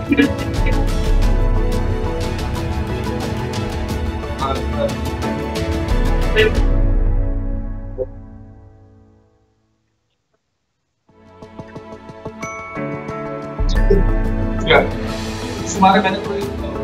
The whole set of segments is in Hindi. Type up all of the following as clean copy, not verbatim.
मैंने कोई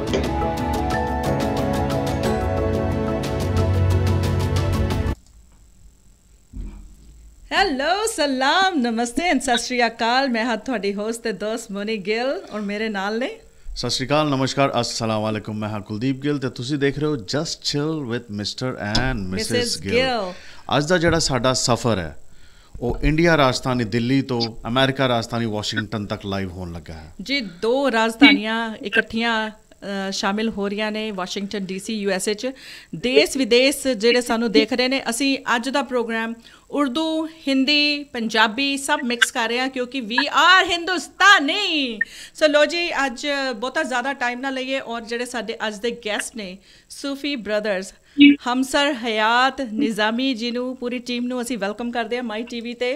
हेलो सलाम नमस्ते एंड सत श्री अकाल। मैं हाँ थोड़ी होस्ट ते दोस्त मोनी गिल और मेरे नाल ने सत श्री अकाल नमस्कार अस्सलाम वालेकुम। मैं हाँ कुलदीप गिल ते तुसी देख रहे हो just chill with mister and Mrs Gill. आज दा जड़ा साडा सफ़र है वो इंडिया राजधानी दिल्ली तो अमेरिका राजधानी वाशिंगटन तक लाइव होने लगा है जी। दो राजधानियां इकट्ठियां शामिल हो रही ने वाशिंगटन डीसी यूएसए च। देश विदेश जेडे सानू देख रहे ने असी अज दा प्रोग्राम उर्दू हिंदी पंजाबी सब मिक्स कर रहे हैं क्योंकि वी आर हिंदुस्तानी। सो लो जी अज बहुता ज़्यादा टाइम ना लईए और जेडे साडे अज दे गेस्ट ने सूफी ब्रदर्स हमसर हयात निज़ामी जी नू पूरी टीम नू असी वेलकम करते हैं माई टीवी ते।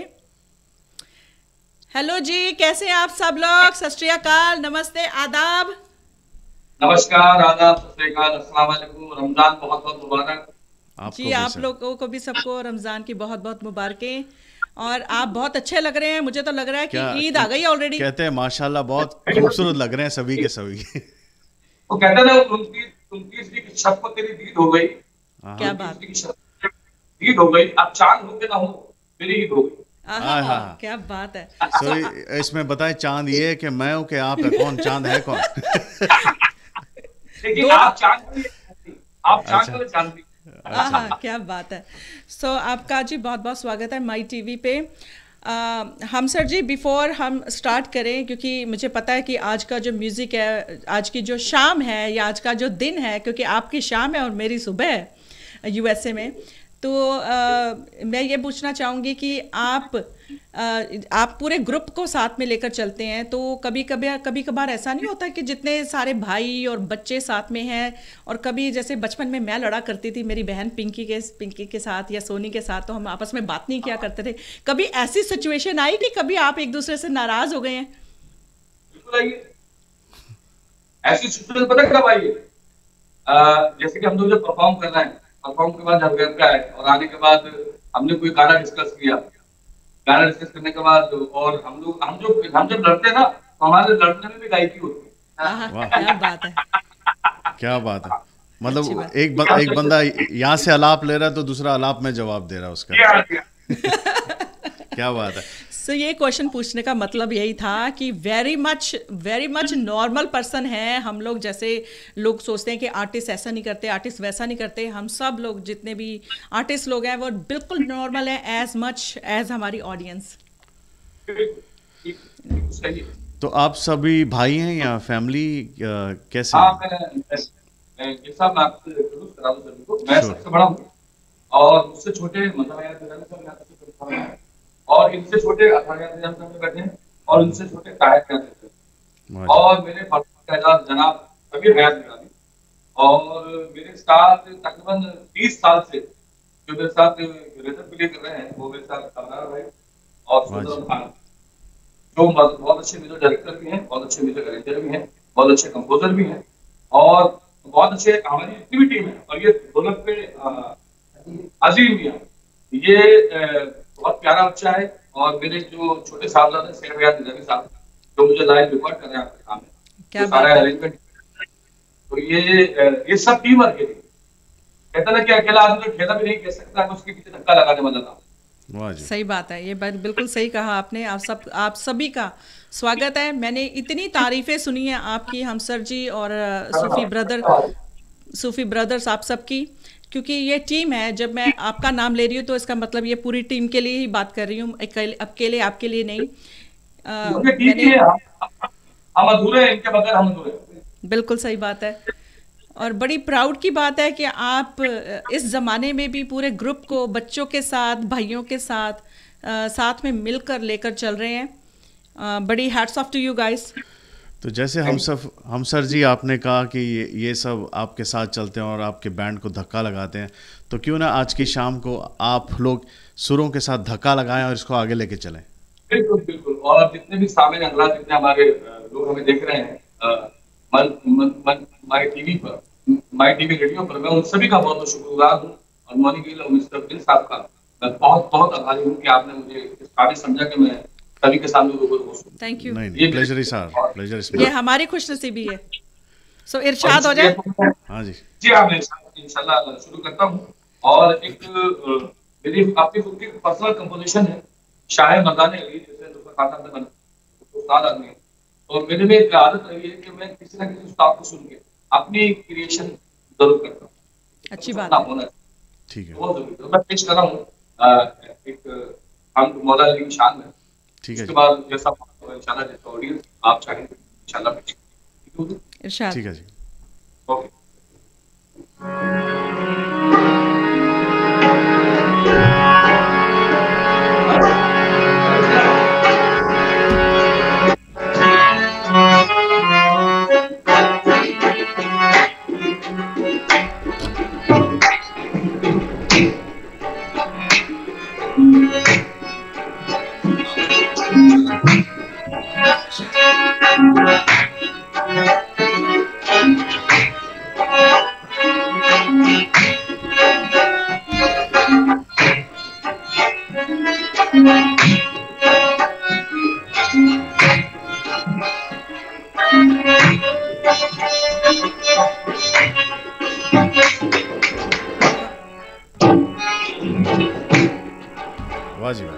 हेलो जी कैसे हैं आप सब लोग? सत श्री अकाल नमस्ते आदाब। नमस्कार आदाब सत श्री अकाल अस्सलाम वालेकुम। रमजान बहुत बहुत मुबारक जी। आप लोगों को भी सबको रमजान की बहुत बहुत मुबारकें। और आप बहुत अच्छे लग रहे हैं। मुझे तो लग रहा है कि ईद आ गई ऑलरेडी। कहते हैं माशाल्लाह बहुत खूबसूरत लग रहे हैं सभी के सभी। वो कहते हैं 29वीं की शब को तेरी दीद हो गई। क्या बात, ईद हो गई। अब चांद हो के ना हो मेरी ईद हो गई। क्या बात है। तो इसमें बताएं चांद ये है कि मैं हूँ कि आप है कौन? चांद है कौन? लेकिन आप चांद वाले चांद भी। क्या बात है। सो आपका जी बहुत बहुत स्वागत है माई टीवी पे। हम सर जी बिफोर हम स्टार्ट करें क्योंकि मुझे पता है कि आज का जो म्यूज़िक है, आज की जो शाम है या आज का जो दिन है, क्योंकि आपकी शाम है और मेरी सुबह है यूएसए में, तो मैं ये पूछना चाहूँगी कि आप पूरे ग्रुप को साथ में लेकर चलते हैं, तो कभी कभार ऐसा नहीं होता कि जितने सारे भाई और बच्चे साथ में हैं, और कभी जैसे बचपन में मैं लड़ा करती थी मेरी बहन पिंकी के साथ या सोनी के साथ, तो हम आपस में बात नहीं किया करते थे। कभी ऐसी सिचुएशन आई कि कभी आप एक दूसरे से नाराज हो गए हैं? बिल्कुल आई ऐसी सिचुएशन। पता कब आई है? जैसे कि हम लोग जब परफॉर्म कर रहे हैं, परफॉर्म के बाद जब घर पे आए और आने के बाद हमने कोई गाना डिस्कस किया। गाना डिस्कस करने के बाद और हम जब लड़ते हैं ना तो हमारे लड़ने में भी गायकी होती है। क्या बात है, क्या बात है। मतलब एक बंदा यहाँ से अलाप ले रहा है तो दूसरा अलाप में जवाब दे रहा है उसका। क्या बात है। सो ये क्वेश्चन पूछने का मतलब यही था कि वेरी मच नॉर्मल पर्सन है हम लोग। जैसे लोग सोचते हैं कि आर्टिस्ट ऐसा नहीं करते, आर्टिस्ट वैसा नहीं करते, हम सब लोग जितने भी आर्टिस्ट लोग हैं वो बिल्कुल नॉर्मल है एज मच एज हमारी ऑडियंस। तो आप सभी भाई हैं या फैमिली कैसे? मैं सबसे बड़ा हूँ और मुझसे छोटे मतलब और इनसे छोटे बैठे हैं और इनसे छोटे और मेरे जनाब कबीर हयात निज़ामी और मेरे साथ तकरीबन 30 साल से जो मेरे साथ रिदम प्ले कर रहे हैं वो मेरे साथ अमरार भाई और सुंदर खान, जो बहुत अच्छे म्यूजिक डायरेक्टर भी हैं, बहुत अच्छे म्यूजिक अरेंजर भी हैं, बहुत अच्छे कंपोजर भी हैं और बहुत अच्छे हमारी जितनी भी टीम है। और ये ढोलक पे अजीम मियां, ये बहुत प्यारा बच्चा है। और मेरे जो छोटे साहबजादे शेर हयात निज़ामी साहब जो मुझे लाइव रिकॉर्ड कर रहे हैं आपके सामने, क्या सारा अरेंजमेंट, तो ये सब टीम वर्क है। कहता ना कि अकेला आदमी तो खेला भी नहीं कह सकता, उसके पीछे धक्का लगाने वाला था। सही बात है, ये बात बिल्कुल सही कहा आपने। आप सभी का स्वागत है। मैंने इतनी तारीफें सुनी है आपकी हमसर जी और सूफी ब्रदर्स आप सबकी, क्योंकि ये टीम है। जब मैं आपका नाम ले रही हूँ तो इसका मतलब ये पूरी टीम के लिए ही बात कर रही हूँ, अकेले आपके लिए नहीं। हम अधूरे हैं, इनके बगैर हम अधूरे हैं। बिल्कुल सही बात है और बड़ी प्राउड की बात है कि आप इस ज़माने में भी पूरे ग्रुप को बच्चों के साथ, भाइयों के साथ में मिलकर लेकर चल रहे हैं। बड़ी hats off to you guys. तो जैसे हम सर जी आपने कहा कि ये सब आपके साथ चलते हैं और आपके बैंड को धक्का लगाते हैं, तो क्यों ना आज की शाम को आप लोग सुरों के साथ धक्का लगाएं और इसको आगे लेके चलें। बिल्कुल बिल्कुल। और जितने भी सामने जितने हमारे लोग हमें देख रहे हैं, माई टीवी रेडियो पर, मैं उन सभी का बहुत बहुत शुक्रगुजार हूँ। और मॉर्निंग गिल और मिस्टर गिल साहब का मैं बहुत बहुत आभारी हूँ कि आपने मुझे इस काबिल समझा कि मैं सभी के सामने रूबरू हो सकूं। Thank you. नहीं, प्लेजर ही सर, प्लेजर इज ये हमारी खुशनसीबी है। सो इरशाद हो जाए। हाँ जी जी हाँ, मैं इंशाल्लाह शुरू करता हूँ। और एक मेरी अपनी खुद की पर्सनल कंपोजिशन है, शायर मर्दाने अली, जैसे खातम में उस्ताद आदमी है। तो मेरे में एक आदत रही है कि मैं किसी ना किसी उस्ताद को सुन के अपनी क्रिएशन जरूर करता हूँ। अच्छी बात है, होना ठीक है, बहुत जरूरी है। तो मैं पेश कर रहा हूँ एक हम मौला अली की शान में। ठीक है, उसके बाद जैसा इंशाल्लाह जैसा ऑडियंस आप चाहेंगे इंशाल्लाह पेश करेंगे। इरशाद। ठीक है जी। ओके। वाह जी वाह।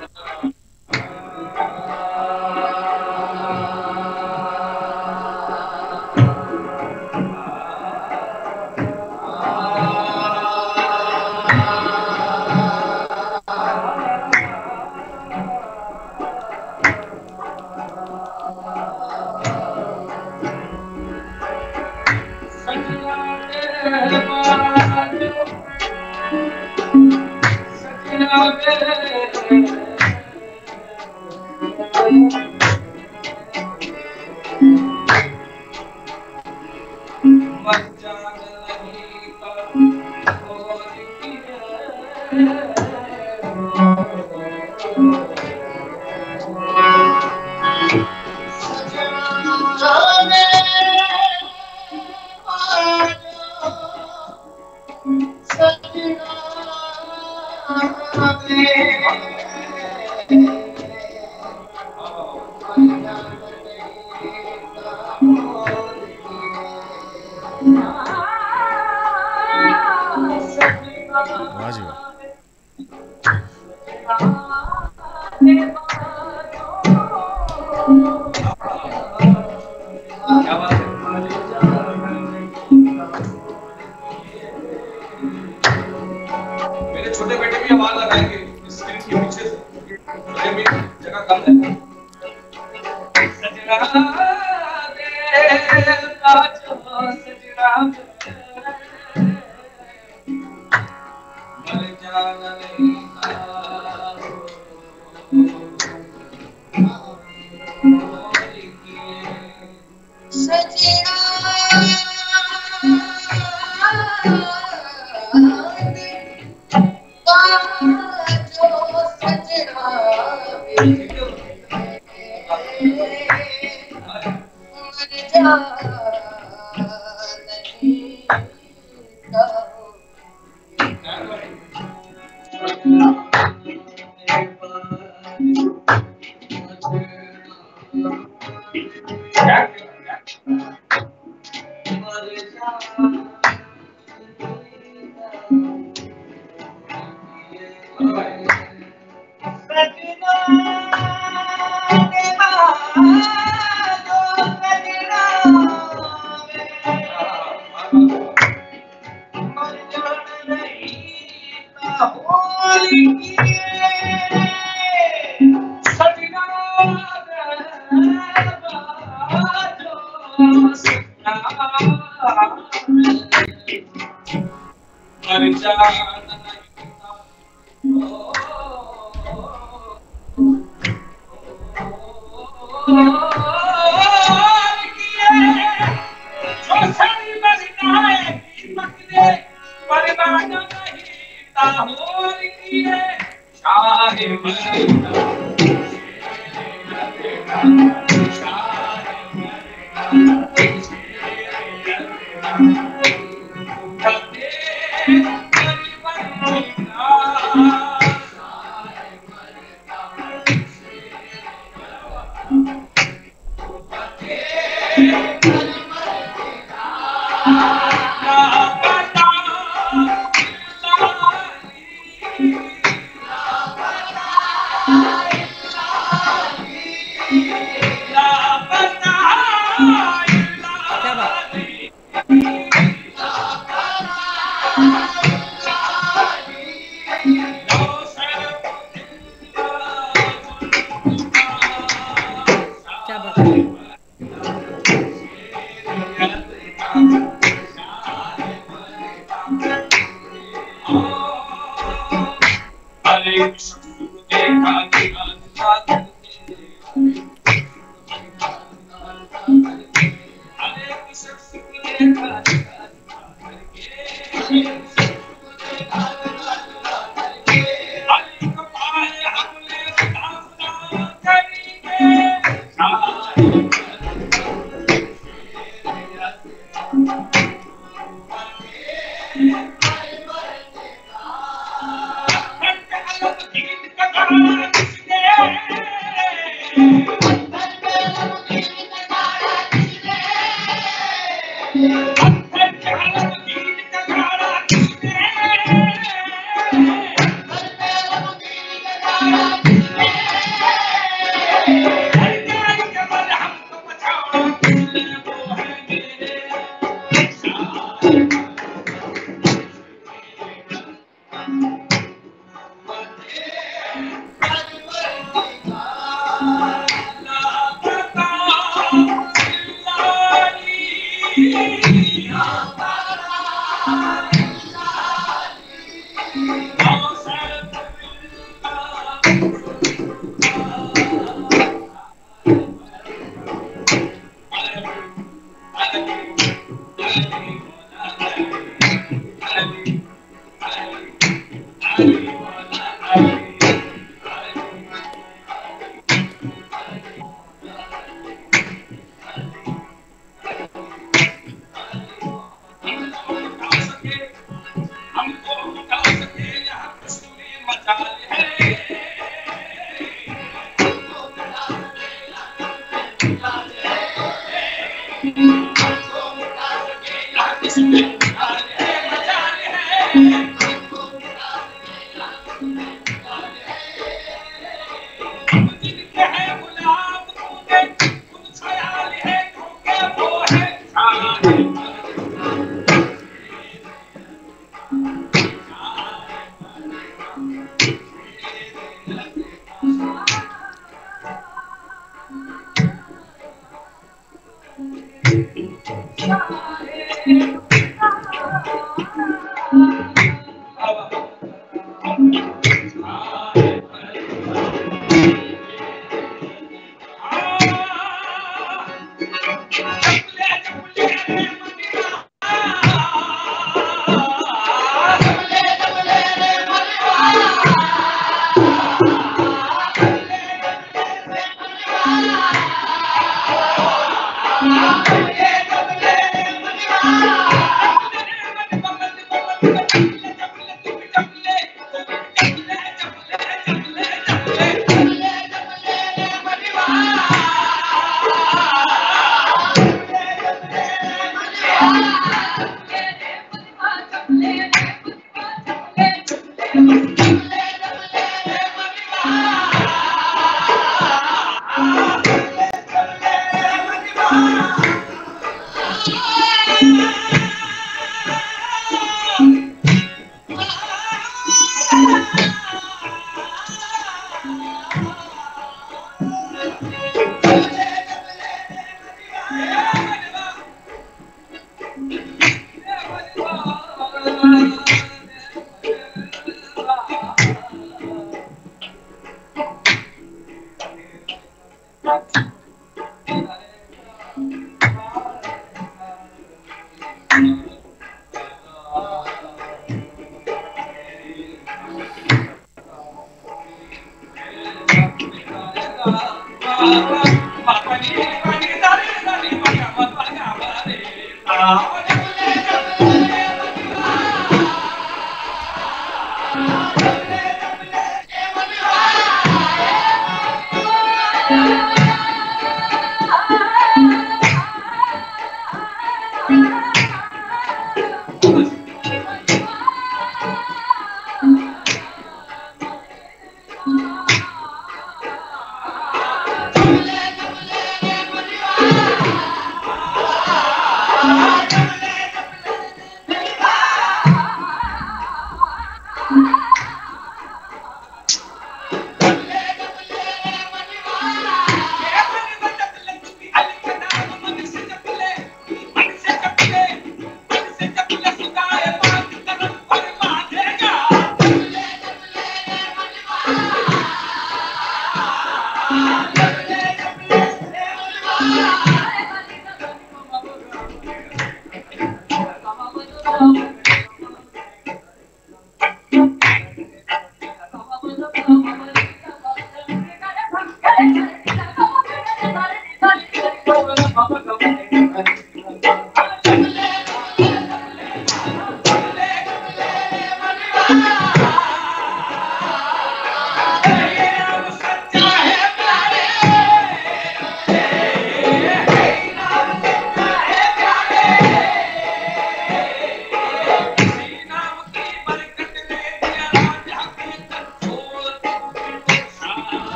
वाह जी वाह। क्या बात है। मेरे छोटे बेटे भी आवाज लगाएंगे स्क्रीन के पीछे से, मेरे भी जगह कम है। सजना दे काजो सजना मर जाना नहीं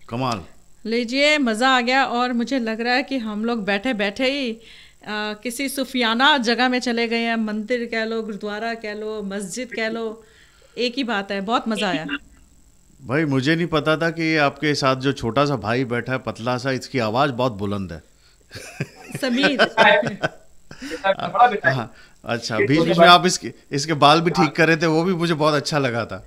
कमाल। लीजिए, मज़ा आ गया। और मुझे लग रहा है कि हम लोग बैठे बैठे ही किसी सूफियाना जगह में चले गए हैं। मंदिर कह लो, गुरुद्वारा कह लो, मस्जिद कह लो, एक ही बात है। बहुत मज़ा आया भाई, मुझे नहीं पता था कि ये आपके साथ जो छोटा सा भाई बैठा है, पतला सा, इसकी आवाज़ बहुत बुलंद है। समीर। हाँ, अच्छा, बीच बीच में आप इसके बाल भी ठीक कर रहे थे, वो भी मुझे बहुत अच्छा लगा था।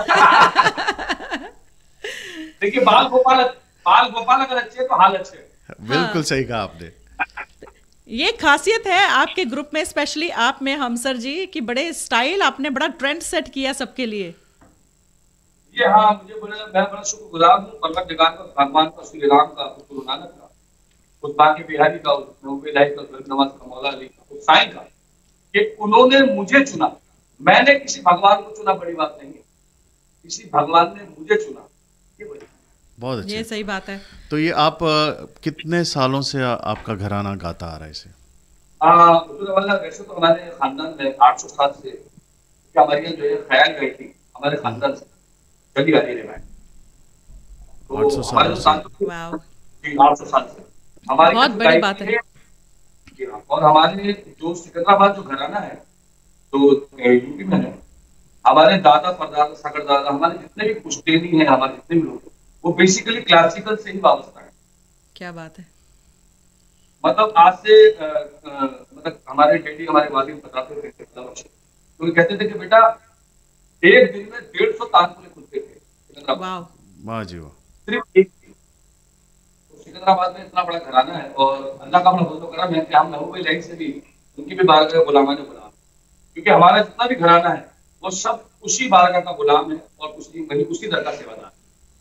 देखिए, बाल गोपाल अगर अच्छे तो हाल अच्छे। बिल्कुल सही कहा आपने। ये खासियत है आपके ग्रुप में, स्पेशली आप में हमसर जी, कि बड़े स्टाइल आपने बड़ा ट्रेंड सेट किया सबके लिए। ये हाँ, मैं बड़ा शुक्रगुजार हूँ परवरदिगार का, भगवान का, श्री राम का, गुरु नानक का, उस बाकी बिहारी का, उस नवाज का, मौला अली का, उस साईं का, कि उन्होंने मुझे चुना। मैंने किसी भगवान को चुना, बड़ी बात नहीं है, किसी भगवान ने मुझे चुना, ये बड़ी बहुत अच्छा। ये सही बात है। तो ये आप कितने सालों से आपका घराना गाता आ रहा है इसे? वैसे तो हमारे खानदान में 800 साल से हमारी जो है ख्याल गई थी, हमारे खानदान से चली आ रही है। तो 800 साल से 800 साल से हमारी बहुत बड़ी बात है। और हमारे जो सिकंदराबाद जो घराना है, तो यूपी में है, हमारे दादा परदादा सकरदादा, हमारे जितने भी पुश्तैनी हैं, हमारे जितने भी लोग, वो बेसिकली क्लासिकल से ही वाबस्ता है। क्या बात है। मतलब आज से मतलब हमारे डैडी, हमारे वालिद बताते थे, तो कहते थे कि बेटा एक दिन में 150 तानपुरे खुलते थे। वाह जी वाह। सिर्फ एक। तो सिकंदराबाद में इतना बड़ा घराना है, और अल्लाह का बड़ा फजल करम है कि हम महबूब लाइन से भी उनकी भी बारगाह गुलामा ने गुलाम, क्योंकि हमारा जितना भी घराना है वो सब उसी बारगाह का गुलाम है और उसी दर का सेवादार।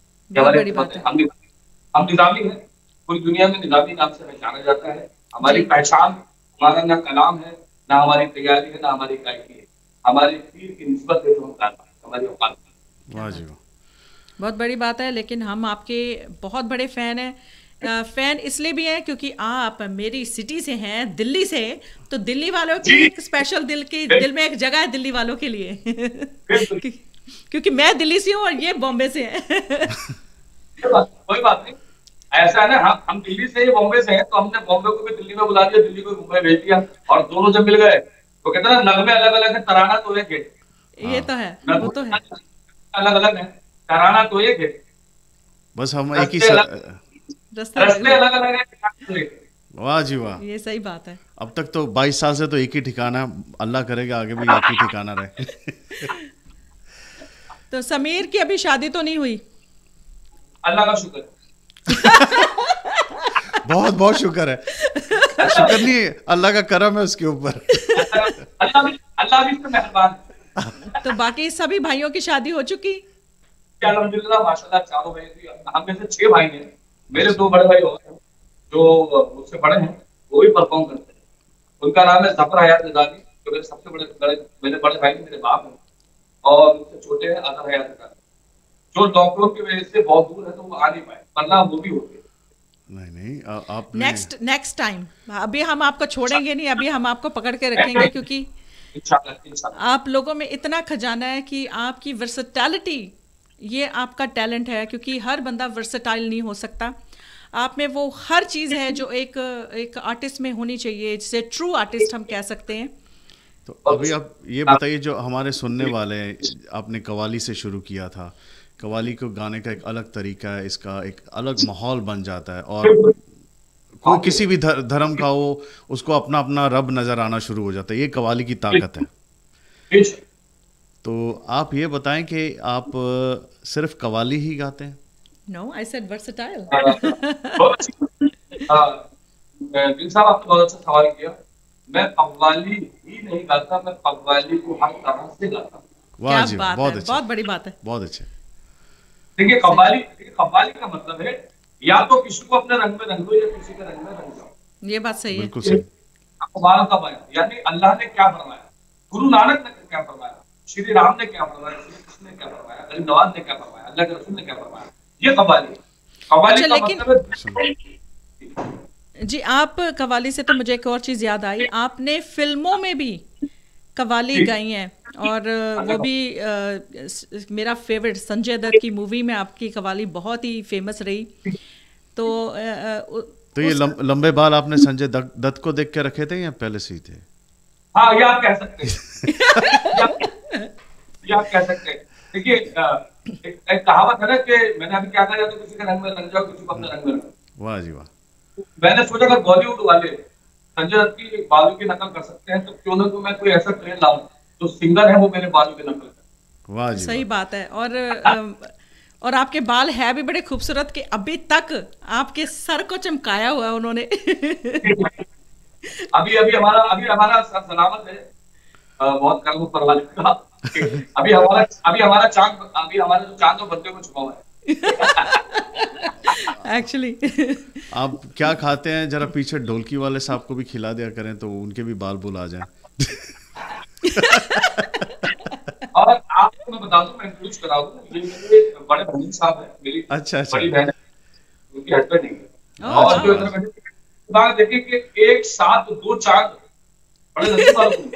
हम निजामी हैं, पूरी दुनिया में निजामी नाम से पहचाना जाता है। हमारी पहचान, हमारा ना कलाम है, ना हमारी तैयारी है, ना हमारी गायकी है, हमारी पीर की निस्बत है, तो हमारी औकात है। वाह जी वाह, बहुत बड़ी बात है। लेकिन हम आपके बहुत बड़े फैन हैं। फैन इसलिए भी हैं क्योंकि आप मेरी सिटी से हैं, दिल्ली से, तो दिल्ली वालों की एक स्पेशल दिल में एक जगह है दिल्ली वालों के लिए। क्योंकि मैं दिल्ली से हूँ और ये बॉम्बे से है। कोई बात नहीं, ऐसा है ना, हम दिल्ली से ही बॉम्बे से हैं, तो हमने बॉम्बे को भी दिल्ली में बुला दिया, दिल्ली को मुंबई भेज दिया, और दोनों जब मिल गए तो कहते हैं ना, नगमे अलग अलग है, तराना तो एक है। ये तो है, वो तो है, अलग अलग है, तराना तो एक है, बस हम एक ही रास्ते अलग अलग है। वाह जी वाह, ये सही बात है। अब तक तो 22 साल से तो एक ही ठिकाना, अल्लाह करेगा आगे भी एक ही ठिकाना रहे। तो समीर की अभी शादी तो नहीं हुई? अल्लाह का शुक्र। बहुत बहुत शुक्र है। शुक्र नहीं, अल्लाह का करम है उसके ऊपर। अल्लाह भी इसमें मेहरबान। तो बाकी सभी भाइयों की शादी हो चुकी? अल्हम्दुलिल्लाह माशाल्लाह, चारों भाई, हम में से 6 भाई हैं। मेरे 2 बड़े भाई और हैं जो मुझसे बड़े हैं, वो भी परफॉर्म करते हैं। उनका नाम है ज़फर हयात निज़ामी, जो मेरे सबसे मेरे बड़े भाई मेरे बाप हैं, और मुझसे छोटे हैं अज़हर हयात निज़ामी, जो लॉकडाउन की वजह से बहुत दूर है, तो वो आ नहीं पाए, वरना वो भी होते। नहीं, आप नेक्स्ट टाइम अभी हम आपको छोड़ेंगे नहीं, अभी हम आपको पकड़ के रखेंगे, क्योंकि आप लोगों में इतना खजाना है कि आपकी वर्सेटैलिटी, ये आपका टैलेंट है, क्योंकि हर बंदा वर्सेटाइल नहीं हो सकता। आप में वो हर चीज़ है जो एक आर्टिस्ट में होनी चाहिए, जिसे ट्रू आर्टिस्ट हम कह सकते हैं। तो अभी आप ये बताइए, जो हमारे सुनने वाले हैं, आपने कवाली से शुरू किया था, कवाली को गाने का एक अलग तरीका है, इसका एक अलग माहौल बन जाता है, और कोई किसी भी धर्म का हो, उसको अपना अपना रब नजर आना शुरू हो जाता है। ये कवाली की ताकत है। तो आप ये बताएं कि आप सिर्फ कवाली ही गाते हैं? No, I said versatile. दिल साहब, आपने बहुत अच्छा सवाल किया। मैं कव्वाली ही नहीं गाता, मैं कव्वाली को हर तरह से गाता हूँ। वाह जी, बहुत अच्छा, बहुत बड़ी बात है, बहुत अच्छे। देखिए, कव्वाली का मतलब है या तो किसी को अपने रंग में रंग दो, या किसी के रंग में रंग जाओ। ये बात सही है, बिल्कुल सही। कव्वाल का बयान, यानी अल्लाह ने क्या फरमाया, गुरु नानक ने क्या फरमाया, श्री राम ने क्या फरमाया, श्री कृष्ण ने क्या फरमाया, गरीब नवाज ने क्या फरमाया, अल्लाह के रसूल ने क्या फरमाया, ये कव्वाली का मतलब है। जी, आप कव्वाली से तो मुझे एक और चीज़ याद आई, आपने फिल्मों में भी कव्वाली गाई है, और वो भी मेरा फेवरेट संजय दत्त की मूवी में आपकी कवाली बहुत ही फेमस रही। तो ये लंबे बाल आपने संजय दत्त को देख के रखे थे या पहले से ही थे? हाँ, ये आप कह सकते हैं। ये आप कह सकते हैं। देखिए, एक कहावत है ना कि मैंने अभी क्या कहा, तो किसी के रंग में रंग जाओ, किसी को अपने रंग में रंग। वाह जी वाह। मैंने सोचा अगर बॉलीवुड वाले संजय दत्त की बालों की नकल कर सकते हैं, तो क्यों ना मैं कोई ऐसा ट्रेन लाऊं जो सिंगर है वो मेरे बालों की नकल करे। वाह जी, सही बात है। और आपके बाल है भी बड़े खूबसूरत कि अभी तक आपके सर को चमकाया हुआ है उन्होंने। अभी हमारा सर सलामत है, बहुत कर्म परवाने का। अभी हमारा जो चांद बंदे को छुपा हुआ है। एक्चुअली आप क्या खाते हैं, जरा पीछे ढोलकी वाले साहब को भी खिला दिया करें तो उनके भी बाल बुल आ जाएं। और आपको मैं बता दूं, मैं इंट्रोड्यूस करा दूं, ये मेरे बड़े बहन साहब है, मेरी अच्छा बड़ी बहन है, उनकी हस्बैंड है। और जो इधर बैठे बात देखिए कि एक साथ दो चांद बड़े नसीब वालों को।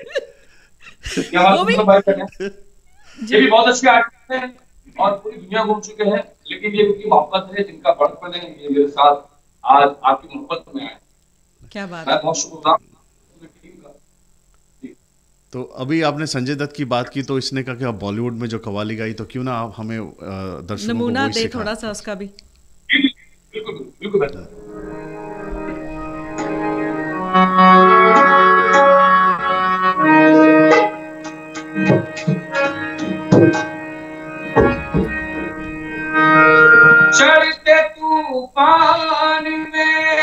ये भी बहुत अच्छे आर्टिस्ट हैं और पूरी दुनिया घूम चुके हैं, लेकिन ये उनकी मोहब्बत है, जिनका बड़पन है, ये मेरे साथ आज आपकी मोहब्बत में आए। क्या बात है, बहुत शुक्रिया। तो अभी आपने संजय दत्त की बात की, तो इसने कहा कि आप बॉलीवुड में जो कवाली गाई, तो क्यों ना आप हमें दर्शकों नमूना को दे थोड़ा सा उसका भी। बिल्कुल बिल्कुल बेहतर। चढ़ते तूफान में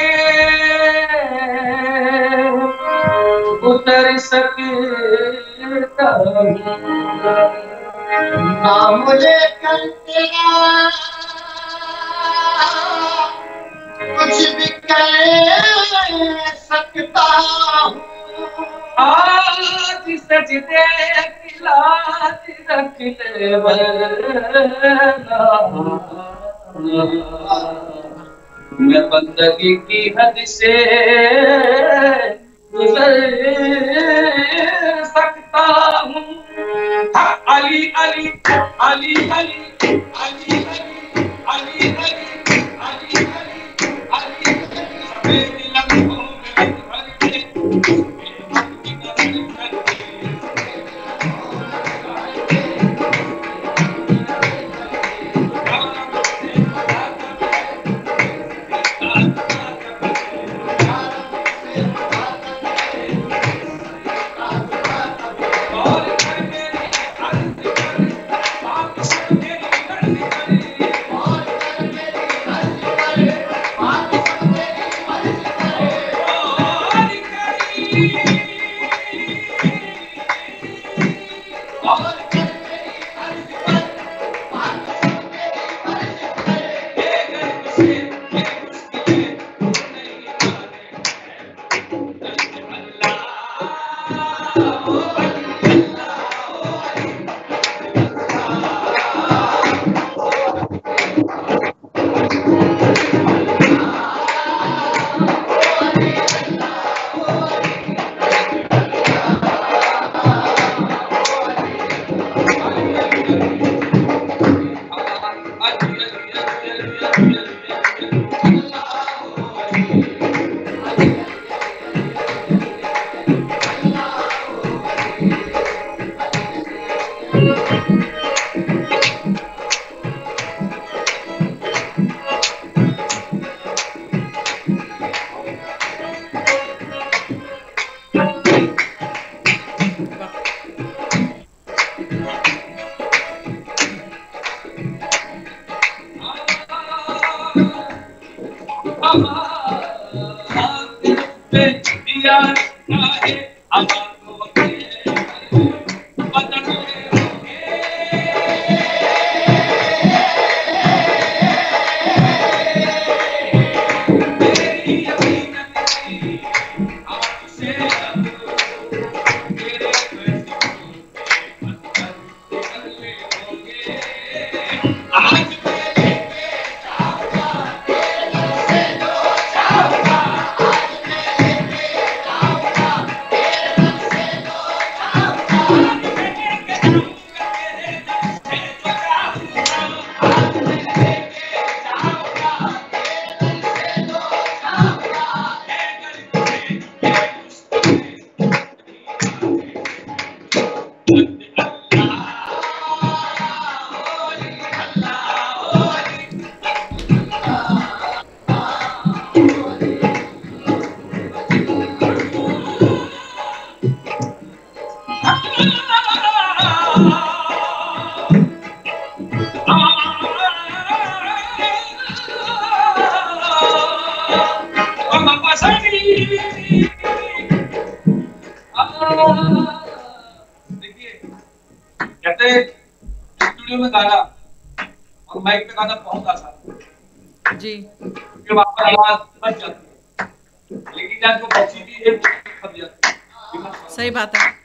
उतर सकता ना मुझे तेरा कुछ भी कह सकता आज सजदे की लाज रख ले वरना मैं बंदगी की हद से गुजर सकता हूँ। अली अली अली अली अली अली अली अली अली अली लम्हों में भर के गाना और माइक पे गाना बहुत आसान है जी, क्योंकि वहाँ पर आवाज बच जाती है, लेकिन जहाँ जो बची भी है वो खप जाती है। सही बात है।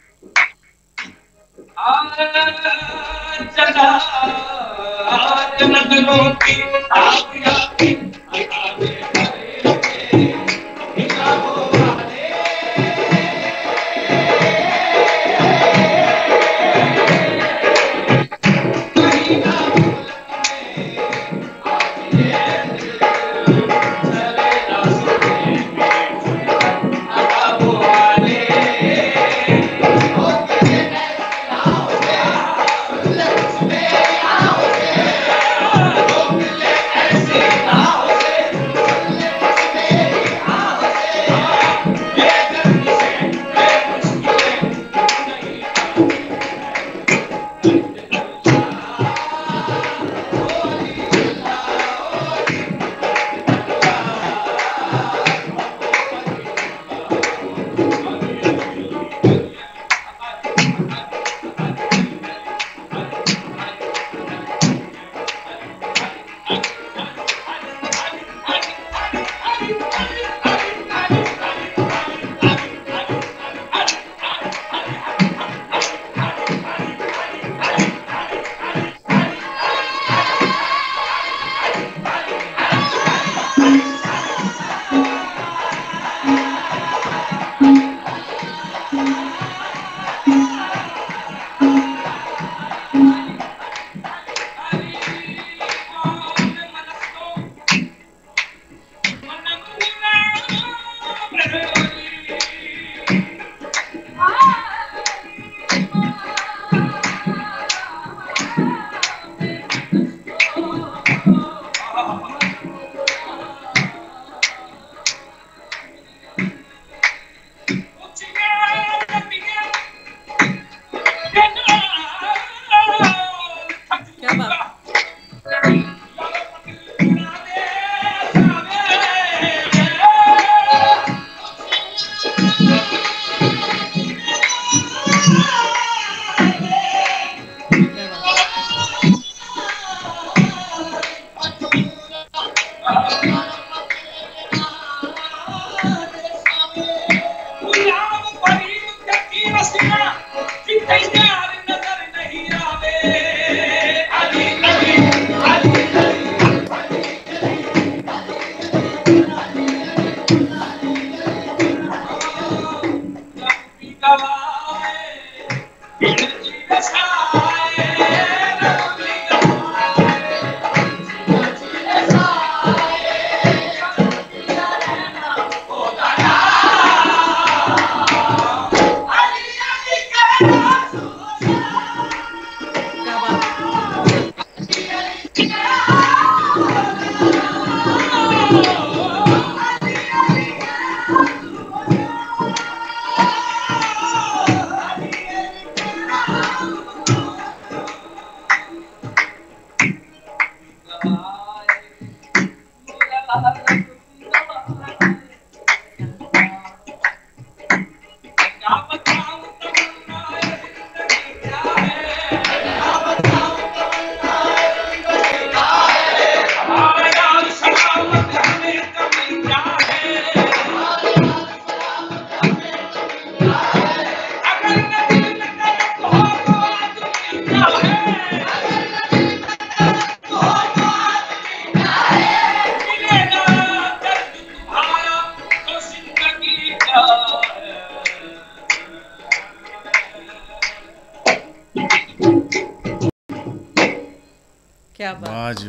क्या बात,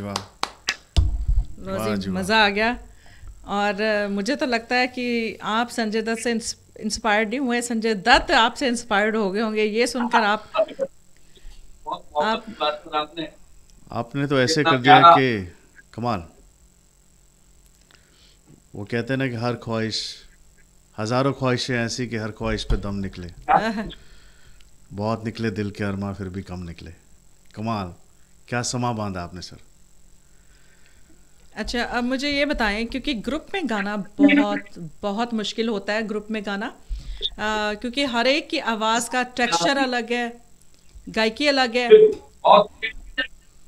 रोजी मज़ा आ गया। और मुझे तो लगता है कि आप संजय दत्त से इंस्पायर्ड नहीं हुए, संजय दत्त आपसे इंस्पायर्ड हो गए होंगे ये सुनकर। आपने तो ऐसे कर दिया कि कमाल। वो कहते हैं ना कि हर ख्वाहिश, हजारों ख्वाहिशें ऐसी कि हर ख्वाहिश पे दम निकले। बहुत निकले दिल के अरमा फिर भी कम निकले। कमाल, क्या समा बांधा आपने सर। अच्छा, अब मुझे ये बताएं, क्योंकि ग्रुप में गाना बहुत बहुत मुश्किल होता है ग्रुप में गाना, क्योंकि हर एक की आवाज़ का टेक्सचर अलग है, गायकी अलग है।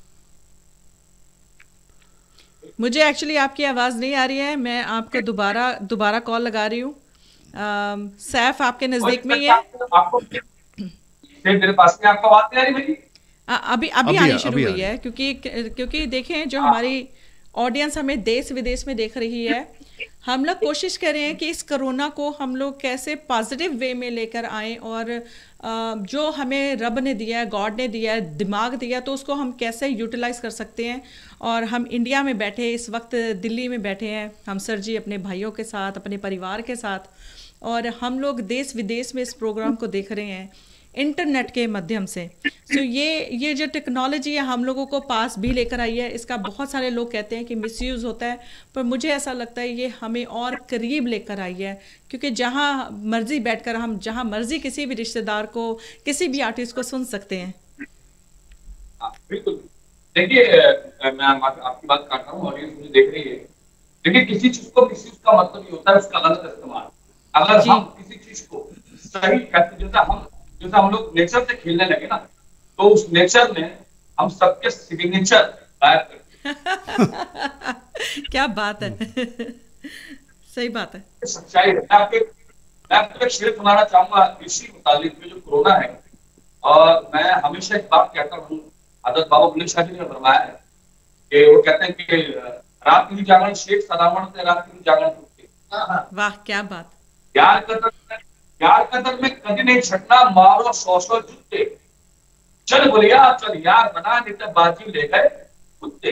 मुझे एक्चुअली आपकी आवाज़ नहीं आ रही है, मैं आपको दोबारा कॉल लगा रही हूँ। सैफ आपके नज़दीक में ही है? आपको मेरे पास में आपको आवाज़ नहीं आ रही मेरी? अभी आनी शुरू हुई है, क्योंकि देखें जो हमारी ऑडियंस हमें देश विदेश में देख रही है, हम लोग कोशिश कर रहे हैं कि इस कोरोना को हम लोग कैसे पॉजिटिव वे में लेकर आएं, और जो हमें रब ने दिया है, गॉड ने दिया है, दिमाग दिया, तो उसको हम कैसे यूटिलाइज कर सकते हैं। और हम इंडिया में बैठे, इस वक्त दिल्ली में बैठे हैं हम सर जी अपने भाइयों के साथ, अपने परिवार के साथ, और हम लोग देश विदेश में इस प्रोग्राम को देख रहे हैं इंटरनेट के माध्यम से। तो ये जो टेक्नोलॉजी है हम लोगों को पास भी लेकर आई है, इसका बहुत सारे लोग कहते हैं कि मिसयूज़ होता है, पर मुझे ऐसा लगता है ये हमें और करीब लेकर आई है, क्योंकि जहां मर्जी बैठकर हम जहां मर्जी किसी भी रिश्तेदार को, किसी भी आर्टिस्ट को सुन सकते हैं। बिल्कुल। देखिए, मैं आपकी बात काट रहा हूँ, ऑडियंस मुझे देख रही है। देखिए, किसी चीज को मिसयूज का मतलब ये होता है उसका गलत इस्तेमाल। अगर हम किसी चीज को सही जैसा हम लोग नेचर से खेलने लगे ना, तो उस नेचर में हम सबके सिग्नेचर गायब करते। क्या बात है। सही बात है, सच्चाई है। मैं आपको एक शेर सुनाना चाहूंगा इसी मुतालिक में, जो कोरोना है। और मैं हमेशा एक बात कहता हूँ, हज़रत बाबा बुल्ले शाह जी ने फरमाया है कि वो कहते हैं कि रात की जागरण शेख सदावन से रात की जागरण टूटती। वाह, क्या बात। यार कदर में कभी नहीं छटना, मारो 100 जूते, चल बोलिया चल यार बना, नहीं तो बाजी ले गए कुत्ते।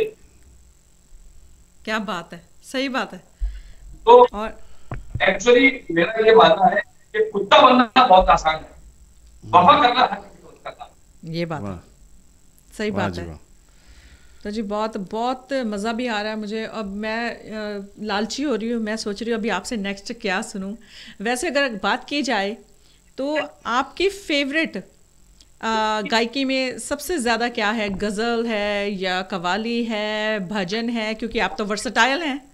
क्या बात है, सही बात है। तो और एक्चुअली मेरा ये मानना है कि कुत्ता बनना बहुत आसान है, वफा करना हर किसी को करना। ये बात है, सही बात है। तो जी बहुत बहुत मज़ा भी आ रहा है मुझे। अब मैं लालची हो रही हूँ, मैं सोच रही हूँ अभी आपसे नेक्स्ट क्या सुनूँ। वैसे अगर बात की जाए तो आपकी फेवरेट गायकी में सबसे ज़्यादा क्या है? गज़ल है या कवाली है, भजन है? क्योंकि आप तो वर्सटाइल हैं।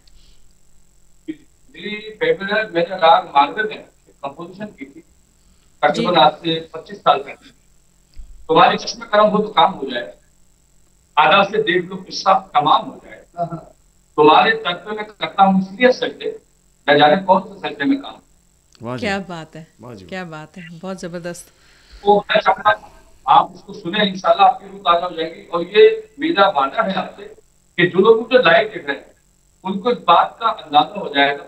मेरी फेवरेट मेरा राग मालवे में कंपोजिशन की थी तकरीबन आज से 25 साल पहले। तुम्हारे चश्मे करम हो तो काम हो जाए, आधा से देख लो किस्सा तमाम हो जाए, तुम्हारे तत्व में करता हूँ इसलिए सजदे, न जाने कौन से सजदे में काम। क्या बात है, क्या बात है, बहुत जबरदस्त। तो मैं चाहता हूँ आप उसको सुने, इंशाल्लाह आपकी रूह ताजा हो जाएगी। और ये मेरा वादा है आपसे कि जो लोग मुझे लाइव देख रहे हैं उनको इस बात का अंदाजा हो जाएगा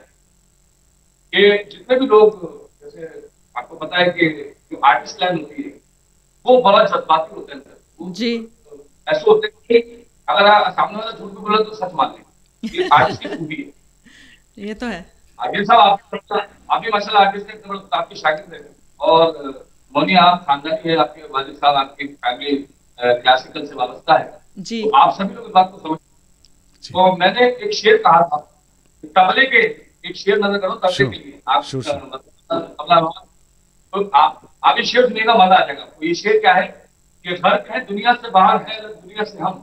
कि जितने भी लोग, जैसे आपको पता है कि जो आर्टिस्ट लाइन होती है वो बड़ा जज्बाती होते हैं जी। ऐसे होते हैं कि अगर सामने वाला झूठ भी बोला तो सच मान ले, ये आर्टिस्ट की खूबी है। ये तो है। आगे साहब आप भी माशाल्लाह आर्टिस्ट हैं, आपके शागिर्द हैं, और मोनी आप खानदानी है, आपके वालिद साहब आपकी फैमिली क्लासिकल से वाबस्ता है जी। तो आप सभी लोग इस बात को समझ। तो मैंने एक शेर कहा था, तबले के एक शेर नजर करो तबले के लिए आप तबला, तो आप ये शेर सुनिएगा, मजा आ जाएगा। तो ये शेर क्या है कि फर्क है दुनिया से बाहर है दुनिया से हम।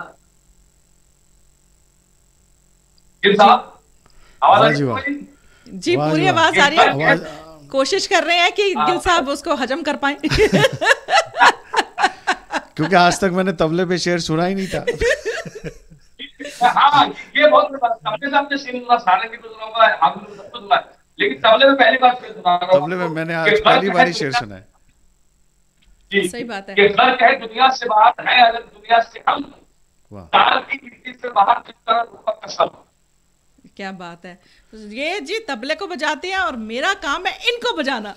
साहब आवाज जी, पूरी आवाज आ रही है। कोशिश कर रहे हैं कि गिल साहब उसको हजम कर पाए। क्योंकि आज तक मैंने तबले पे शेर सुना ही नहीं था। हाँ, ये बहुत तबले से आपने शेर सुना, सारंगी पे सुना हुआ है, हारमोनियम पे सब कुछ सुना है, लेकिन तबले में पहली बार शेर सुना रहा हूं। तबले में मैंने आज पहली बार ही शेर सुना है। सही बात है। कि फर्क है दुनिया से बाहर है अलग दुनिया से हम, तार की मिट्टी से बाहर किस तरह रूपक कसम। क्या बात है। ये जी तबले को बजाते हैं और मेरा काम है इनको बजाना।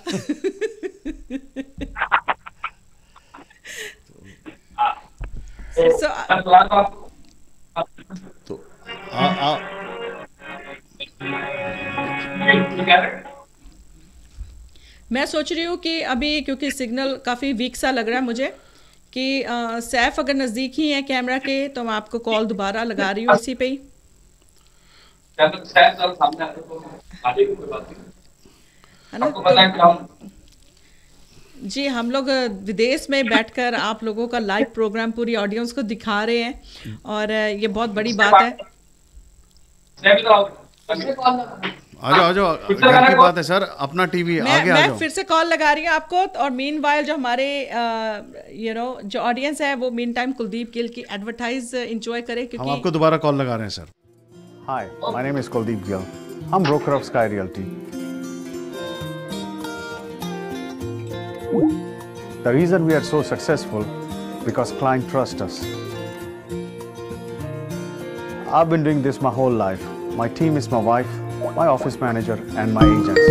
तो मैं सोच रही हूँ कि अभी क्योंकि सिग्नल काफ़ी वीक सा लग रहा है मुझे कि सैफ अगर नज़दीक ही है कैमरा के, तो मैं आपको कॉल दोबारा लगा रही हूँ इसी पे ही। है ना? जी, हम लोग विदेश में बैठकर आप लोगों का लाइव प्रोग्राम पूरी ऑडियंस को दिखा रहे हैं और ये बहुत बड़ी बात है। आ जाओ घर की बात है सर, अपना टीवी आगे आ जाओ। मैं फिर से कॉल लगा रही हूँ आपको, और मीन वाइल जो हमारे जो ऑडियंस है वो मीन टाइम कुलदीप गिल की एडवर्टाइज एंजॉय करे, क्योंकि हम आपको दोबारा कॉल लगा रहे हैं sir. Hi, my name is Kuldeep Gill. I'm broker of Sky Realty. The reason we are so successful because client trust us. I've been doing this my whole life. My team is my wife, my office manager, and my agents.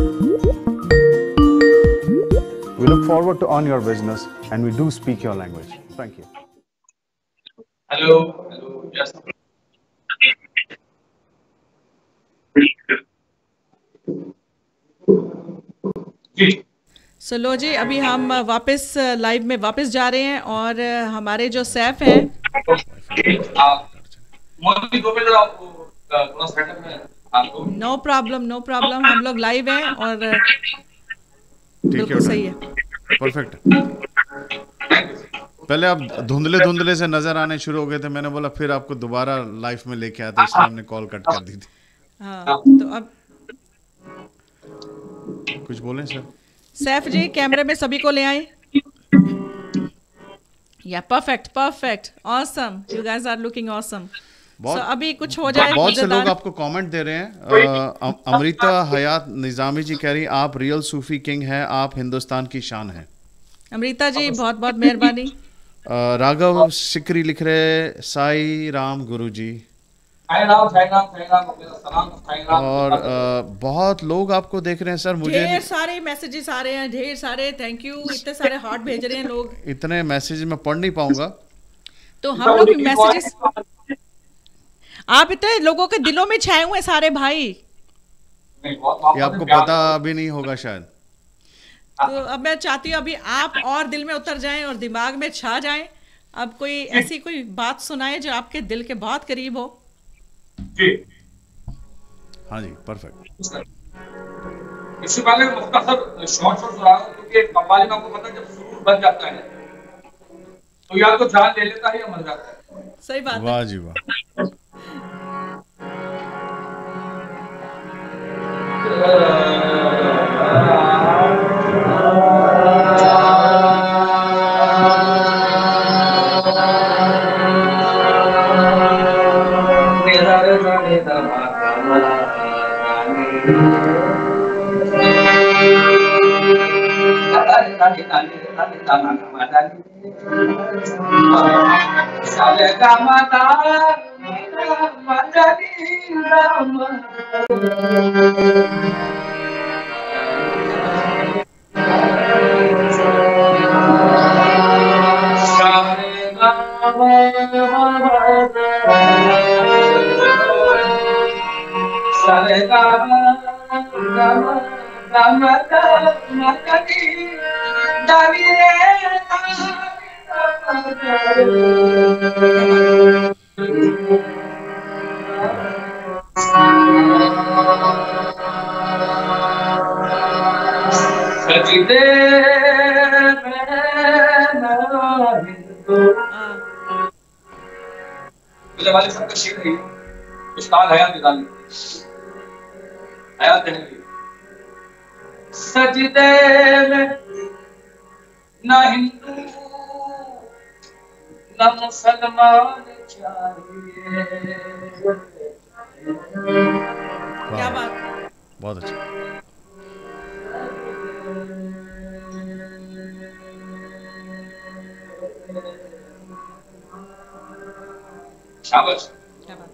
We look forward to earn your business, and we do speak your language. Thank you. Hello, yes. जी लो जी, अभी हम वापस लाइव में वापस जा रहे हैं और हमारे जो सैफ हैं नो प्रॉब्लम हम लोग लाइव हैं और बिल्कुल सही है, परफेक्ट। पहले आप धुंधले से नजर आने शुरू हो गए थे, मैंने बोला फिर आपको दोबारा लाइफ में लेके आते, इसलिए हमने कॉल कट कर दी थी। हाँ, तो अब कुछ बोलें सर? सैफ जी कैमरे में सभी को ले आए। या perfect, awesome, you guys are looking awesome. अभी कुछ हो जाए। बहुत से लोग आपको कमेंट दे रहे हैं। अमृता हयात निजामी जी कह रही आप रियल सूफी किंग हैं, आप हिंदुस्तान की शान हैं। अमृता जी बहुत बहुत मेहरबानी। राघव सिकरी लिख रहे साई राम गुरु जी। और बहुत लोग आपको देख रहे हैं सर। मुझे ढेर सारे मैसेजेस आ रहे हैं, ढेर सारे थैंक यू, इतने सारे हार्ट भेज रहे हैं लोग। इतने मैसेज मैं पढ़ नहीं पाऊंगा, तो हम लोग मैसेजेस, आप इतने लोगों के दिलों में छाए हुए सारे भाई, ये आपको पता भी नहीं होगा शायद। तो अब मैं चाहती हूँ अभी आप और दिल में उतर जाएं और दिमाग में छा जाएं। अब कोई ऐसी कोई बात सुनाए जो आपके दिल के बहुत करीब हो। जी हाँ जी, परफेक्ट। इससे पहले मुख्तसर शॉर्ट सुना रहा हूं, क्योंकि कव्वाली में आपको पता है जब सुरूर बन जाता है तो या तो जान ले लेता है या मर जाता है। सही बात है। वाह जी वाह। मुझे वाले सबका शेर है, उस्ताद हयात निजामी, हयात कहने सजदे में ना हिंदू ना मुसलमान चाहिए। क्या बात, बहुत अच्छा। शाबाश। क्या बात।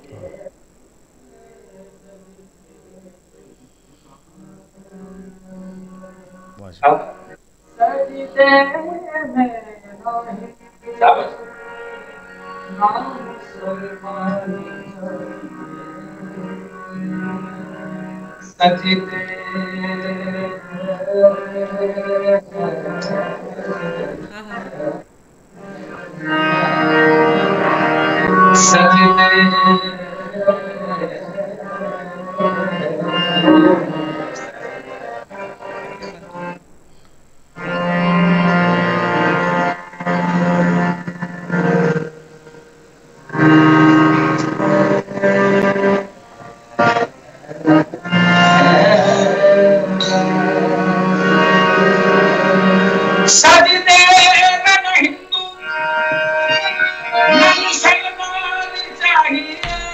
मुसलमान चाहिए।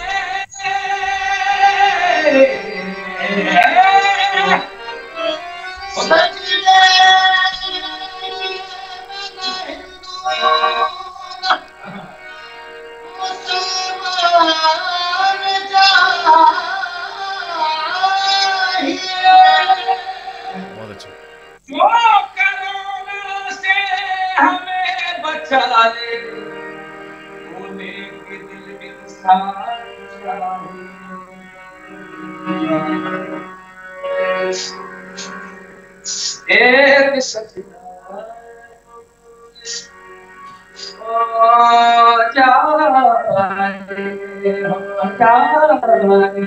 वाले बोले कि दिल इंसान एक सजना ओ जाने हम जाने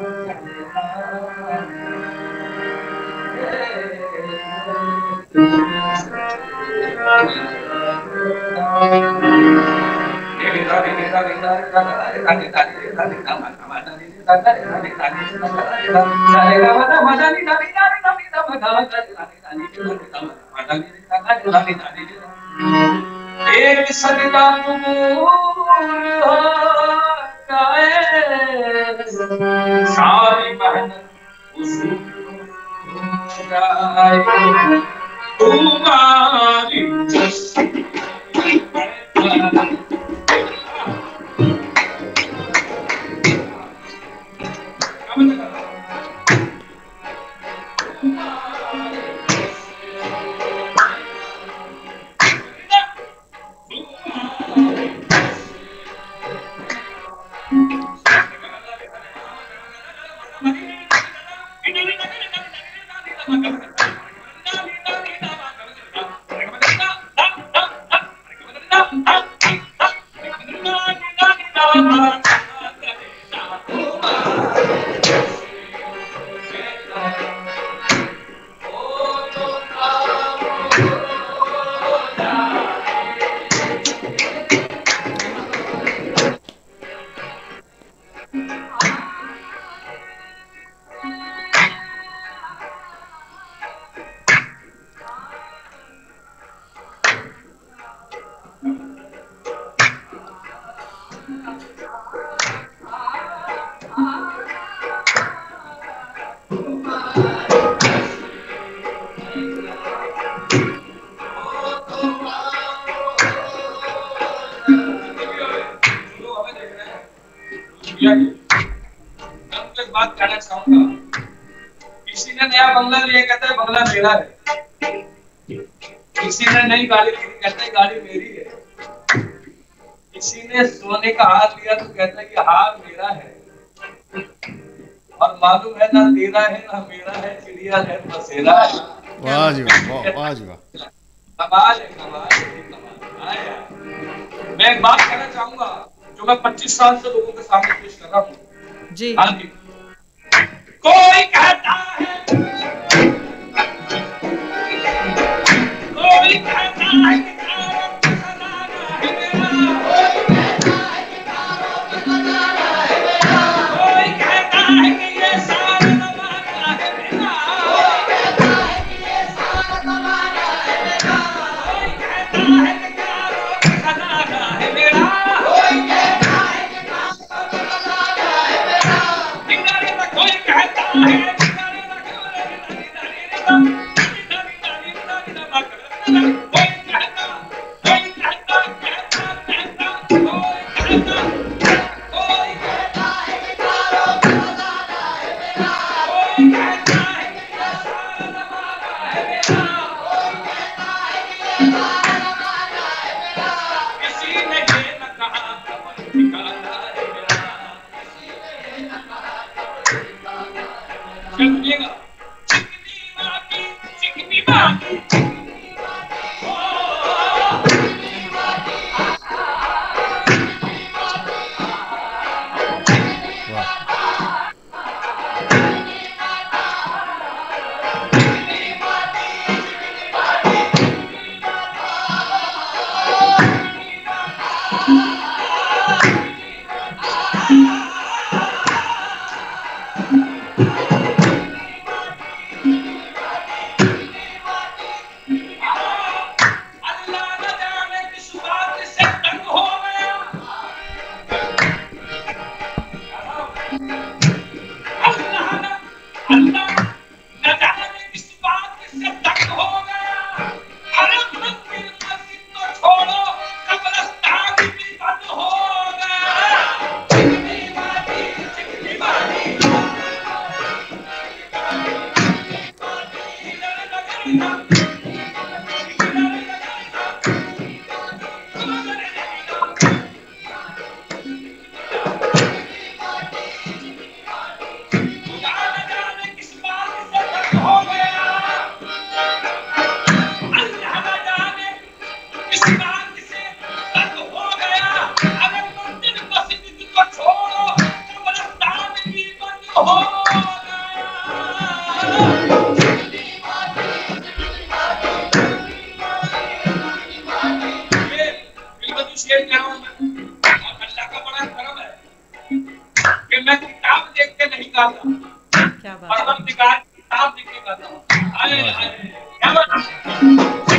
एक सजदा कबूल हो जाए सारी मेहनत उसूल हो जाए तुम्हारी बात कहना चाहूंगा, किसी ने नया बंगला लिया कहता है बंगला मेरा है, किसी ने नई गाड़ी ली कहता है गाड़ी मेरी है, किसी ने सोने का हार लिया तो कहता है कि हार मेरा है, और मालूम है ना तेरा है ना मेरा है, चिड़िया है बसेरा है। वाह जी वाह, वाह जी वाह, कमाल है, कमाल है, कमाल है। मैं एक बात कहना चाहूंगा जो मैं 25 साल से लोगों के सामने पेश कर रहा हूँ जी। हाँ जी, कोई कहता है, कोई कहता है कि कोई कहता है कि ये सारा ज़माना है मेरा, कोई कहता है कि खजाना है मेरा, कोई कहता है कि मैं किताब देख के नहीं गाता, क्या बात है। परवरदिगार की किताब देख के गाता हूँ। आए आए क्या बात है।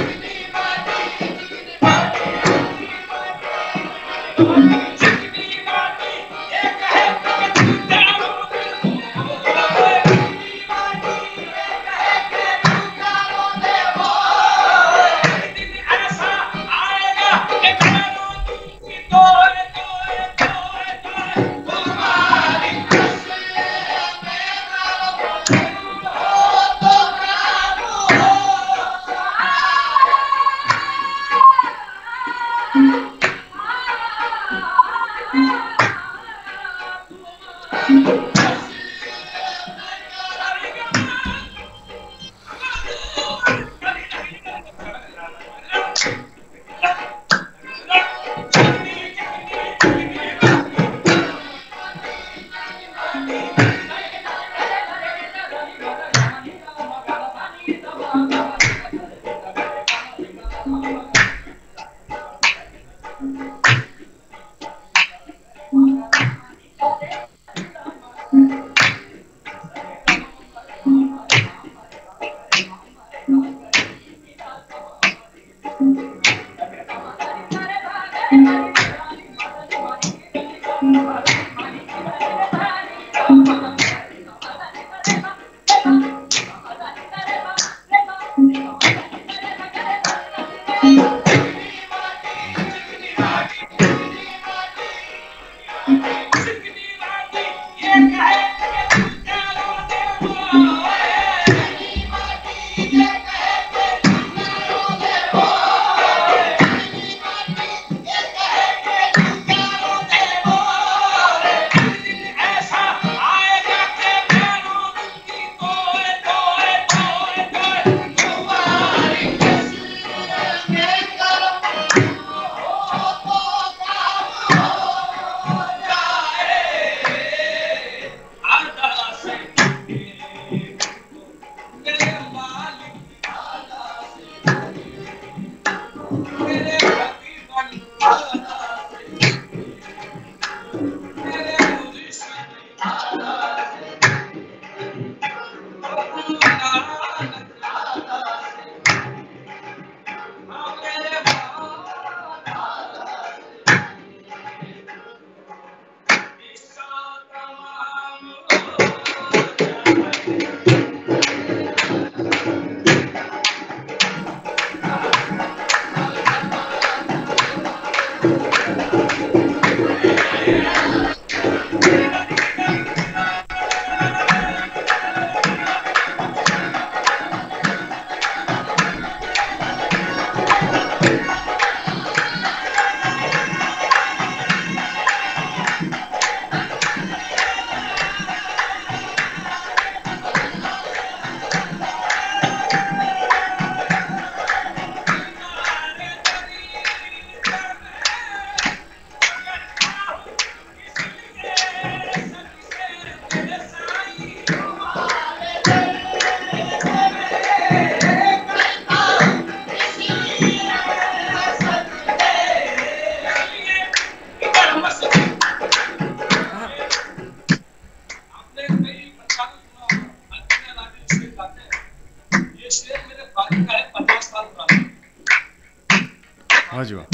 हाँ जी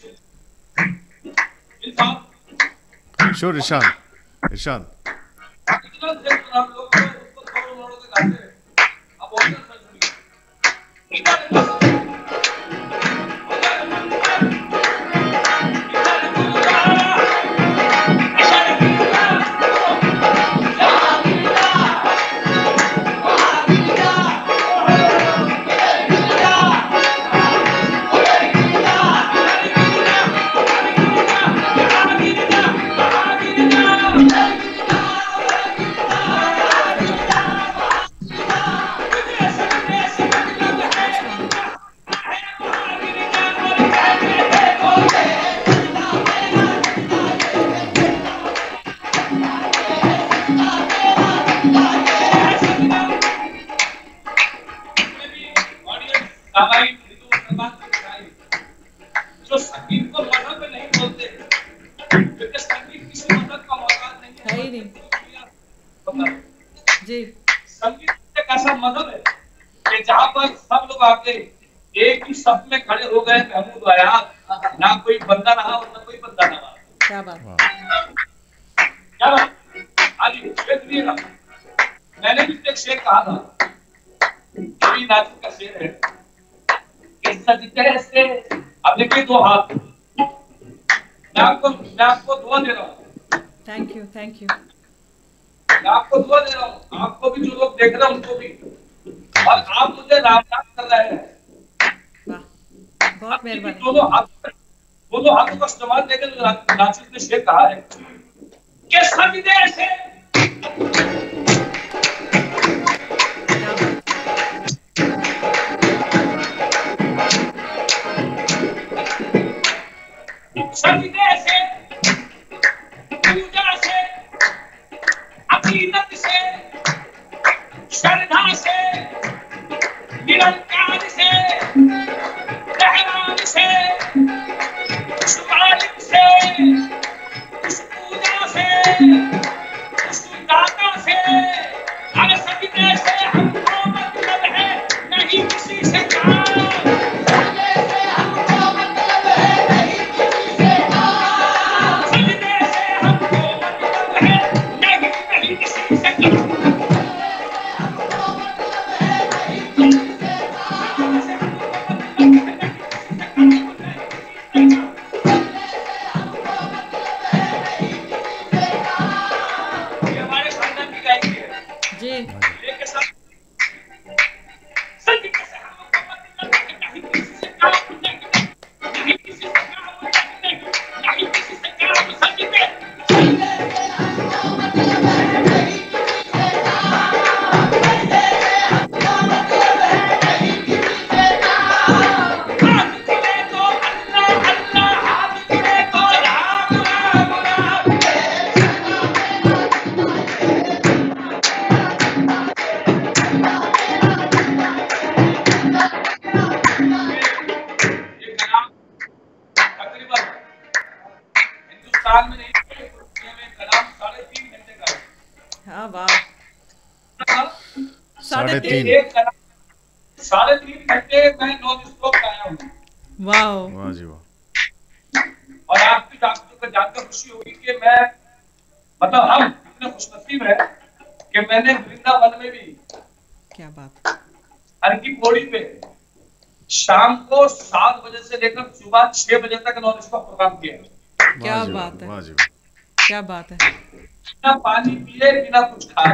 वाह श्योर इरशाद इरशाद नहीं जी। संगीत एक ऐसा मजहब है कि जहाँ पर सब लोग आके एक ही सफ में खड़े हो गए, महमूद आया, ना कोई बंदा रहा और ना कोई बंदा रहा। क्या बात, क्या बात? हाँ जी, शेर सुनिएगा। मैंने भी एक शेर कहा था, कवि नासिर का शेर है कि सजदे से, अब देखिए दो हाथ, मैं आपको दुआ दे रहा हूँ। Thank you, thank you. मैं आपको दुआ दे रहा हूँ, आपको भी, जो लोग देख रहे हैं उनको भी, और आप मुझे राम राम कर रहे हैं। बहुत मेहरबानी। दोनों हाथों का इस्तेमाल करके नासिर ने शेर कहा है कि सजदे से सजदे से, पूजा से, अकीदत से, श्रद्धा से, निरंकार से, रहमान से, उस मालिक से, उस पूजा से, उस दाता से, हर सजदे से हमको मतलब है, नहीं किसी से काम। साढ़े तीन घंटे मैं नॉन स्टॉप गाया हूँ। वाह वाह जी वाह। और आपकी को जानकर खुशी होगी कि मैं, मतलब हम इतने खुशनसीब हैं कि मैंने वृंदावन में भी, क्या बात, हर की पौड़ी पे शाम को 7 बजे से लेकर सुबह 6 बजे तक नॉन स्टॉप प्रोग्राम किया। क्या बात है, क्या बात है। बिना पानी पिए, बिना कुछ खाए,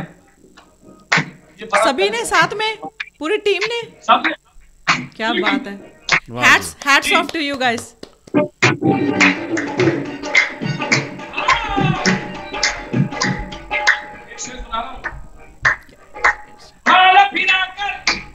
सभी ने साथ में, पूरी टीम ने, सबने। क्या बात है। Hats off to you guys. एक शेर सुना रहा हूं। माला फिराकर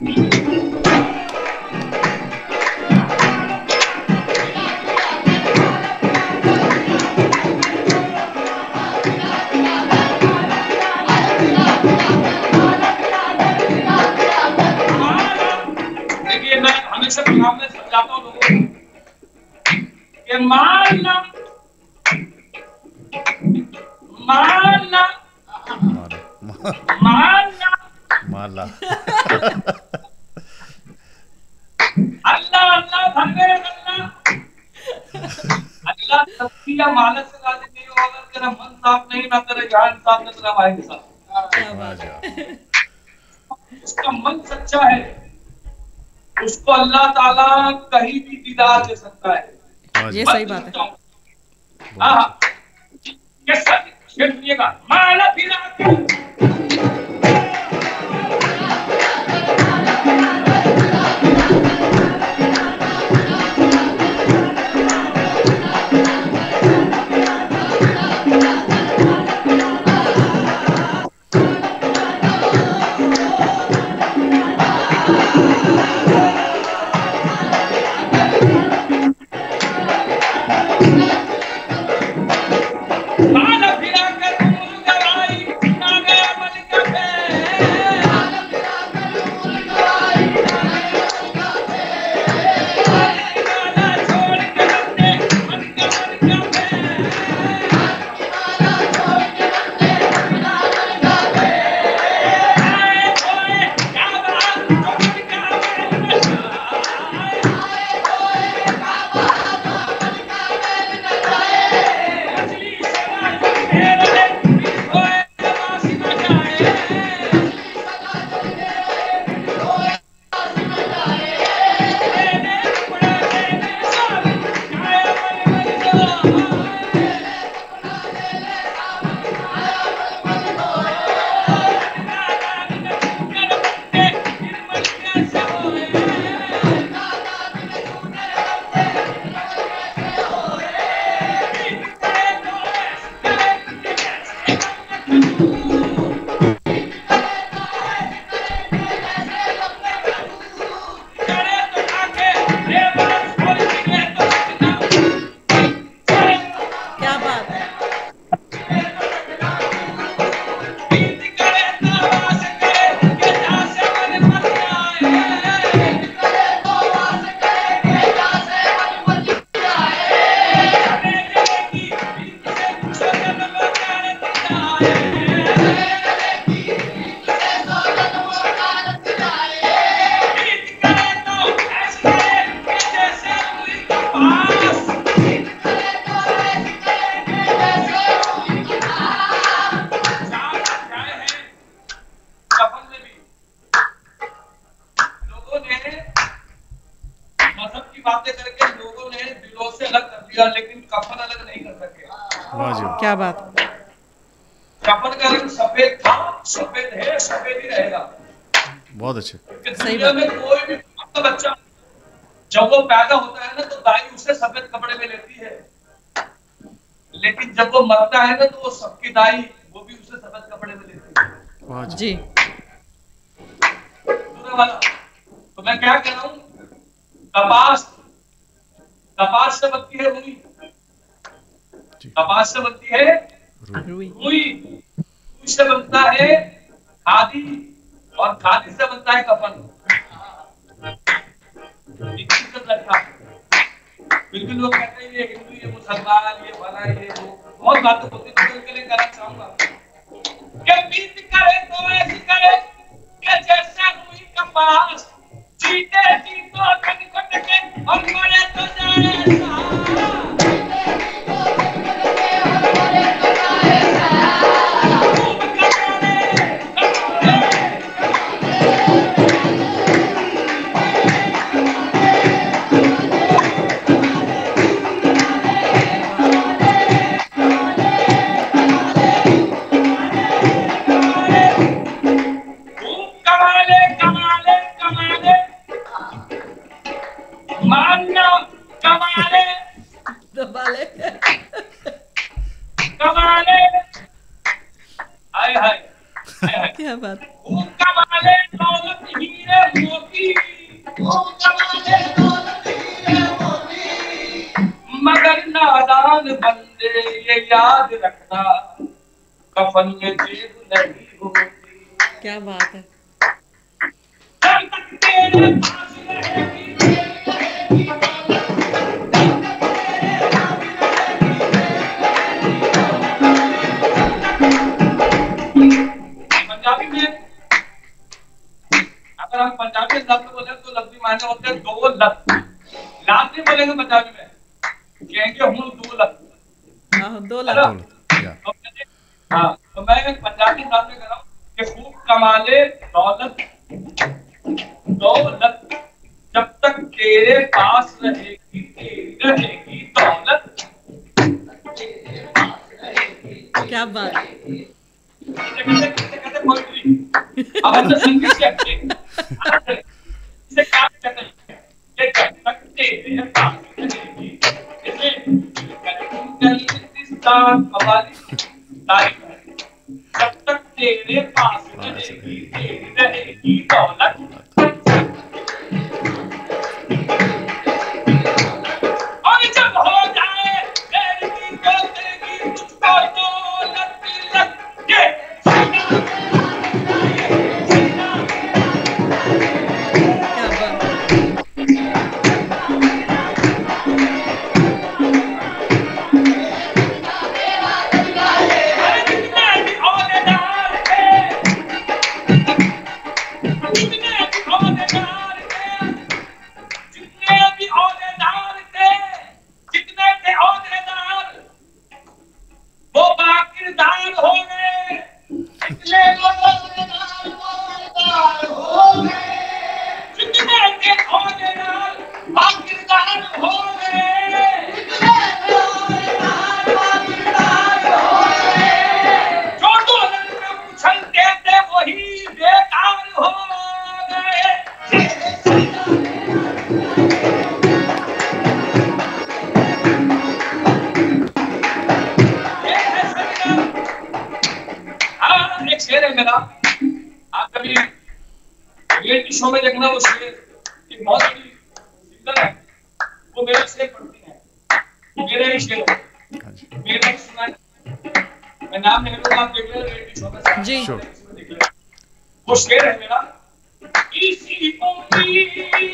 हमेशा प्रोग्राम में समझाता हूँ लोगों को कि माला माला माला माला अल्लाह अल्लाह भगवे अल्लाह अल्लाह तस्बीह माला से राजी नहीं होगा, तेरा मन साफ नहीं, ना तेरा जान साफ, ना तेरा माइंड साफ। उसका मन सच्चा है, उसको अल्लाह ताला कहीं भी दीदार दे सकता है। ये सही बात है। हाँ, ये सच सुनिएगा। माला फिरा कर लेकिन कफन अलग नहीं कर सके। क्या बात। कफन का रंग सफेद था, सफेद है, सफेद ही रहेगा। बहुत अच्छे। दुनिया में कोई भी बच्चा जब वो पैदा होता है ना तो दाई उसे सफेद कपड़े में लेती है, लेकिन जब वो मरता है ना तो वो सबकी दाई वो भी उसे सफेद कपड़े में लेती है। जी तो मैं क्या कह रहा हूँ, कपास से बनती है रुई, कपास से बनती है रुई से बनता है खादी, और खादी से बनता है कफन। फिर भी लोग कहते हैं ये हिंदू, ये मुसलमान, ये भला, ये वो बहुत बातें होती है। तो उनके लिए कहना चाहूंगा कि बीत करे तो ऐसी करे कि जैसा रुई कपास, जीते जी तो खटखट के और मरे तो जाए क्या बात। मगर नादान बंदे ये याद रखना, कफन में जेब नहीं होती। क्या बात है। अगर हम पंजाबी लफ्ज बोले तो लफ्जी मायने होते हैं दो लफ्ज। लात नहीं बोलेंगे पंजाबी में, कहेंगे हूं दो लफ्ज। दो लफ्ज। हाँ, तो मैं पंजाबी लफ्ज में कह रहा हूँ कि खूब कमाले दौलत, दौलत जब तक तेरे पास रहेगी, तेरी रहेगी दौलत। क्या बात। कैसे पोइट्री, अब हम तो संगीत के अच्छे इसे क्या कहते हैं, ये जब तक तेरे पास रहेगी, इसे कलिस्तान कवाली तारीफ है। जब तक तेरे पास रहेगी, तेरी रहेगी दौलत। और जब हो जाए तेरी देगी तुझको दौलत लग के। जितने एक शेर है मेरा, आप कभी रियलिटी शो में देखना, वो शेर एक बहुत बड़ी सिंगर है, वो मेरा शेर पढ़ती है, मेरा ही शेर है, मेरा सुना, मैं नाम नहीं लूंगा, आप देख लेना रियलिटी शो में जी, देख लेना, वो शेर है मेरा, इसी उम्मीद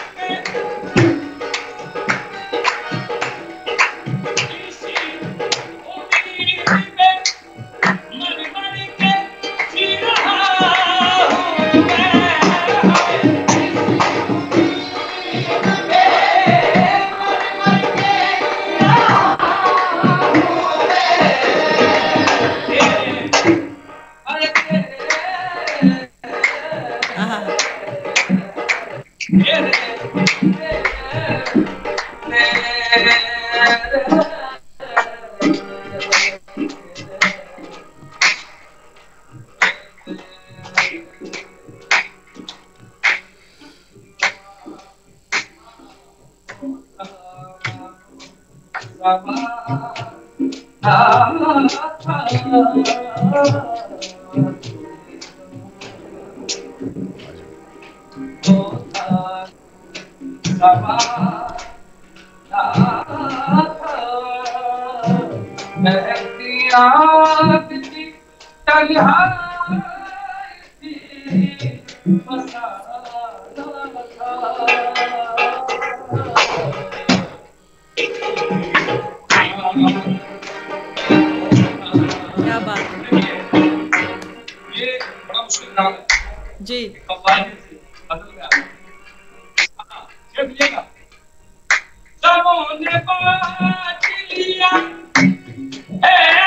क्या बात है ये बड़ा मुश्किल काम है जी। कव्वाली से बदल गया। हाँ, ये मिलेगा। सबों ने बात लिया है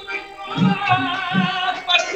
बस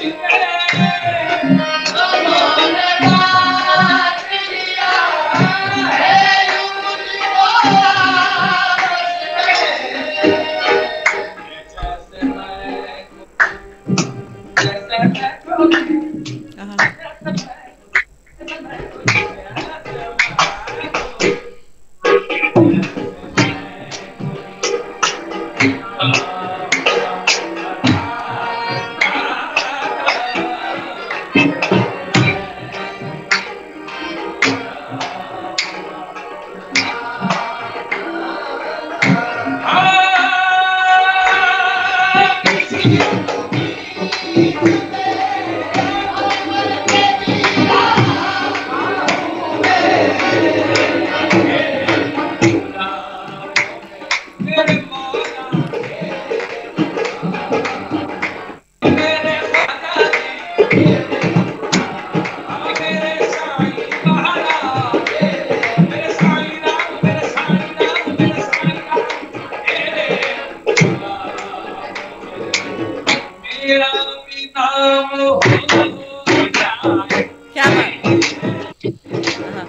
क्या बात। हाँ,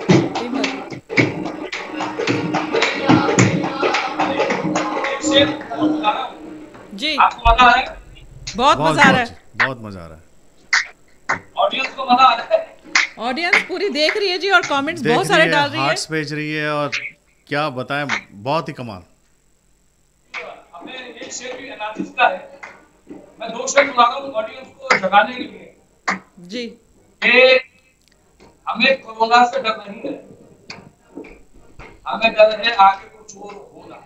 जी, आपको मजा आ रहा है? बहुत मजा आ रहा है। बहुत मजा आ रहा है। ऑडियंस को मजा आ रहा है? ऑडियंस पूरी देख रही है जी, और कमेंट्स देख बहुत सारे रही है, डाल रही है। हार्ट्स भेज रही है, और क्या बताएं, बहुत ही कमाल। हमें एक शेर भी एनालिसिस का है, मैं 2 शेर सुना रहा हूँ ऑडियंस को जगाने के लिए जी, कि हमें कोरोना से डर नहीं है, हमें डर है आगे कुछ और होना।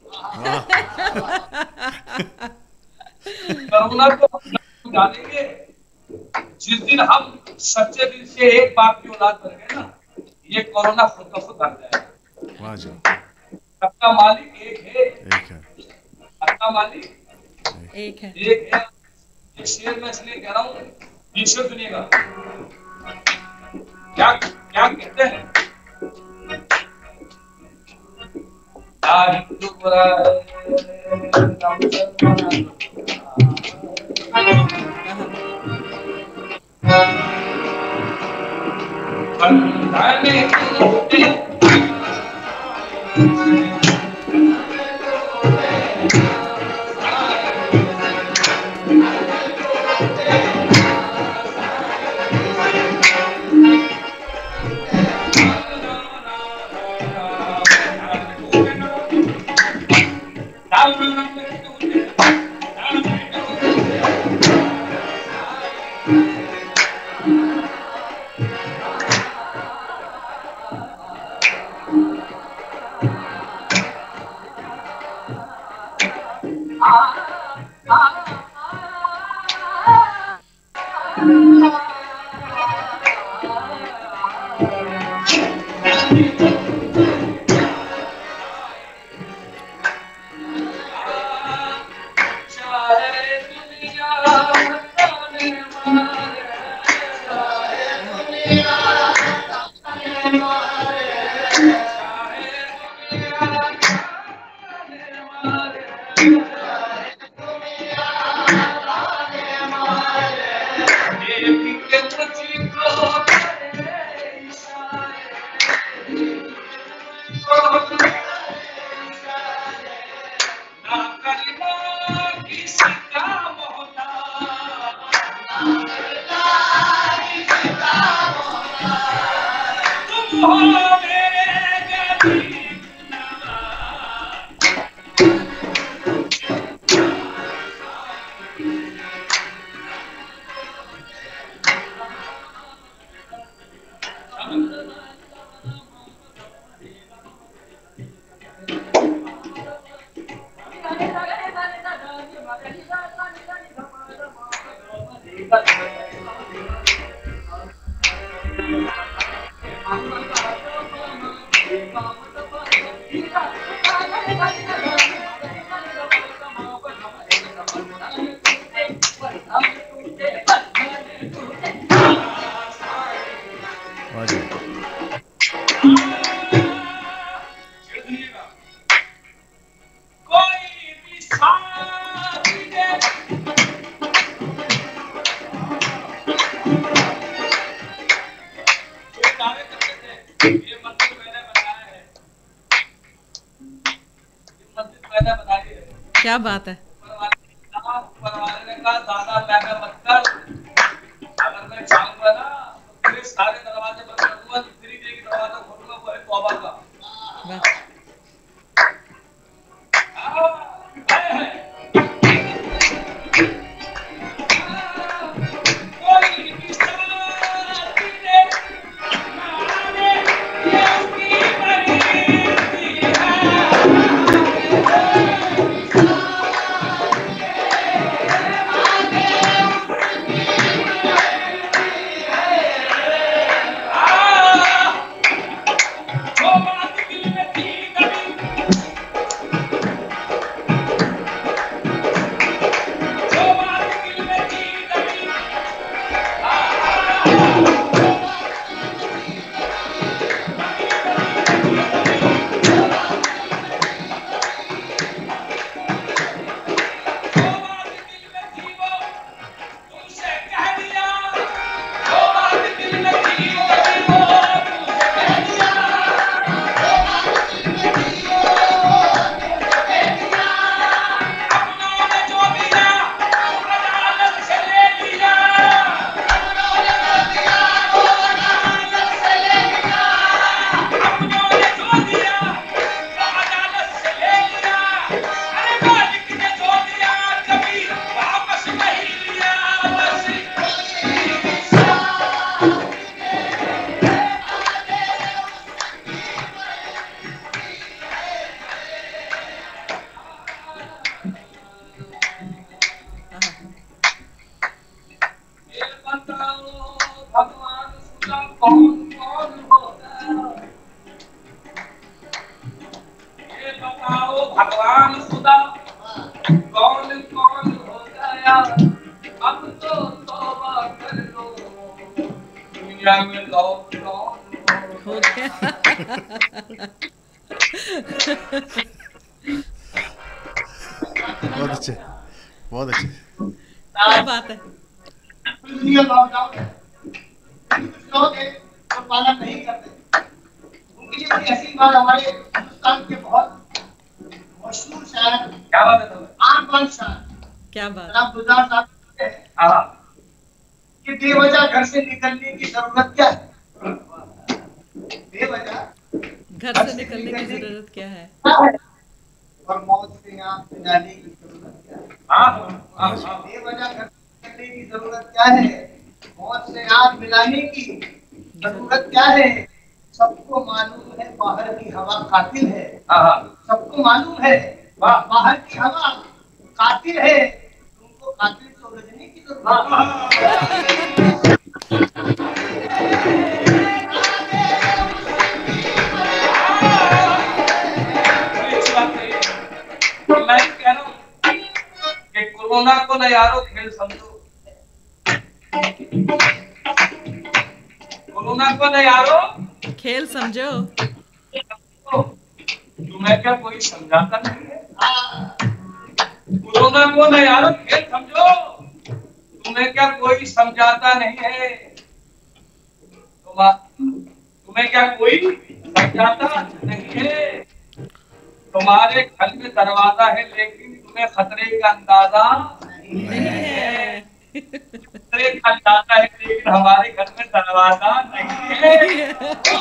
कोरोना को हम जानेंगे जिस दिन हम सच्चे दिल से एक बाप की औलाद बन गए ना, ये कोरोना खुद का खुद भाग जाएगा। वाह जी, सबका मालिक एक है, एक है, सबका मालिक एक है। एक है। ये शेर मैं इसलिए कह रहा हूँ, ये शेर सुनिएगा, क्या क्या कहते हैं, क्या बात है। सारे दरवाजे बंद कर दूंगा, तेरी देगी दरवाजा खोलूंगा, वो है तौबा का। भगवान खुदा कौन कौन हो गया, अब तो तौबा कर लो, दुनिया में लौट कौन हो गया। बहुत अच्छे, बहुत अच्छे। क्या बात है। तो पालन नहीं करते, उनकी ऐसी बात हमारे हिंदुस्तान के बहुत मशहूर शायर, क्या बात है, आनबन शायर, क्या बात, जनाब गुलजार साहब कि बेवजह घर से निकलने की जरूरत क्या है, बेवजह घर से निकलने की जरूरत क्या है, और मौत से आंख मिलाने की जरूरत क्या है, बेवजह घर से निकलने की जरूरत क्या है, मौत से आग मिलाने की जरूरत क्या है? सबको मालूम है बाहर की हवा कातिल है। सबको मालूम है बाहर की हवा कातिल है, तुमको कातिल समझने की जरूरत है। मैं कह रहा हूँ कि कोरोना को न यारो खेल समझो, कोरोना को न यारो खेल समझो। तुम्हें क्या कोई समझाता नहीं है? कोरोना को न यारो खेल समझो, तुम्हें क्या कोई समझाता नहीं है? तुम्हें क्या कोई समझाता नहीं है? तुम्हारे घर में दरवाजा है लेकिन तुम्हें खतरे का अंदाजा नहीं है। खतरे का अंदाजा है लेकिन हमारे घर में दरवाजा नहीं है।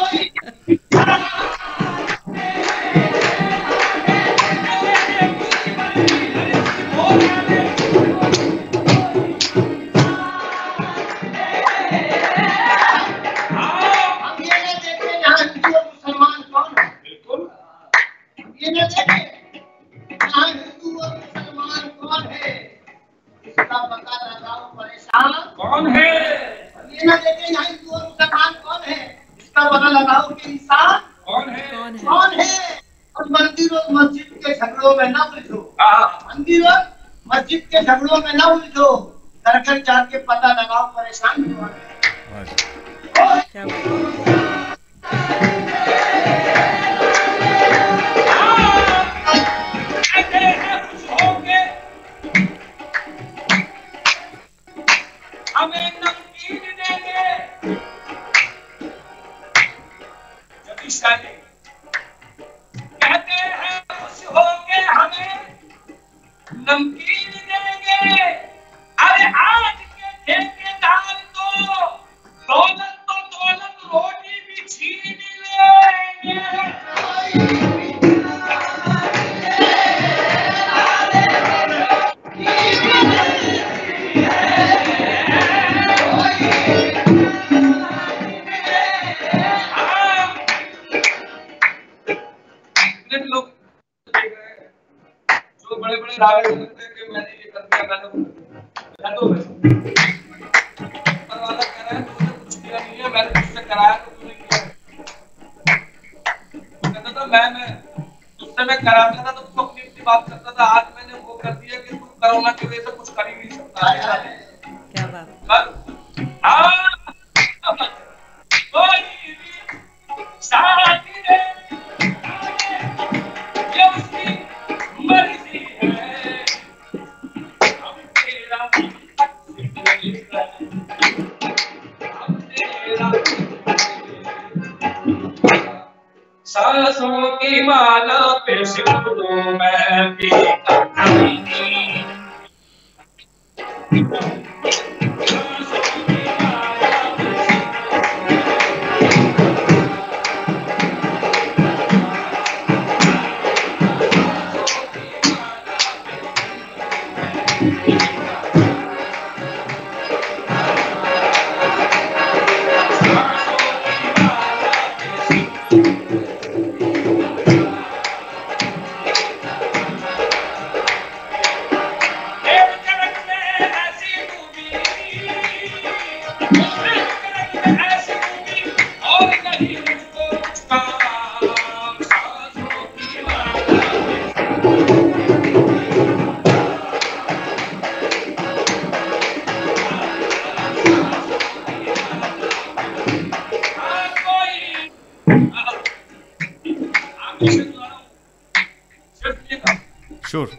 हम ये न देखे यहाँ हिंदू और मुसलमान कौन है। बिल्कुल ये न देखे यहाँ हिंदू और मुसलमान कौन है, इसका पता लगाओ परेशान कौन है? ये न देखे यहाँ हिंदू और मुसलमान कौन है, इसका पता लगाओ कि इंसान कौन है? कौन है। और मंदिर और मस्जिद के झगड़ों में न उलझो, मंदिर और मस्जिद के झगड़ों में न उलझो, घर घर जाके पता लगाओ परेशान कौन है। क्या बात। हमें नमकीन देंगे जब शादी कहते हैं खुश होके हमें नमकीन देंगे। अरे आज के ठेकेदार तो दौलत रोटी भी छीन लेंगे। लोग जो बड़े बड़े दावे करते हैं कि मैंने ये कर दिया, मैंने तो ऊपर वाला कह रहा है तूने कुछ किया नहीं है, मैंने तुझसे कराया तो तूने किया। कहता था मैं तुझसे मैं कराता था तो तू अपनी अपनी बात करता था, आज मैंने वो कर दिया कि तू कोरोना की वजह से कुछ कर ही नहीं सकता। क्या बात। शादी दे ये उसकी मर्जी है, हम तेरा सांसों की माला पे सिंदूर मैं पीता Sure.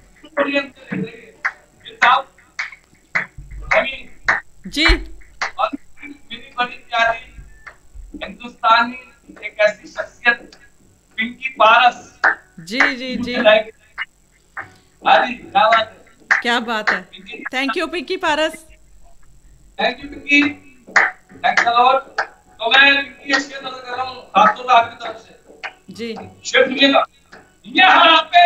जी और मेरी बड़ी प्यारी हिंदुस्तानी एक ऐसी शख्सियत पिंकी पारस। जी जी जी क्या बात है। Thank you Pinky Paras. Thank you Pinky, thanks a lot. तो मैं पिंकी के शेर नजर कर रहा हूँ खातून आपकी तरफ से। जी शेर सुनिएगा। यहाँ पे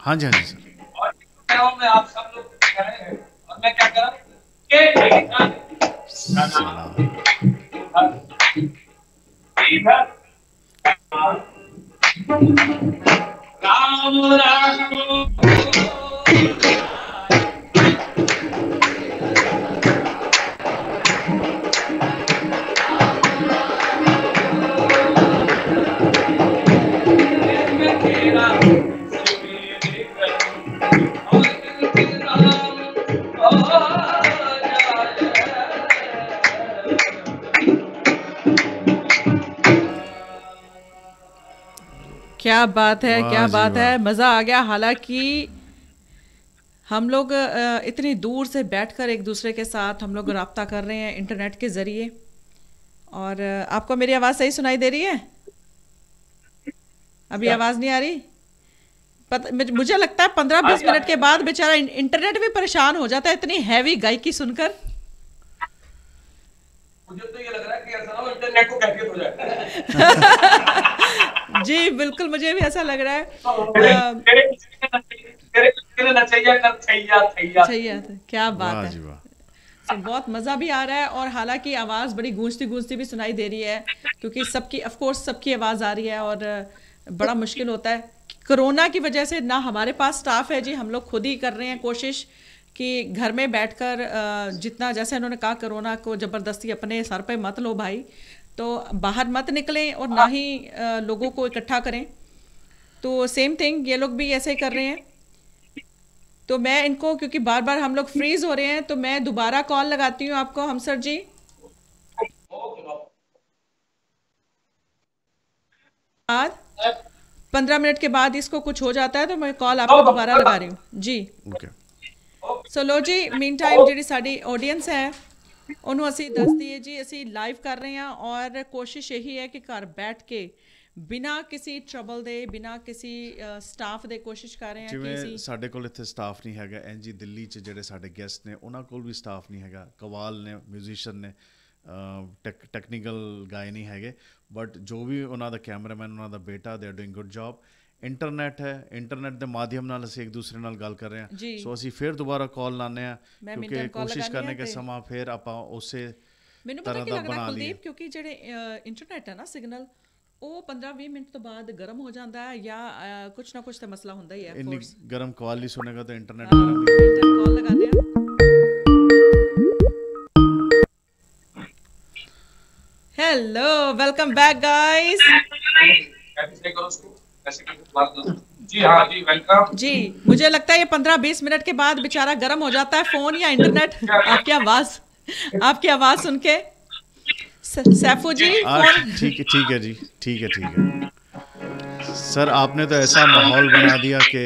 हाँ जी, हाँ जी सर। और कह रहा हूँ मैं, आप सब लोग कह रहे हैं और मैं क्या कर रहा हूँ के इधर राम राम क्या बात है, वाह क्या जी बात है, वाह। मज़ा आ गया। हालांकि हम लोग इतनी दूर से बैठकर एक दूसरे के साथ हम लोग रब्ता कर रहे हैं इंटरनेट के ज़रिए। और आपको मेरी आवाज़ सही सुनाई दे रही है? अभी आवाज़ नहीं आ रही? मुझे लगता है 15-20 मिनट के बाद बेचारा इंटरनेट भी परेशान हो जाता है इतनी हैवी गायकी सुनकर। मुझे तो ये लग रहा है कि ऐसा ना हो इंटरनेट को कैफियत हो जाए। जी बिल्कुल, मुझे भी ऐसा लग रहा है। क्या बात है, बहुत मज़ा भी आ रहा है। और हालांकि आवाज़ बड़ी गूंजती गूंजती भी सुनाई दे रही है क्योंकि सबकी ऑफ कोर्स सबकी आवाज़ आ रही है और बड़ा मुश्किल होता है। कोरोना की वजह से ना हमारे पास स्टाफ है जी, हम लोग खुद ही कर रहे हैं कोशिश कि घर में बैठकर जितना, जैसे उन्होंने कहा कोरोना को ज़बरदस्ती अपने सर पे मत लो भाई, तो बाहर मत निकलें और ना ही लोगों को इकट्ठा करें। तो सेम थिंग ये लोग भी ऐसे ही कर रहे हैं। तो मैं इनको, क्योंकि बार बार हम लोग फ्रीज हो रहे हैं, तो मैं दोबारा कॉल लगाती हूँ आपको हमसर जी। बाद 15 मिनट के बाद इसको कुछ हो जाता है तो मैं कॉल आपको दोबारा लगा रही हूँ जी। सो लो जी, मीन टाइम जी साड़ी ऑडियंस है उन्होंने असी दस दिए जी, असी लाइव कर रहे हैं और कोशिश यही है कि घर बैठ के बिना किसी ट्रबल दे, बिना किसी स्टाफ दे कोशिश कर रहे हैं। जिवें साडे कोल इत्थे स्टाफ नहीं हैगा, एनजी दिल्ली च ਜਿਹੜੇ ਸਾਡੇ ਗੈਸਟ ਨੇ ਉਹਨਾਂ ਕੋਲ ਵੀ ਸਟਾਫ ਨਹੀਂ ਹੈਗਾ, ਕਵਾਲ ਨੇ ਮਿਊਜ਼ੀਸ਼ੀਅਨ ਨੇ, ਟੈਕਨੀਕਲ ਗਾਏ ਨਹੀਂ ਹੈਗੇ, ਬਟ ਜੋ ਵੀ ਉਹਨਾਂ ਦਾ ਕੈਮਰਾਮੈਨ, ਉਹਨਾਂ ਦਾ ਬੇਟਾ, they are doing good job. Internet ਹੈ, ਇੰਟਰਨੈਟ ਦੇ ਮਾਧਿਅਮ ਨਾਲ ਅਸੀਂ ਇੱਕ ਦੂਸਰੇ ਨਾਲ ਗੱਲ ਕਰ ਰਹੇ ਹਾਂ। ਸੋ ਅਸੀਂ ਫਿਰ ਦੁਬਾਰਾ ਕਾਲ ਲਾਉਂਦੇ ਹਾਂ ਕਿਉਂਕਿ ਕੋਸ਼ਿਸ਼ ਕਰਨੇ ਕਿ ਸਮਾਂ ਫਿਰ ਆਪਾਂ ਉਸੇ ਤਰ੍ਹਾਂ ਦਾ ਬਣਾ ਲਈਏ। ਕਿਉਂਕਿ ਜਿਹੜੇ ਇੰਟਰਨੈਟ ਹੈ ਨਾ ਸਿਗਨਲ, ਉਹ 15-20 ਮਿੰਟ ਤੋਂ ਬਾਅਦ ਗਰਮ ਹੋ ਜਾਂਦਾ ਹੈ ਜਾਂ ਕੁਛ ਨਾ ਕੁਛ ਤਾਂ ਮਸਲਾ ਹੁੰਦਾ ਹੀ ਹੈ। ਇੰਨੀ ਗਰਮ ਕਵਾਲੀ ਸੁਣੇਗਾ ਤਾਂ ਇੰਟਰਨੈਟ ਗਰਮ ਹੀ ਹੋਏਗਾ। ਕਾਲ ਲਗਾਉਂਦੇ ਆ। Hello, welcome back guys. जी हाँ जी, वेलकम जी। मुझे लगता है ये 15-20 मिनट के बाद बेचारा गर्म हो जाता है फोन या इंटरनेट। आपकी आवाज सुन के सैफू जी। ठीक है जी, ठीक है सर, आपने तो ऐसा माहौल बना दिया कि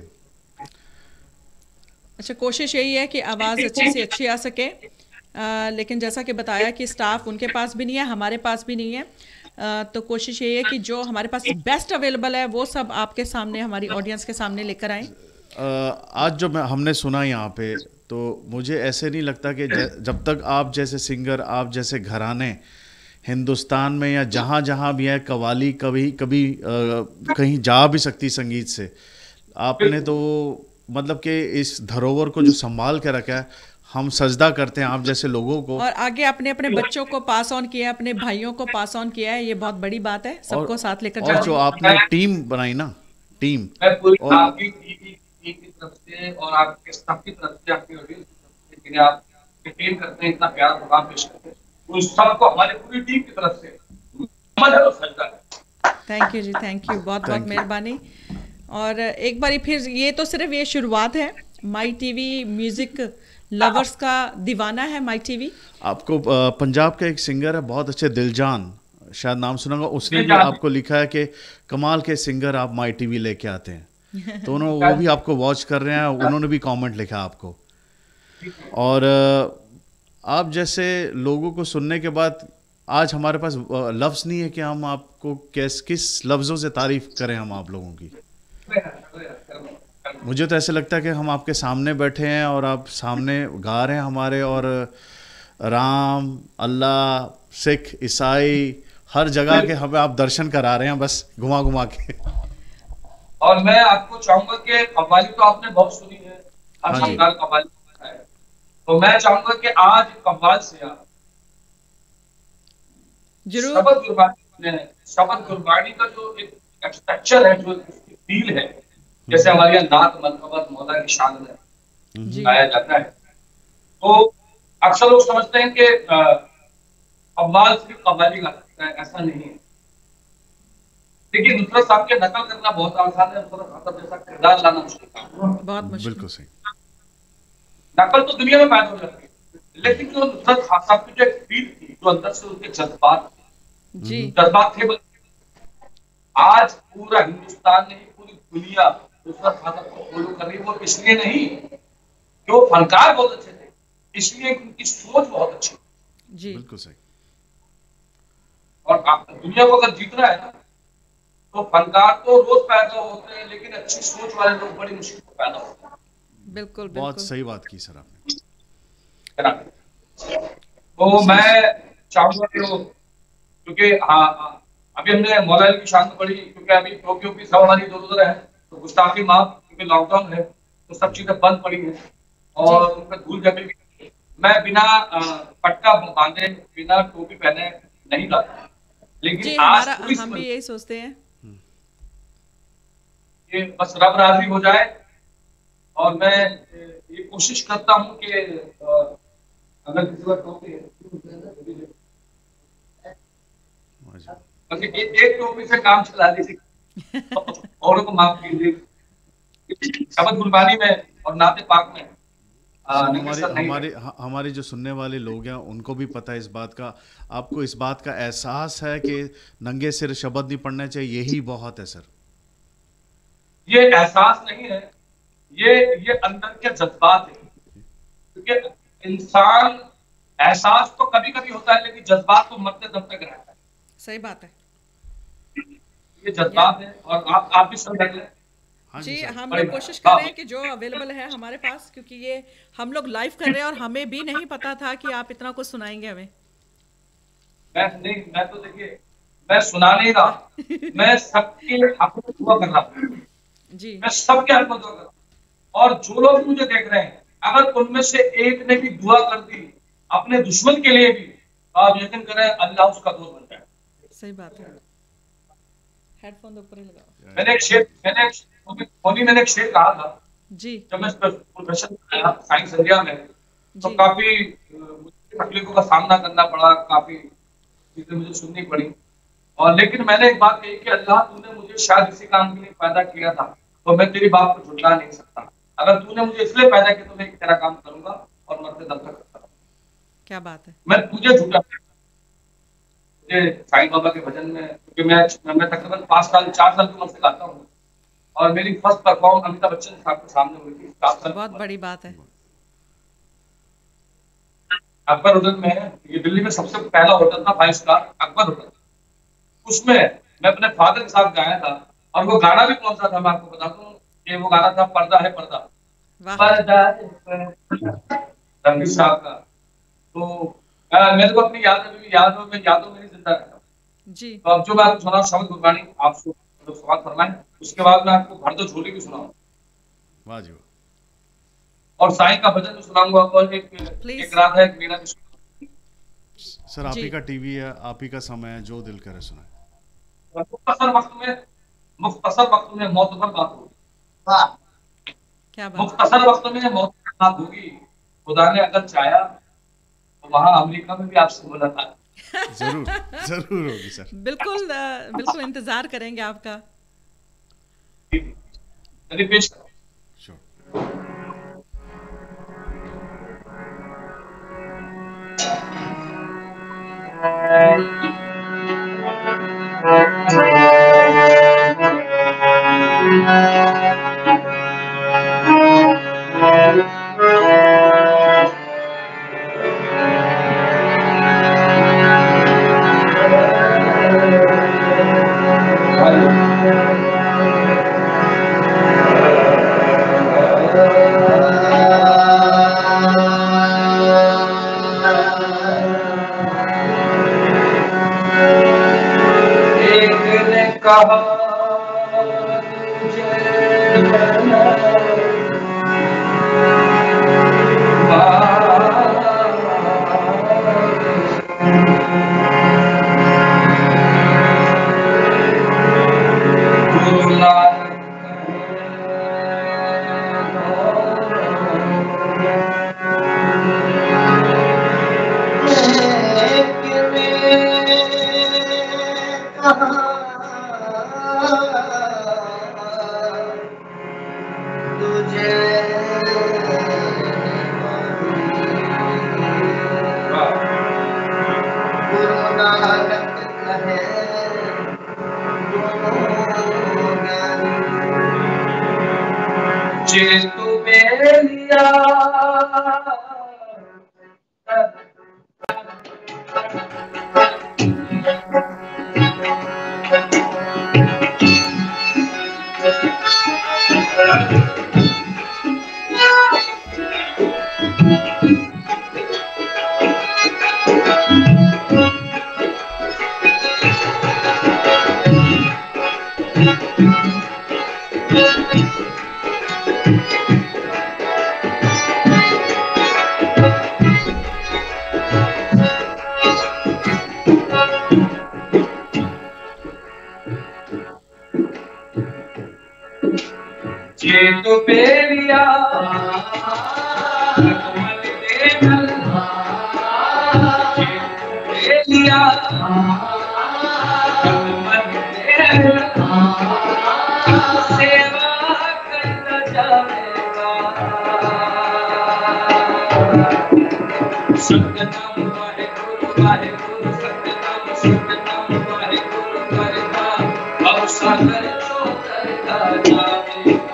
अच्छा, कोशिश यही है कि आवाज़ अच्छी से अच्छी आ सके। लेकिन जैसा कि बताया कि स्टाफ उनके पास भी नहीं है, हमारे पास भी नहीं है। तो कोशिश ये है कि जो हमारे पास बेस्ट अवेलेबल है वो सब आपके सामने, हमारी ऑडियंस के सामने लेकर आएँ। आज जो हमने सुना यहाँ पे, तो मुझे ऐसे नहीं लगता कि जब तक आप जैसे सिंगर, आप जैसे घराने हिंदुस्तान में या जहाँ जहाँ भी है, कवाली कभी कहीं जा भी सकती संगीत से। आपने तो मतलब कि इस धरोहर को जो संभाल के रखा है, हम सजदा करते हैं आप जैसे लोगों को। और आगे अपने अपने बच्चों को पास ऑन किया है, अपने भाइयों को पास ऑन किया है, ये बहुत बड़ी बात है। सबको साथ लेकर और जो आपने टीम बनाई ना, टीम आपकी टीम की तरफ से और आपके स्टाफ की तरफ से, आपकी ऑडियंस की तरफ से, जिन्हें आप टीम करते हैं, इतना प्यारा प्रोग्राम पेश करते हैं, उन सबको हमारी पूरी टीम की तरफ से सजदा है। थैंक यू जी, थैंक यू, बहुत बहुत मेहरबानी। और एक बारी फिर, ये तो सिर्फ ये शुरुआत है। माई टीवी म्यूजिक लवर्स का दीवाना है माई टीवी। आपको पंजाब का एक सिंगर है बहुत अच्छे, दिलजान, शायद नाम सुना होगा, उसने भी आपको लिखा है कि कमाल के सिंगर आप माई टीवी लेके आते हैं। तो वो भी आपको वॉच कर रहे हैं, उन्होंने भी कमेंट लिखा आपको। और आप जैसे लोगों को सुनने के बाद आज हमारे पास लफ्ज़ नहीं है कि हम आपको किस लफ्ज़ों से तारीफ़ करें हम आप लोगों की। मुझे तो ऐसे लगता है कि हम आपके सामने बैठे हैं और आप सामने गा रहे हैं हमारे, और राम, अल्लाह, सिख, ईसाई, हर जगह के हमें आप दर्शन करा रहे हैं, बस घुमा घुमा के। और मैं आपको चाहूंगा कि कव्वाली तो आपने बहुत सुनी है, हर हाँ जी। साल कव्वाली है, तो मैं चाहूंगा कि आज कव्वाल से आप जरूर। शबद गुरबानी का जो एक स्ट्रक्चर है, जो फील है, जैसे हमारे यहाँ नात मरतबत मौला की शान है गाया जाता है, तो अक्सर लोग समझते हैं कि कव्वाल सिर्फ कव्वाली गा सकता है, ऐसा नहीं है। देखिए नुसरत साहब के नकल करना बहुत आसान है, नुसरत साहब जैसा किरदार लाना मुश्किल काम है। बहुत मुश्किल। बिल्कुल सही। नकल तो दुनिया में पैदा हो जाती है, लेकिन जो नुसरत साहब की जो एक फील थी, जो अंदर से उनके जज्बात जी थे, आज पूरा हिंदुस्तान नहीं, पूरी दुनिया नुसरत साहब को फॉलो कर रही है। वो इसलिए नहीं कि वो फनकार बहुत अच्छे थे, इसलिए उनकी सोच बहुत अच्छी जी बिल्कुल सही। और दुनिया को अगर जीतना है ना, तो फनकार तो रोज पैदा होते हैं, लेकिन अच्छी सोच वाले लोग बड़ी मुश्किल से पैदा होते हैं। बिल्कुल बहुत बिल्कुल सही बात की सर आपने। है ना? तो मैं चाहूंगा कि क्योंकि अभी हमने मौला अली की शान पढ़ी, क्योंकि अभी टोक्यो की सब हमारी इधर उधर है, तो गुस्ताखी माफ, क्योंकि लॉकडाउन है तो सब चीजें बंद पड़ी हैं और उन पर धूल जमी भी। मैं बिना पट्टा बांधे, बिना टोपी पहने नहीं गाता, जी लेकिन आज हमारा हम भी यही सोचते हैं कि बस रब राजी हो जाए। और मैं ये कोशिश करता हूँ कि अगर किसी बार टोपी है, बस एक टोपी से काम चला लीजिए, औरों को माफ कीजिए। शबद गुरबानी में और नाते पाक में हमारे जो सुनने वाले लोग हैं उनको भी पता है इस बात का। आपको इस बात का एहसास है कि नंगे सिर शब्द नहीं पढ़ना चाहिए, यही बहुत है सर। ये एहसास नहीं है, ये अंदर के जज्बात है, क्योंकि इंसान एहसास तो कभी कभी होता है, लेकिन जज्बात तो मरते दम तक रहता है। सही बात है, ये जज्बात है। और आप भी समझ लें। जी हम लोग कोशिश कर रहे हैं कि जो अवेलेबल है हमारे पास, क्योंकि ये हम लोग लाइव कर रहे हैं और हमें भी नहीं पता था कि आप इतना कुछ सुनाएंगे हमें। मैं तो देखिए, मैं सुना नहीं रहा, मैं सबके हक में दुआ कर रहा हूँ जी, मैं सबके हक में दुआ कर रहा हूँ। और जो लोग मुझे देख रहे हैं, अगर उनमें से एक ने भी दुआ कर दी अपने दुश्मन के लिए भी, तो आप यकीन करें अल्लाह उसका दोस्त बन जाए। सही बात है। हेडफोन तो ऊपर ही लगाओ। मैंने एक शेर कहा था जी, जब मैं प्रोफेशन साइंस इंडिया में, तो काफी तकलीफों का सामना करना पड़ा, काफी चीजें मुझे सुननी पड़ी। और लेकिन मैंने एक बात कही कि अल्लाह तूने मुझे शायद इसी काम के लिए पैदा किया था, तो मैं तेरी बात को झुठला नहीं सकता। अगर तूने मुझे इसलिए पैदा किया तो मैं तेरा काम करूंगा और मरते दम तक करता रहूंगा। क्या बात है। मैं तुझे झूठा, मुझे साईं बाबा के भजन में, क्योंकि मैं तकरीबन 4 साल की उम्र से गाता हूँ, और मेरी फर्स्ट परफॉर्म अमिताभ बच्चन साहब के सामने हुई थी। बहुत बड़ी बात है। अकबर होटल में, ये दिल्ली में सबसे पहला होटल था 5 स्टार अकबर होटल, उसमें मैं अपने फादर के साथ गाया था। और वो गाना भी कौन सा था मैं आपको बता दूं कि वो गाना था पर्दा है पर्दा, पर्दा रणवीर साहब का। तो मेरे को अपनी यादों में जिंदा रहता जी। तो अब जो मैं आपको सुना शबद गुरबानी, आप सवाल फरमाएं, उसके बाद मैं आपको भर दो झोली भी सुनाऊं। वाह जी। और साईं का भजन भी सुनाऊंगा, और एक रात है एक मीना भी सुनाऊंगा। सर आप ही का टीवी है, आप ही का समय है, जो दिल करे सुनाए। मुख्तसर वक्त में मोतबर बात होगी। क्या बात। मुख्तसर वक्त में मोतबर बात होगी, खुदा ने अगर चाहा तो वहां अमेरिका में भी आपसे मुलाकात जरूर होगी सर। बिल्कुल बिल्कुल इंतजार करेंगे आपका। पेश करो। तो बेलिया बेलिया सेवा करता जाएगा सतनाम वाहेगुरु वाहेगुरु सतनाम सतनाम वाहेगुरु करता और सागर जो करता जाएगा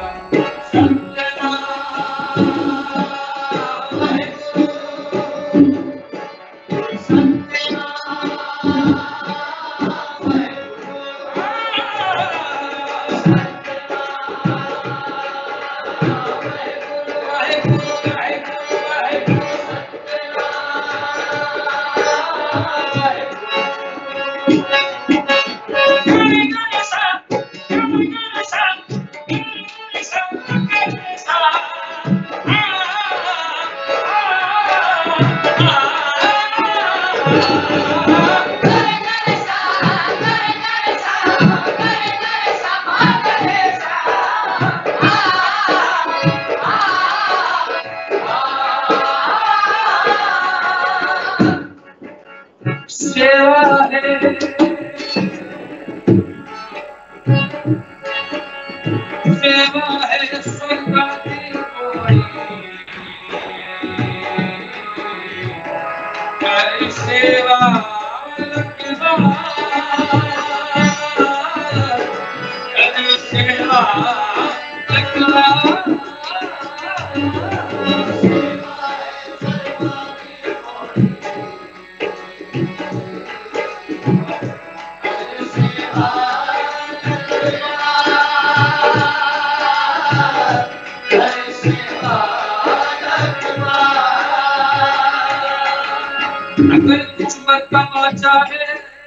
अगर कुछ मरतबा चाहे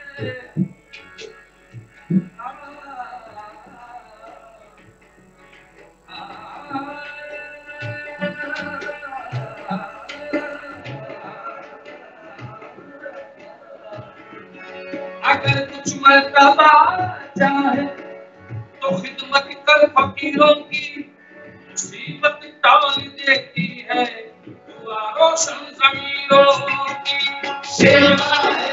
अगर कुछ मरतबा चाहे तो खिदमत कर फकीरों की मुसीबत टाल देती है दुआ रोशन ज़मीरों की सेवा है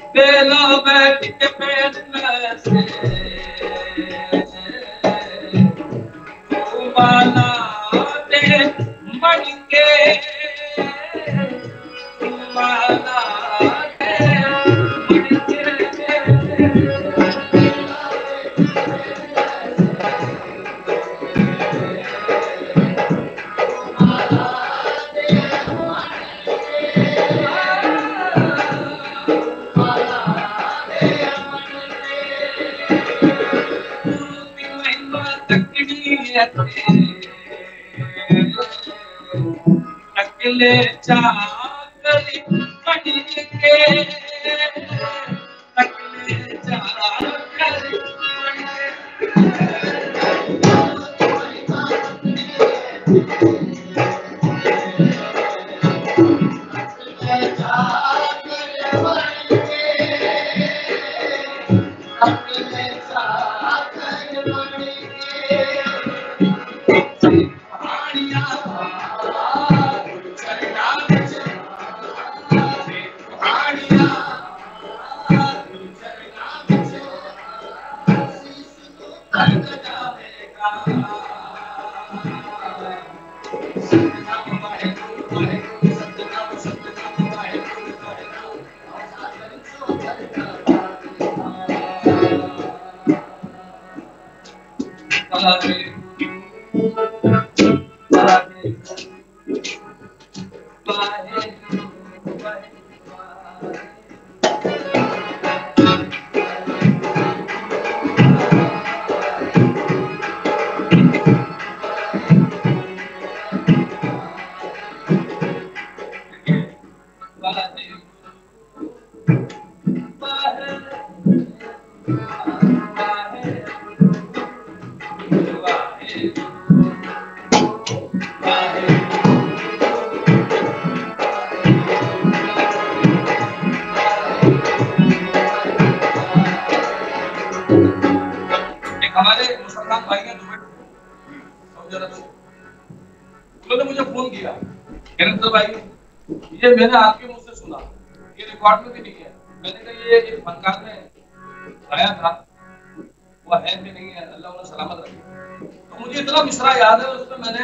बेला बैठ के पेड़ से माला दे मण के माला दे मण के अकेले चाकरी बन के अकेले चाकरी उन्होंने मुझे फोन किया, भाई ये मैंने आपके मुंह से सुना, ये रिकॉर्ड में भी नहीं है। मैंने कहा ये एक फनकार ने गाया था, वो है भी नहीं है, अल्लाह उन्हें सलामत रखे। तो मुझे इतना मिसरा याद है, उसमें मैंने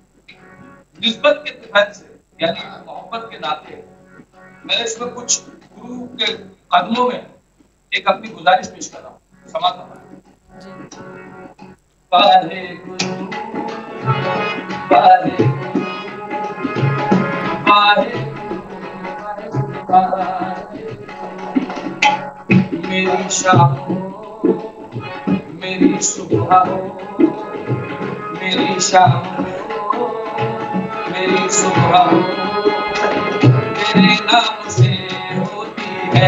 निस्बत के तहत से यानी मोहब्बत के नाते मैंने इसमें कुछ गुरु के कदमों में एक अपनी गुजारिश पेश कर रहा हूँ। समा करना मेरी शाम हो मेरी सुबह हो मेरी शाम हो मेरी सुबह हो तेरे नाम से होती है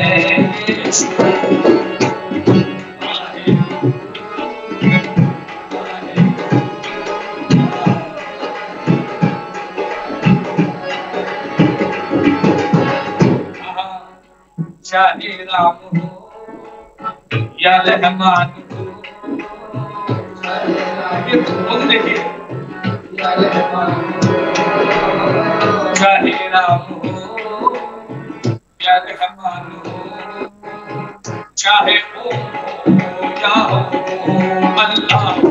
चाहे राम हो या रहमान हो, ये खुद देखिए, चाहे राम हो या रहमान हो, चाहे वो या हो अल्लाह हो।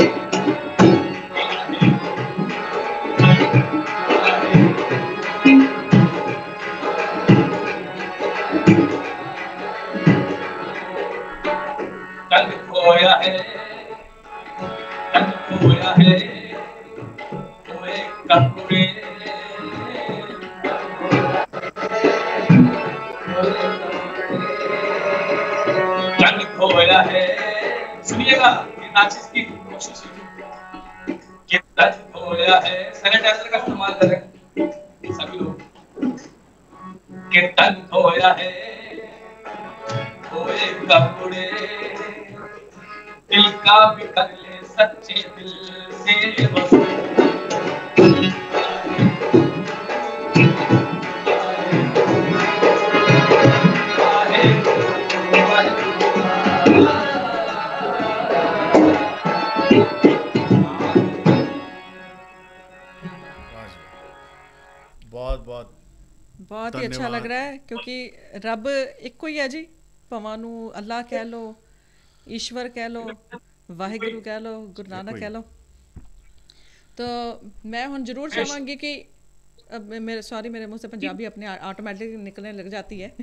तन खोया है खोए कपूरे तन खोया है। सुनिएगा ये नाचिस की कोशिश कि तन खोया है, सैनिटाइजर का इस्तेमाल करें सभी लोग, कि तन खोया है खोए कपूरे दिल का भी कर ले सच्चे दिल से वसूल। बहुत बहुत बहुत ही ही अच्छा लग रहा है क्योंकि रब एक कोई है जी, पवानू अल्लाह कह लो, ईश्वर कह लो, वाहिगुरु कह लो, गुरु नानक कह लो। तो मैं हुन जरूर चाहांगी कि मेरे मुंह से पंजाबी अपने ऑटोमेटिक निकलने लग जाती है।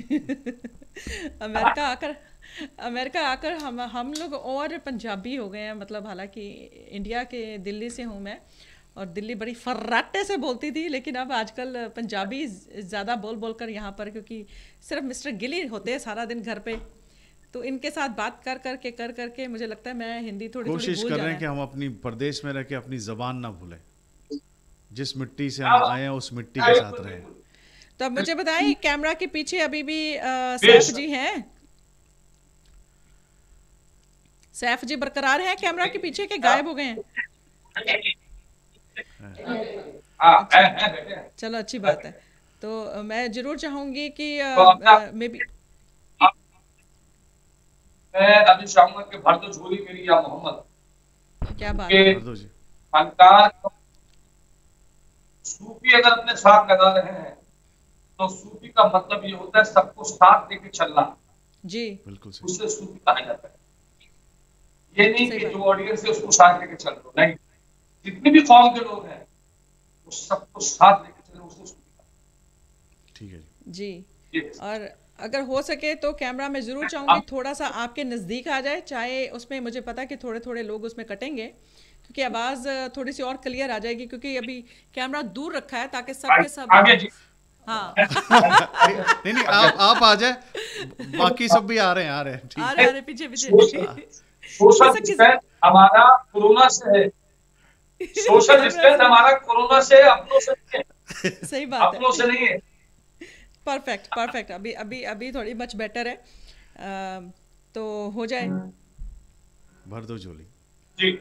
अमेरिका आकर हम लोग और पंजाबी हो गए हैं, मतलब हालांकि इंडिया के दिल्ली से हूँ मैं, और दिल्ली बड़ी फर्राटे से बोलती थी, लेकिन अब आजकल पंजाबी ज़्यादा बोल कर यहाँ पर, क्योंकि सिर्फ मिस्टर गिल ही होते हैं सारा दिन घर पे, तो इनके साथ बात कर करके मुझे लगता है मैं हिंदी थोड़ी कोशिश कर रहे हैं कि हम अपनी प्रदेश में रह के अपनी ज़बान ना भूलें, जिस मिट्टी से हम आए हैं उस मिट्टी के साथ रहें। तो अब मुझे बताएं, कैमरा के पीछे अभी भी सैफ जी हैं? सैफ जी बरकरार हैं कैमरा के पीछे के गायब हो गए हैं? चलो अच्छी बात है। तो मैं जरूर चाहूंगी कि मैं अभी चाहूंगा कि भर दो झोली मेरी या मोहम्मद। क्या बात है। फनकार सूफी अगर अपने साथ लगा रहे हैं तो सूफी का मतलब ये होता है सबको साथ लेके चलना जी, बिल्कुल सही। उससे सूफी कहा जाता है। ये नहीं कि जो ऑडियंस है उसको साथ लेके चल दो, नहीं, जितने भी कौम के लोग हैं वो सबको साथ लेके चले, उसको सूफी। ठीक है जी। और अगर हो सके तो कैमरा में जरूर चाहूंगी थोड़ा सा आपके नजदीक आ जाए, चाहे उसमें मुझे पता है कि थोड़े थोड़े लोग उसमें कटेंगे, क्योंकि आवाज थोड़ी सी और क्लियर आ जाएगी, क्योंकि अभी कैमरा दूर रखा है ताकि सबके सब आगे जी। हाँ नहीं आप आ जाए, बाकी सब भी आ रहे हैं आ रहे पीछे सोशल डिस्टेंस हमारा कोरोना से है, सोशल डिस्टेंस हमारा कोरोना से, अपनों से नहीं है। सही बात है, अपनों से नहीं है। परफेक्ट। अभी थोड़ी मच बेटर है। तो हो जाए, भर दो झोली जी।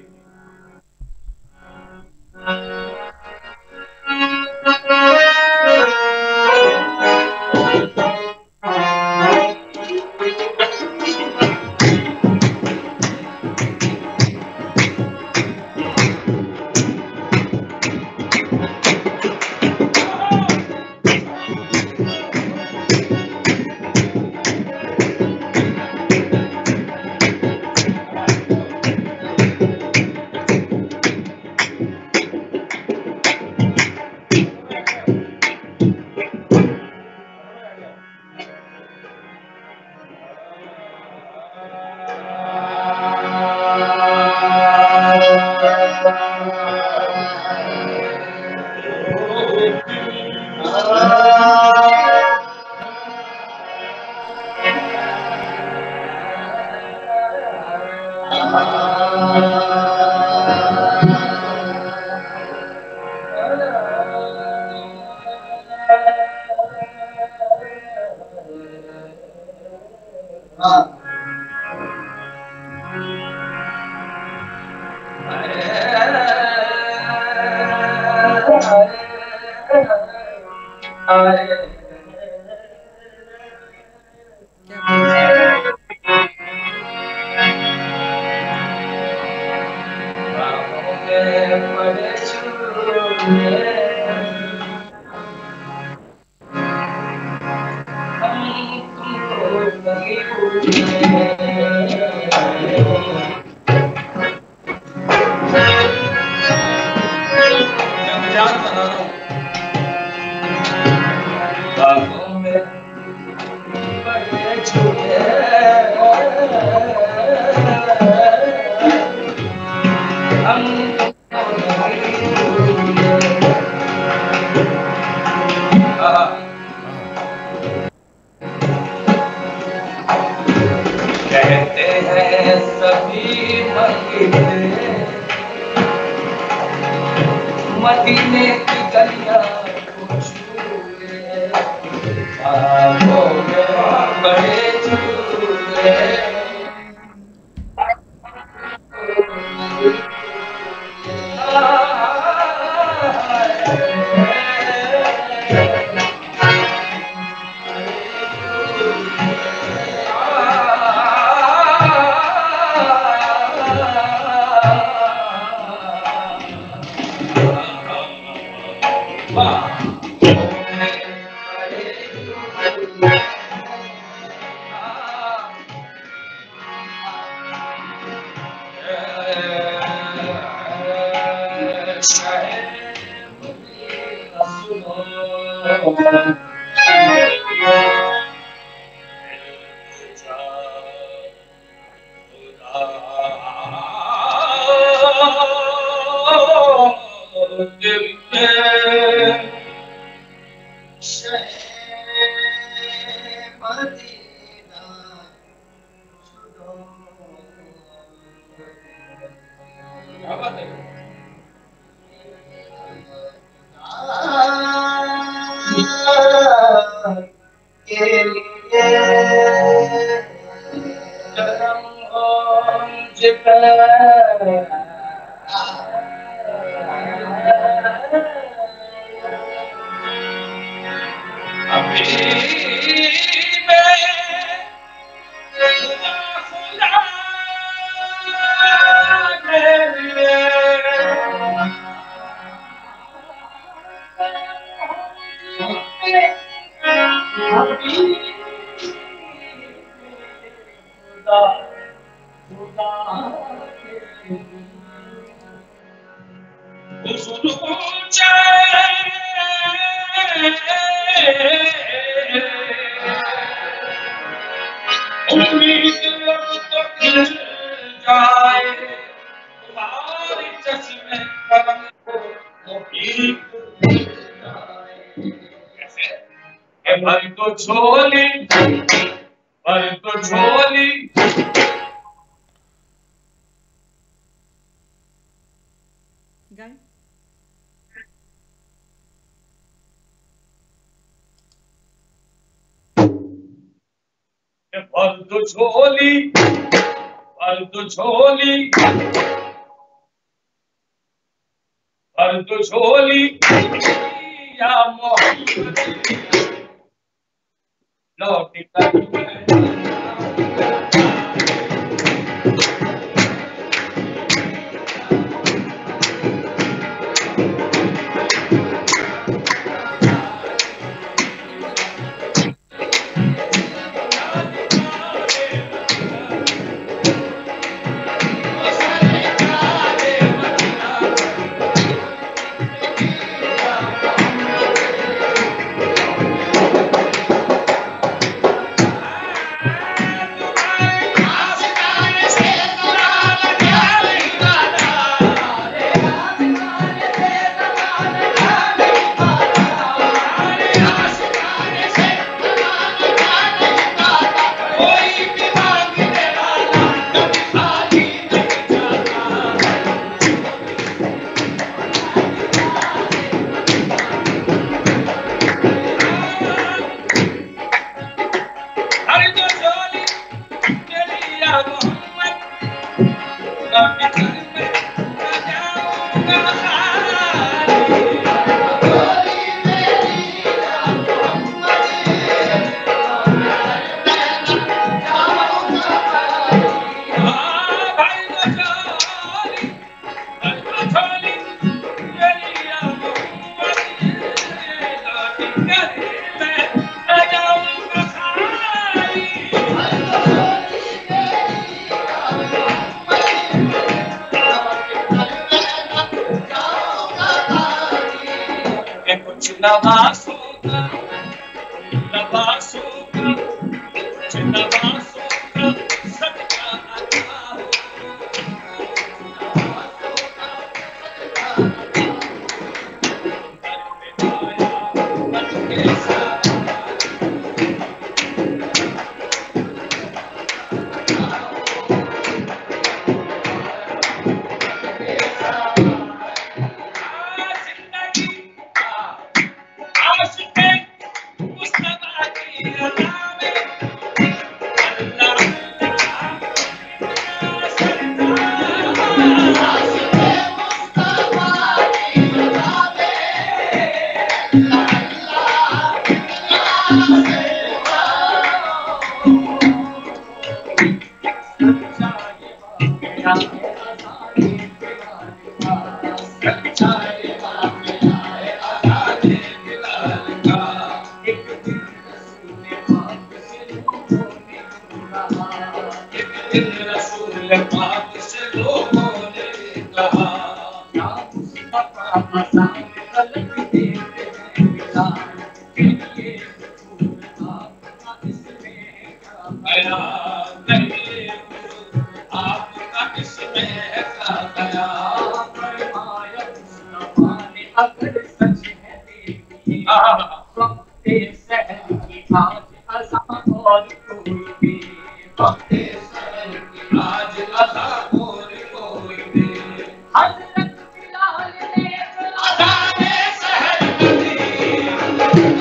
आपका इसमें का गया फरमाया मुस्तफा ने अगर सच है तेरी वक्त सहर की आज अज़ां और कोई दे वक्त सहर की आज अज़ां और कोई दे हज़रत बिलाल ने अज़ान सहर दी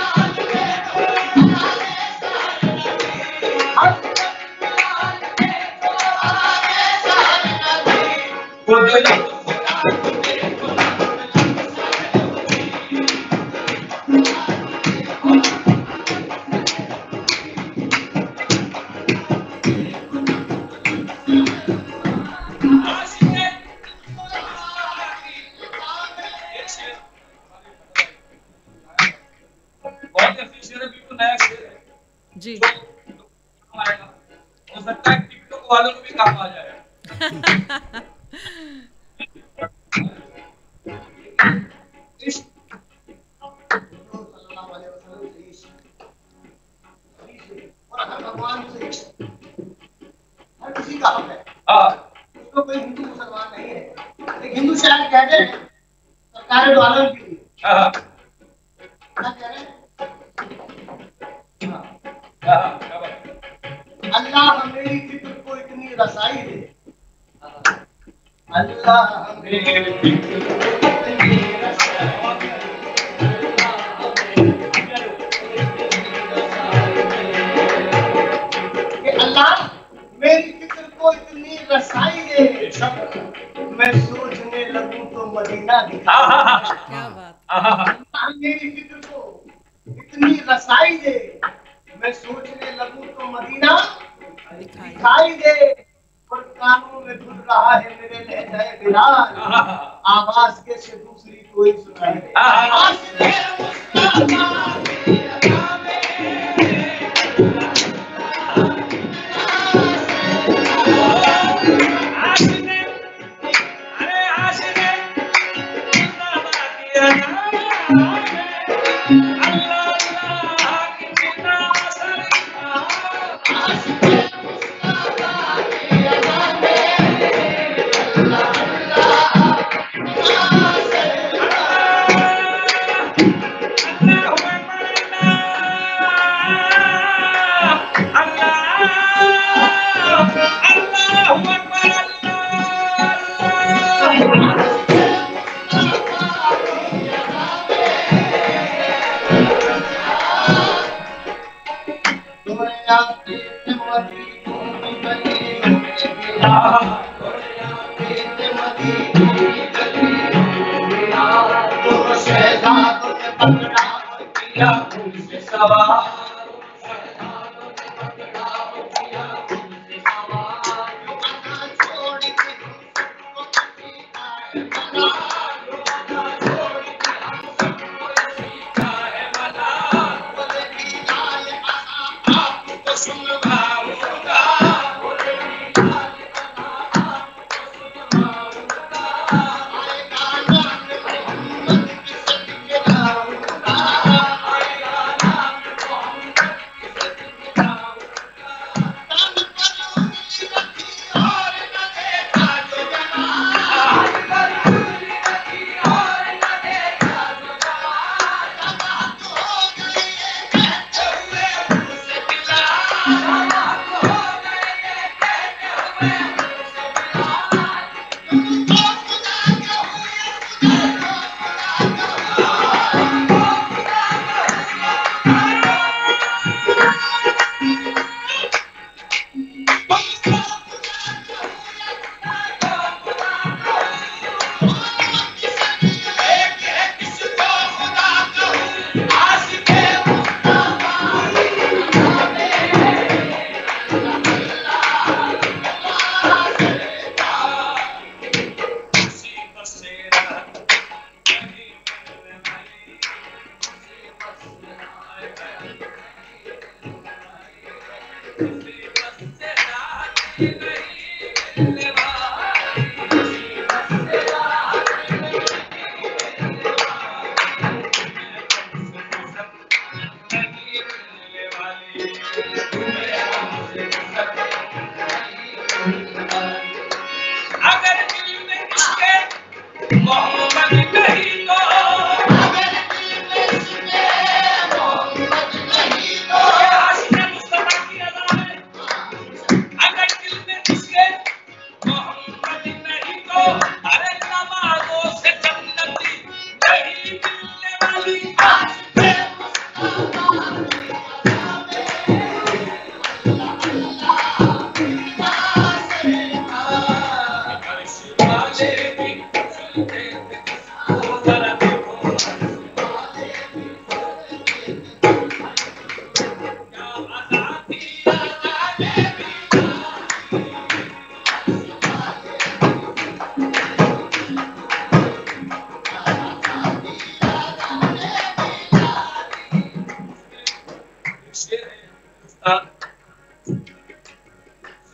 जी हो सकता है टिकटॉक वालों को भी काम आ जाए भगवान से हर किसी का हक है उसको कोई हिंदू मुसलमान नहीं है। एक हिंदू शायद कहते हैं सरकार दो आलम के लिए क्या कह रहे हैं अल्लाह मेरी फिक्र को इतनी रसाई दे अल्लाह मेरी फिक्र को इतनी रसाई दे अल्लाह मेरी फिक्र को इतनी रसाई दे मैं सोचने लगूं तो मदीना दिखा क्या बात अल्लाह मेरी फिक्र को इतनी रसाई दे मैं सोचने लगूं तो मदीना दिखाई दे और कानों में घुस रहा है मेरे लहजाए बिलाल आवाज के से दूसरी कोई सुनाई दे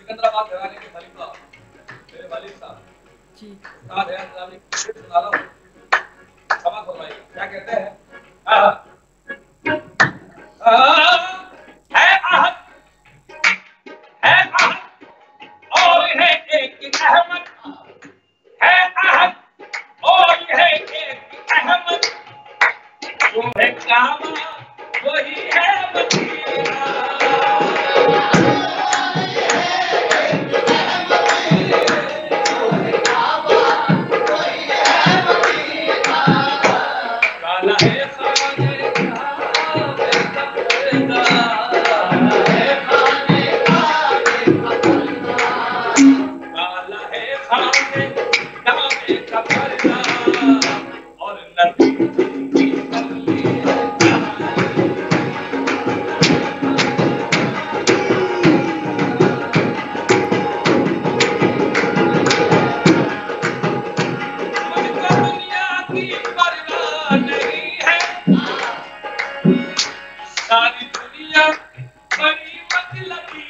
सिकंदराबाद घराने के खलीफा मेरे वालिद साहब जी उस्ताद है, मैं शेर सुना रहा हूँ, क्षमा फरमाइए। क्या कहते हैं? है आहत और है एक अहमद, है आहत और है एक अहमद, जो है काबा वही है मदीना। काला है खाने का पर्दा और नबी सारी दुनिया बड़ी मतलबी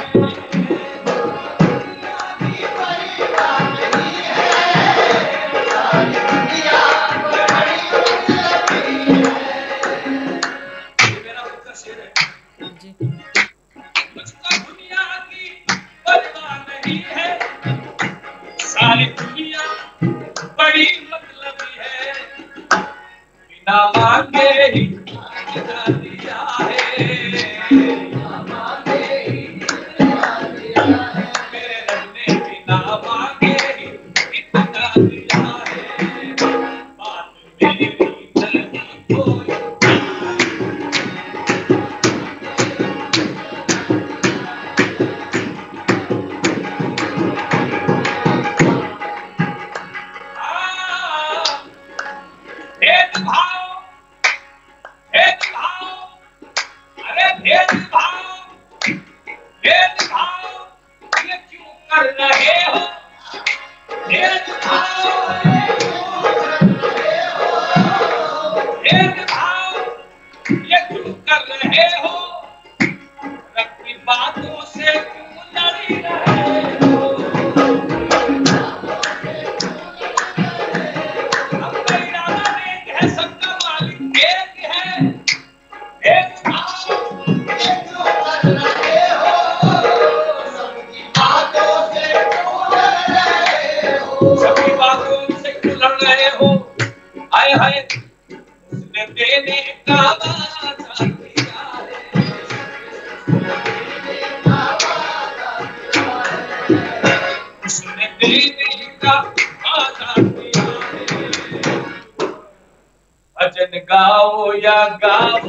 मेरा खुद का शेर है जी मुझको दुनिया की परवाह नहीं है, सारी दुनिया बड़ी मतलबी है, बिना मांगे ही इतना दिया है, मेरे रब ने बिना मांगे ही इतना दिया है, बात मेरी नहीं कोई। भेदभाव भेदभाव अरे भेदभाव भेदभाव ये क्यों कर रहे हो, भेदभाव भेदभाव ये क्यों कर रहे हो, रब बातों से क्यों लड़ी रहे हो, अपना इरादा नेक है, सबका मालिक एक है, भेदभाव ये क्यों कर रहे हो, सबकी बातों से क्यों लड़ रहे हो, सभी बातों से क्यों लड़ रहे हो, हाय हाय उसने देने का वादा किया है, उसने देने का वादा किया है, भजन गाओ या गाओ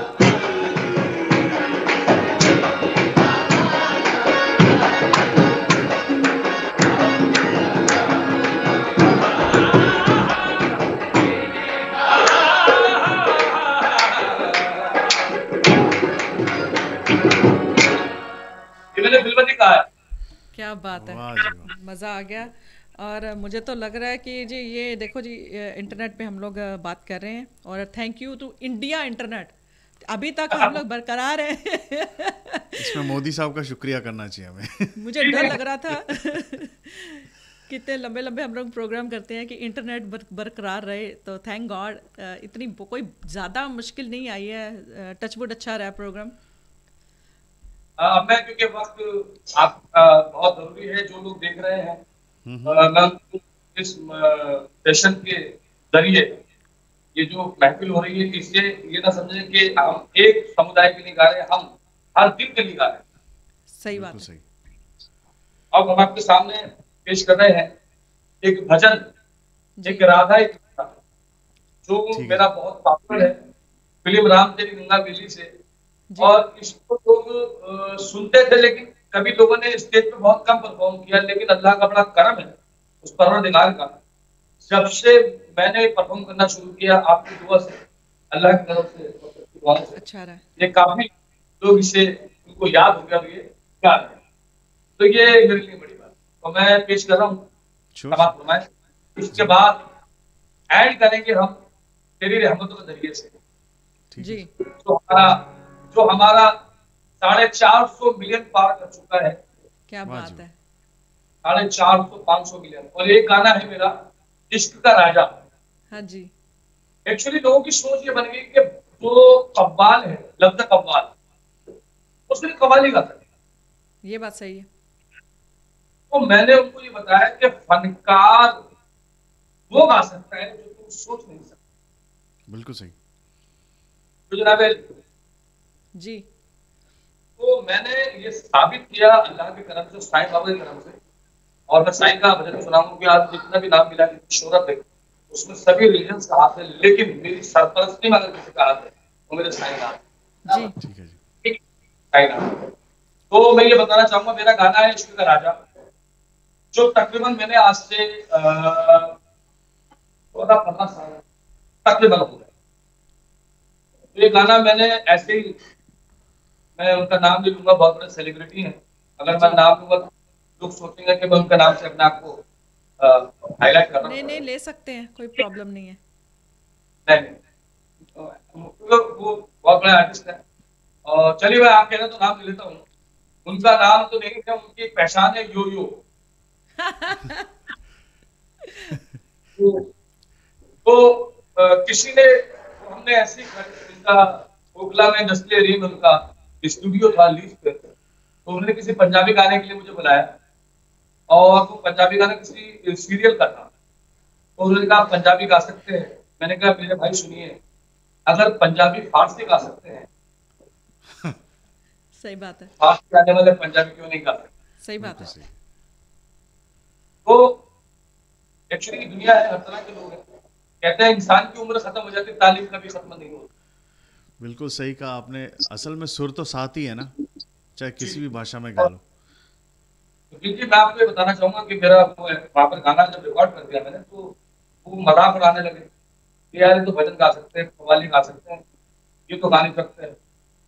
ये मैंने फिल्म में कहा है। क्या बात है, वाह जी वाह। मज़ा आ गया। और मुझे तो लग रहा है कि जी ये देखो जी इंटरनेट पे हम लोग बात कर रहे हैं, और thank you to India internet, अभी तक हम लोग बरकरार हैं। इसमें मोदी साहब का शुक्रिया करना चाहिए हमें। मुझे डर लग रहा था कितने लंबे लंबे हम लोग प्रोग्राम करते हैं कि इंटरनेट बरकरार रहे, तो थैंक गॉड इतनी कोई ज़्यादा मुश्किल नहीं आई है, टचवुड अच्छा रहा प्रोग्राम। मैं क्योंकि वक्त आप बहुत जरूरी है, जो लोग देख रहे हैं मैं इस सेशन के जरिए ये जो महफिल हो रही है, इससे ये ना समझें कि हम एक समुदाय के लिए गा रहे हैं, हम हर दिन के लिए गा रहे हैं। सही बात बिल्कुल है। सही। अब हम आपके सामने पेश कर रहे हैं एक भजन, एक राधा एक राधा, जो ठीक है। मेरा बहुत पॉपुलर है, फिल्म राम तेरी गंगा बेली से, जी। और इसको लोग सुनते थे, लेकिन कभी लोगों ने स्टेज पे बहुत कम परफॉर्म किया, लेकिन अल्लाह का बड़ा करम है उस परवरदिगार का, जब से मैंने परफॉर्म करना शुरू किया आपकी दुआ से, अल्लाह की तरफ से, दुआ से, अच्छा रहा। ये काफी लोग इसे उनको याद हो गया, ये गा रहे हैं, तो ये मेरे लिए बड़ी बात। तो मैं पेश कर रहा हूँ Sure. समाप्त फरमाएं, इसके बाद ऐड करेंगे हम तेरी रहमतों के जरिए से, ठीक जी है। जो हमारा 450 मिलियन पार कर चुका है, क्या बात है। 450-500 मिलियन। और एक गाना है मेरा इश्क का राजा। हाँ जी। एक्चुअली लोगों की सोच ये बन गई कि जो कव्वाल है, लफ्ज़ कव्वाल, उसने कव्वाली गा सकते। ये बात सही है। तो मैंने उनको ये बताया कि फनकार वो गा सकता है जो तुम सोच नहीं सकते। बिल्कुल सही। तो जनाब जी, तो मैंने ये साबित किया अल्लाह के करम से, साईं बाबा की करम से। और मैं साईं का भजन सुनाऊंगा कि आज जितना भी नाम मिला, शोहरत है, उसमें सभी रिलीजन्स का हाथ है, लेकिन मेरी सरपरस्ती में अगर किसी का हाथ है वो मेरे साईं का हाथ है। जी, ठीक है जी। साईं का। तो मैं ये बताना चाहूंगा, मेरा गाना है इश्क का राजा, जो तकरीबन मैंने आज से 14-15 साल तकरीबन हो गए। ये गाना मैंने ऐसे ही, मैं उनका नाम नहीं लूंगा, बहुत बड़े सेलिब्रिटी हैं, अगर मैं नाम लूंगा तो लोग सोचेंगे कि मैं उनका नाम से अपने आप को हाईलाइट कर रहा हूं। नहीं नहीं, ले सकते हैं, कोई प्रॉब्लम नहीं है। नहीं, वो बहुत बड़े आर्टिस्ट है। और चलिए मैं आप कह रहे तो नाम ले लेता हूँ। उनका नाम तो नहीं है, उनकी पहचान है यो यो। तो किसी ने, हमने ऐसी उनका ओखला में नस्ले रीम उनका स्टूडियो था लीज पे, तो उन्होंने किसी पंजाबी गाने के लिए मुझे बुलाया, और वो पंजाबी गाना किसी सीरियल का था। तो उन्होंने कहा पंजाबी गा सकते हैं। मैंने कहा मेरे भाई सुनिए, अगर पंजाबी फारसी गा सकते हैं, सही बात है, फारसी आने वाले पंजाबी क्यों नहीं गा सकते? सही बात है। तो एक्चुअली दुनिया है, हर तरह के लोग हैं। कहते हैं इंसान की उम्र खत्म हो जाती है, तालीम कभी खत्म नहीं होती। बिल्कुल सही कहा आपने। असल में सुर तो साथ ही है ना, चाहे किसी भी भाषा में गा लो। क्योंकि मैं आपको ये बताना चाहूंगा कि मेरा वहां पर गाना जब रिकॉर्ड कर दिया मैंने, तो वो मजाक उड़ाने लगे कि यार ये तो भजन गा सकते हैं, कव्वाली गा सकते हैं, ये तो गा नहीं सकते हैं।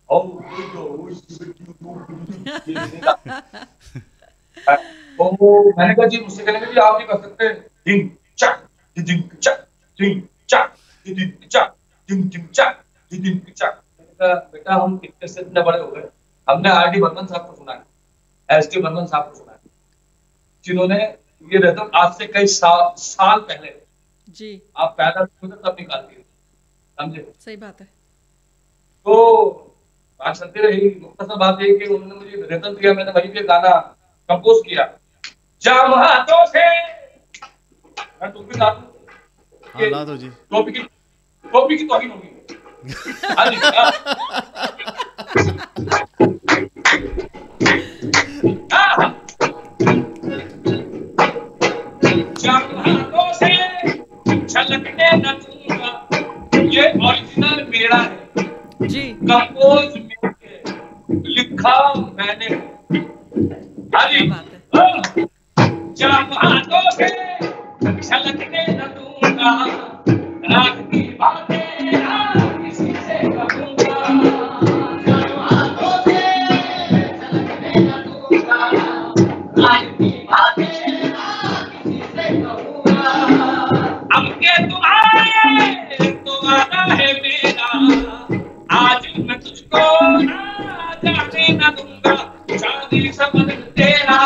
तो मैंने कहा जी, मुझसे कहने लगे आप नहीं कर सकते, डिंग चक डिंग चक डिंग चक डिंग चक डिंग चक डिंग चक। बेटा हम कितने से इतने बड़े हो गए, हमने आर.डी. बर्मन साहब को सुना है, एस.डी. बर्मन साहब को सुना है, जिन्होंने ये रिदम आज से कई साल पहले जी आप पैदा हुए थे तब निकालती है, समझे? सही बात है। तो बात चलती रही। मुख्तसर बात है कि उन्होंने मुझे रिदम दिया, मैंने वही पे गाना कंपोज किया। जाम हाथों से मैं टोपी ला दूं, हाँ ला दो जी। टोपी की तौहीन होगी। हाँ जी, जाम हाथों से छलकने न दूंगा, ये ओरिजिनल मेरा है जी, कंपोज में लिखा मैंने। हाँ जी, जाम हाथों से छलकने न दूंगा, रात की बातें किसी से कहूंगा। जाम हाथों से छलकने न दूंगा, रात की बातें किसी से कहूंगा। अब के तुम्हारे तो वादा है मेरा, आज मैं तुझको ना जाने न दूंगा, शादी समझ तेरा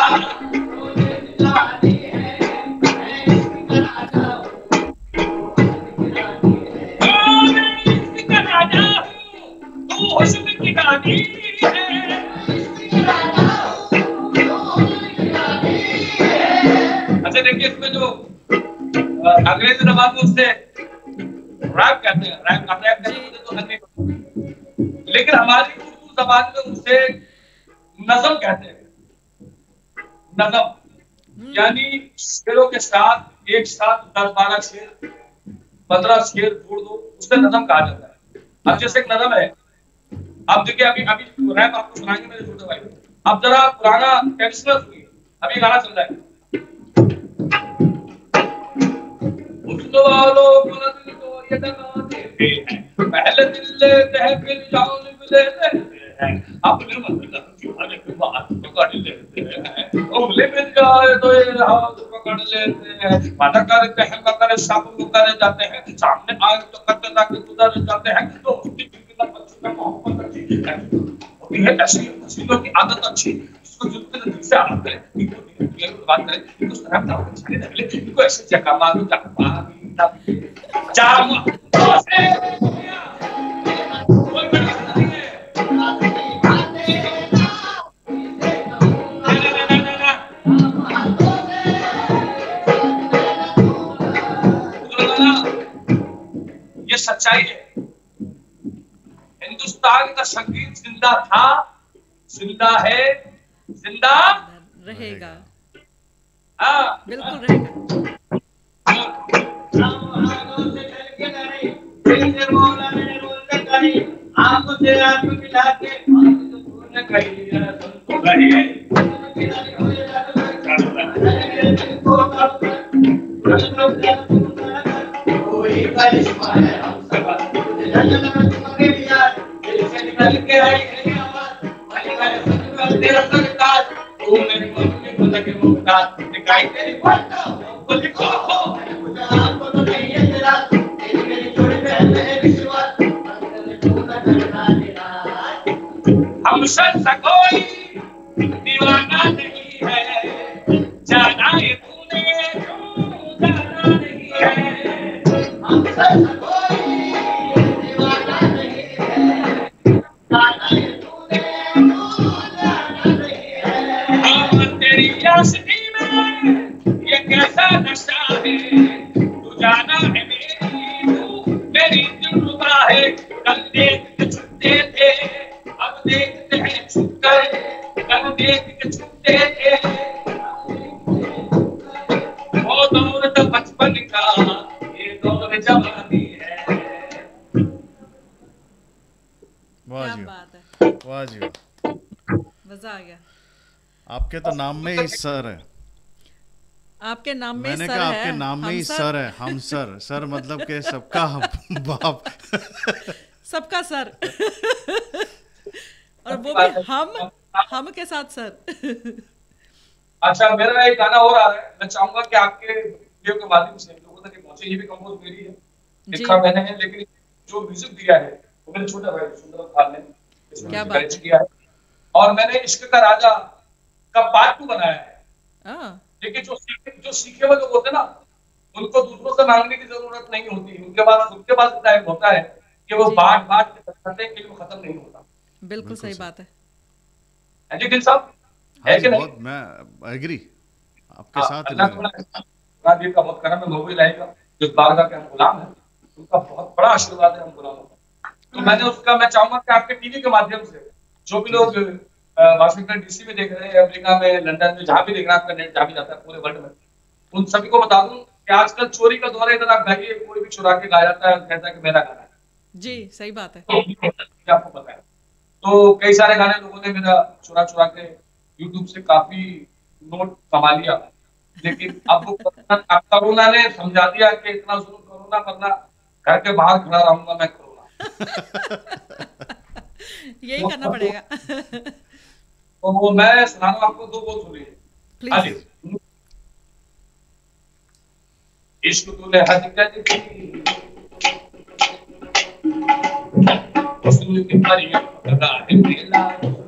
अच्छा देखिए, इसमें जो अंग्रेजी जबान में उससे रैप कहते हैं, रैप कहते हैं तो अंग्रेजी, लेकिन हमारी उर्दू जबान में उसे नज़म कहते हैं। नज़म यानी शेरों के साथ एक साथ 10-12 शेर 15 शेर जोड़ दो, उसे नज़म कहा जाता है। अब जैसे एक नज़म है, अब देखिए अभी रैप आपको सुनाएंगे मेरे छोटे भाई। अब जरा पुराना ट्रेडिशनल सुनिए, अभी गाना चल रहा है। ये दगा देते हैं, पहले दिल लेते हैं फिर जान भी लेते हैं, अपने मतलब हर एक बात पकड़ लेते हैं, उंगली मिल जाए तो ये हाथ पकड़ लेते हैं, मना करते हैं मगर सब मुकर जाते हैं, सामने आए तो करते ताकि गुजर जाते हैं। तो उसकी मोहब्बत अच्छी है, ऐसी हसीनों की आदत अच्छी, उसको जो दिल से आराम करे, इनको बात करे, इनको शराब दारू का छाने लगे, इनको ऐसे जका मारो जामा कोई बड़ी बात नहीं है। ये सच्चाई है। हिंदुस्तान का संगीत जिंदा था, जिंदा है, जिंदा रहेगा। हाँ बिल्कुल रहेगा। आंखों से आंख मिला के कोई करिश्मा है हम सब तुम्हारे यार से निकल के आई है आवाज वाली वाले तेरा सरकार तू मेरी मम्मी को लगे मुमताज दिखाई तेरी फोटो को लिखो आपको तो नहीं है तेरा तेरी मेरी जोड़ी पहले है विश्वास हमसे कोई दीवाना नहीं है, जाना है तूने क्यों जाना नहीं है। हमसे कोई दीवाना नहीं है, जाना है तूने क्यों जाना नहीं है। तेरी यासनी में ये कैसा नशा है, तू जाना है मेरी जुल्फा है। कल देखते छुट्टे थे, अब देखते हैं छुपकर, कल देखते छुट्टे थे। वो दौर तो बचपन का, ये दौर जवानी है। वाह जी, क्या बात है, वाह जी, मजा आ गया। आपके तो नाम में ही सर है। आपके नाम में मैंने सर कहा है, आपके नाम में ही सर है। हम सर, सर मतलब के सबका बाप सबका सर और वो भी हम के साथ सर। अच्छा, मेरा एक गाना और आ रहा है, मैं चाहूंगा कि आपके वीडियो के माध्यम से लोगों तक पहुंचे। ये भी कंपोज मेरी है, लिखा मैंने है, लेकिन जो म्यूजिक दिया है वो मेरे छोटे भाई सुंदर खान ने इसमें क्या म्यूजिक अरेंज किया है। और मैंने इश्क का राजा का पार्ट 2 बनाया है। लेकिन जो सीखे हुए लोग होते हैं ना, उनको दूसरों से मांगने की जरूरत नहीं होती। उनके पास टाइम होता है कि वो बांट के करते हैं कि वो खत्म नहीं होता। बिल्कुल सही बात है। जी दिल साहब, है कि नहीं? मैं एग्री आपके साथ। अल्लाह देव का बहुत करम है, मोहब्बत लाएगा जिस बारगाह के हम गुलाम हैं, उनका बहुत बड़ा आशीर्वाद है हम गुलामों का। तो मैं चाहूंगा कि आपके टीवी के माध्यम से जो भी लोग वाशिंगटन डीसी में देख रहे हैं, अमेरिका में, लंदन में, जहां भी देख रहे हैं, आपका नेट जहां भी जाता है पूरे वर्ल्ड में, उन सभी को बता दूं कि आजकल चोरी का दौर है। इधर आप गाइए, कोई भी चुरा के गा जाता है, कहता है कि मेरा गाना है। जी सही बात है, आपको पता है। तो कई सारे गाने लोगों ने मेरा चुरा के यूट्यूब से काफी नोट कमा लिया, लेकिन अब कोरोना ने समझा दिया कि इतना जुल्म कोरोना करना, घर के बाहर खड़ा रहूंगा मैं कोरोना। यही करना पड़ेगा। तो मैं सुना रहा हूं आपको, 2 बोल सुनिए प्लीज। इश्क तूने हद कर दी, हुस्न की परियों का लगा है मेला,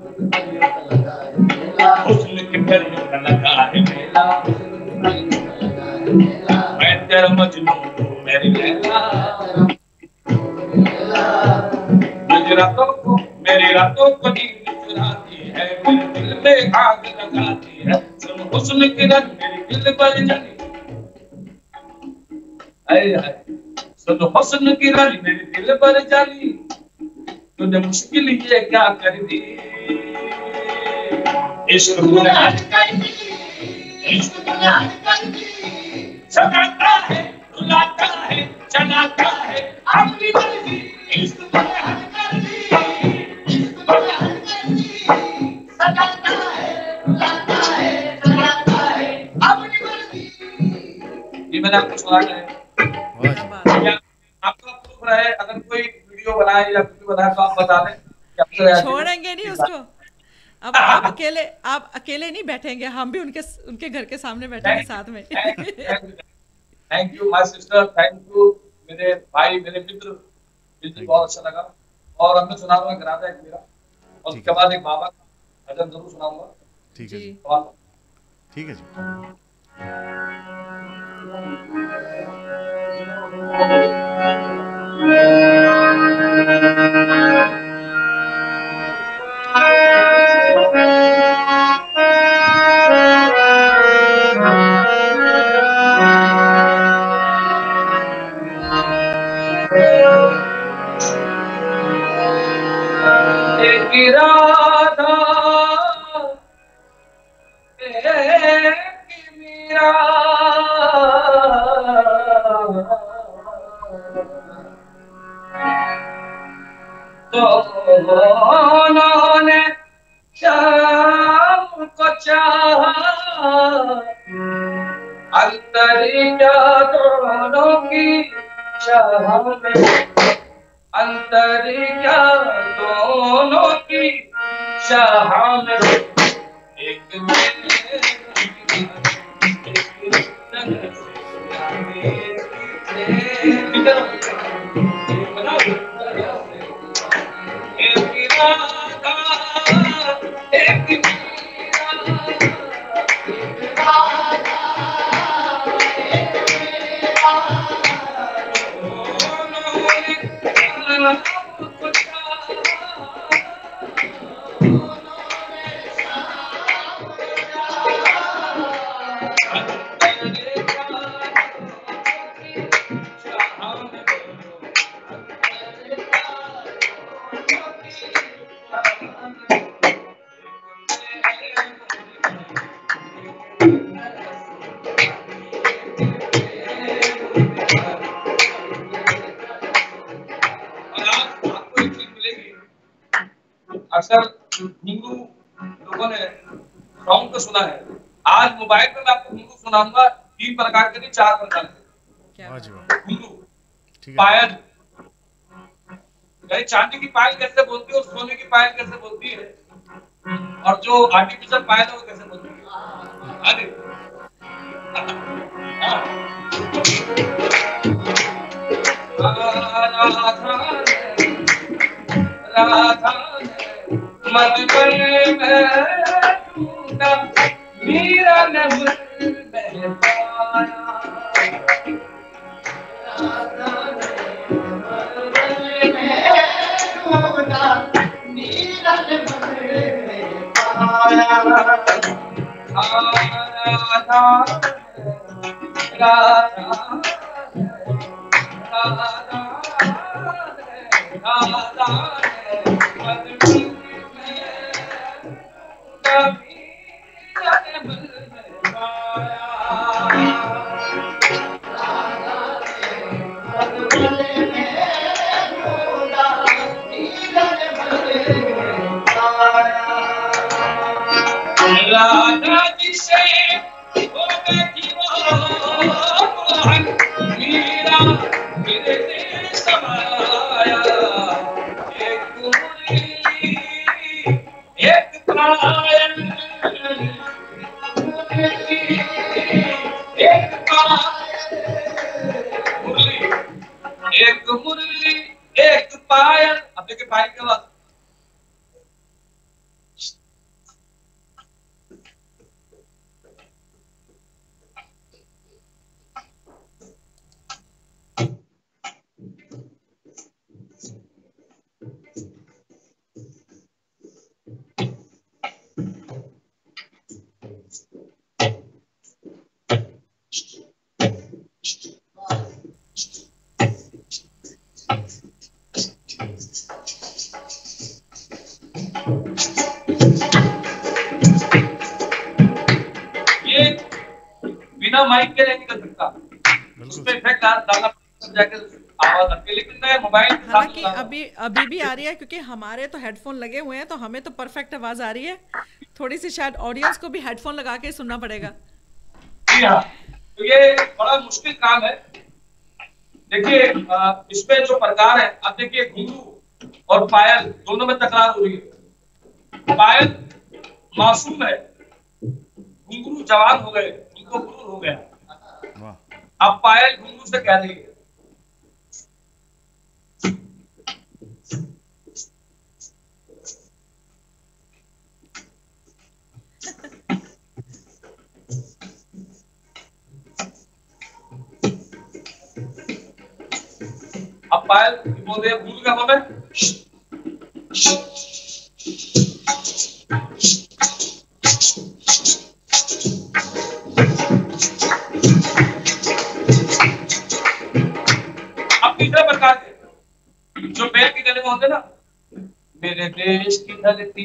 हुस्न की परियों का लगा है मेला, मैं तेरा मजनू हूँ मेरी लैला, मेरी रातों को नींद चुराती है, मेरे दिल में आग लगाती है, सुन हुस्न की रंग मेरी दिल पर जली, सुन हुस्न की रंग मेरी दिल पर जली, तूने मुश्किल ये क्या कर दी, इश्क तूने हद कर दी, इश्क तूने हद कर दी, सताता है, रुलाता है, चलाता है, अपनी मर्जी, इश्क तूने हद कर दी, इश्क तूने हद कर दी, सताता है, रुलाता है, चलाता है, अपनी मर्जी। ये मैंने आपको सुनाया है। आपका प्रूफ रहे, अगर कोई वीडियो बनाए या वीडियो बनाए तो आप बता दें, छोड़ेंगे नहीं उसको। अब आप अकेले नहीं बैठेंगे, हम भी उनके घर के सामने बैठेंगे साथ में। Thank you my sister, thank you मेरे भाई, मेरे मित्र, मुझे बहुत अच्छा लगा। और अब मैं सुनाऊंगा गरादा एक मेरा, और उसके बाद एक बाबा भजन जरूर सुनाऊंगा। ठीक है जी, ठीक है जी। राधा मीरा दोनों ने श्याम को चाहा, अंतरिया दोनों की चाह में, अंतरिया दोनों की चाह में, एक अक्सर घुंघरू लोगों ने सॉन्ग तो सुना है, आज मोबाइल पे मैं आपको घुंघरू सुनाऊंगा। 3 प्रकार के नहीं, 4 प्रकार के घुंघरू। पायल, चांदी की पायल कैसे बोलती है और सोने की पायल कैसे बोलती है, और जो आर्टिफिशियल पायल है वो कैसे बोलती है। राधा मन में ढूंढा, मीरा ने मुझ में पाया, राधा ने मन में ढूंढा, मीरा ने मुझ में पाया, राधा राधा राधा राधा जी से हो बैठी वो मीरा मेरे दिल समाया, एक मुरली एक पायल, एक मुरली एक मुरली एक पायल। अब देखिए पायल के बाद बिना माइक के नहीं निकल सकता, उसपे इफेक्ट डालना जाके आवाज आती है, लेकिन मैं मोबाइल के साथ हालांकि अभी भी आ रही है, क्योंकि हमारे तो हेडफोन लगे हुए हैं, तो हमें तो परफेक्ट आवाज आ रही है। थोड़ी सी शायद ऑडियंस को भी हेडफोन लगा के सुनना पड़ेगा। जी हाँ, तो ये बड़ा मुश्किल काम है। देखिए इसमें जो प्रकार है, अब देखिए घुंघरू और पायल दोनों में तकरार हो रही है। पायल मासूम है, घुंघरू जवान हो गए, उनको गुरूर हो गया। अब पायल घुंघरू से कह रही है, अब पायल बोल रहे भूल क्या बोल रहे अब तीसरे प्रकार के जो बैल के गले में होते ना, मेरे देश की धरती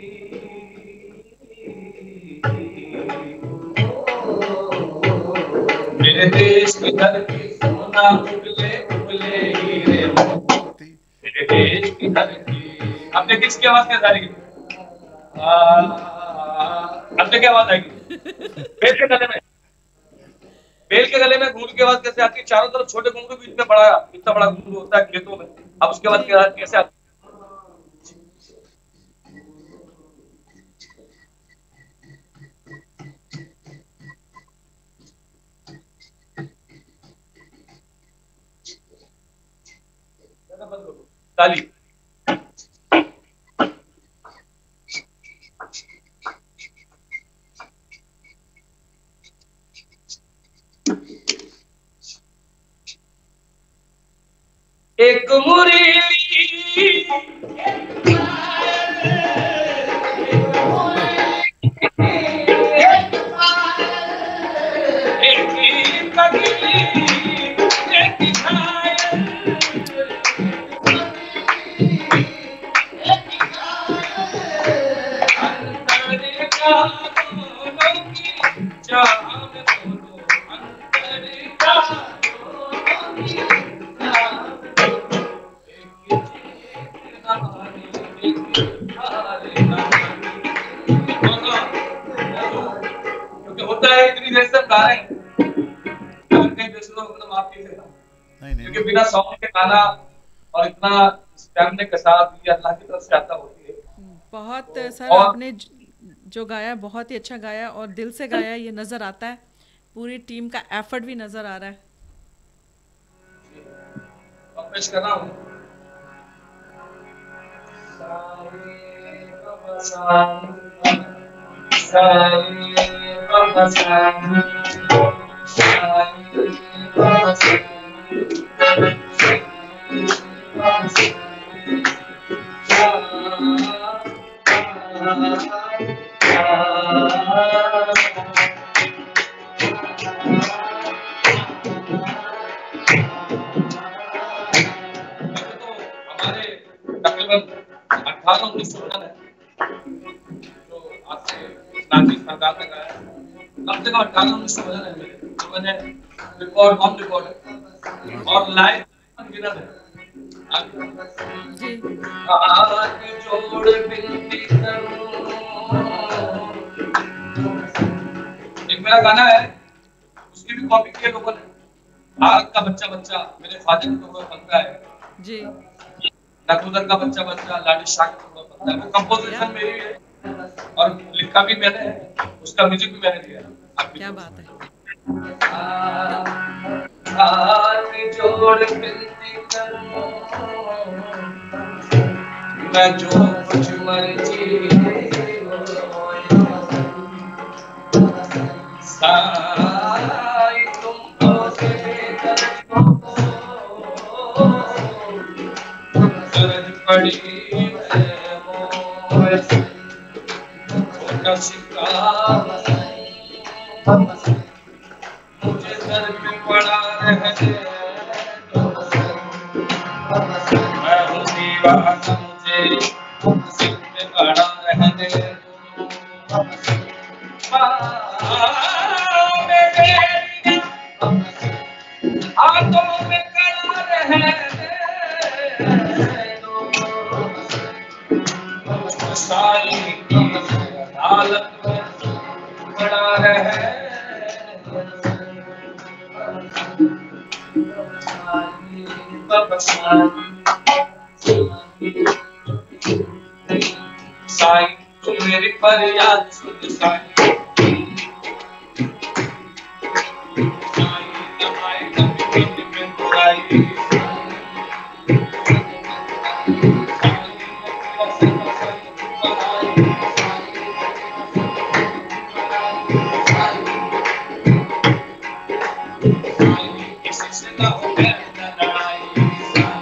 मेरे देश की धरती सोना उगले उगले हीरे मोती, मेरे देश की धरती। अब देखिए इसकी आवाज कैसे आ रही है, अब देखिए आवाज आएगी बैल के गले में, बैल के गले में घुंघरू की आवाज कैसे आती है, चारों तरफ छोटे घुंघरू भी इतना बड़ा घुंघरू होता है खेतों में। अब उसके बाद कैसे आती है, ताली। एक मुरली क्योंकि बिना सॉन्ग के गाना और इतना स्टैमिना के साथ ये अल्लाह की तरफ से आता होती है। बहुत सर आपने जो गाया बहुत ही अच्छा गाया और दिल से गाया, ये नजर आता है, पूरी टीम का एफर्ट भी नजर आ रहा है। अब पेश कर रहा हूँ तकरीबन 18-19 है जो आज से इस्लामी सरकार ने गाया, कम से कम 18-19 भजन है मेरे जो मैंने रिकॉर्ड ऑन रिकॉर्ड है और लाइव गिना है। हाथ जोड़ विनती करूं, एक मेरा गाना है उसकी भी कॉपी की है लोगों ने, भारत का बच्चा बच्चा मेरे फादर को बनता है जी, नकुदर का बच्चा बच्चा लाडी शाह का बनता है, वो कंपोजिशन मेरी है और लिखा भी मैंने है, उसका म्यूजिक भी मैंने दिया है। क्या बात है। हाथ जोड़ विनती करूं, मैं जो कुछ मर्जी साई तुमको दे दर्द पड़ी है मोर छोटा शिकार मुझे सर पे पड़ा रहने, मैं हूँ दीवाना मुझे सिर पे पड़ा रहने, हाथों में कड़ा रहने, साई हालत में पड़ा रहे, साई तुम मेरी फरियाद सुन साई, दबाए कभी में बुराई, किसी से ना हो लड़ाई,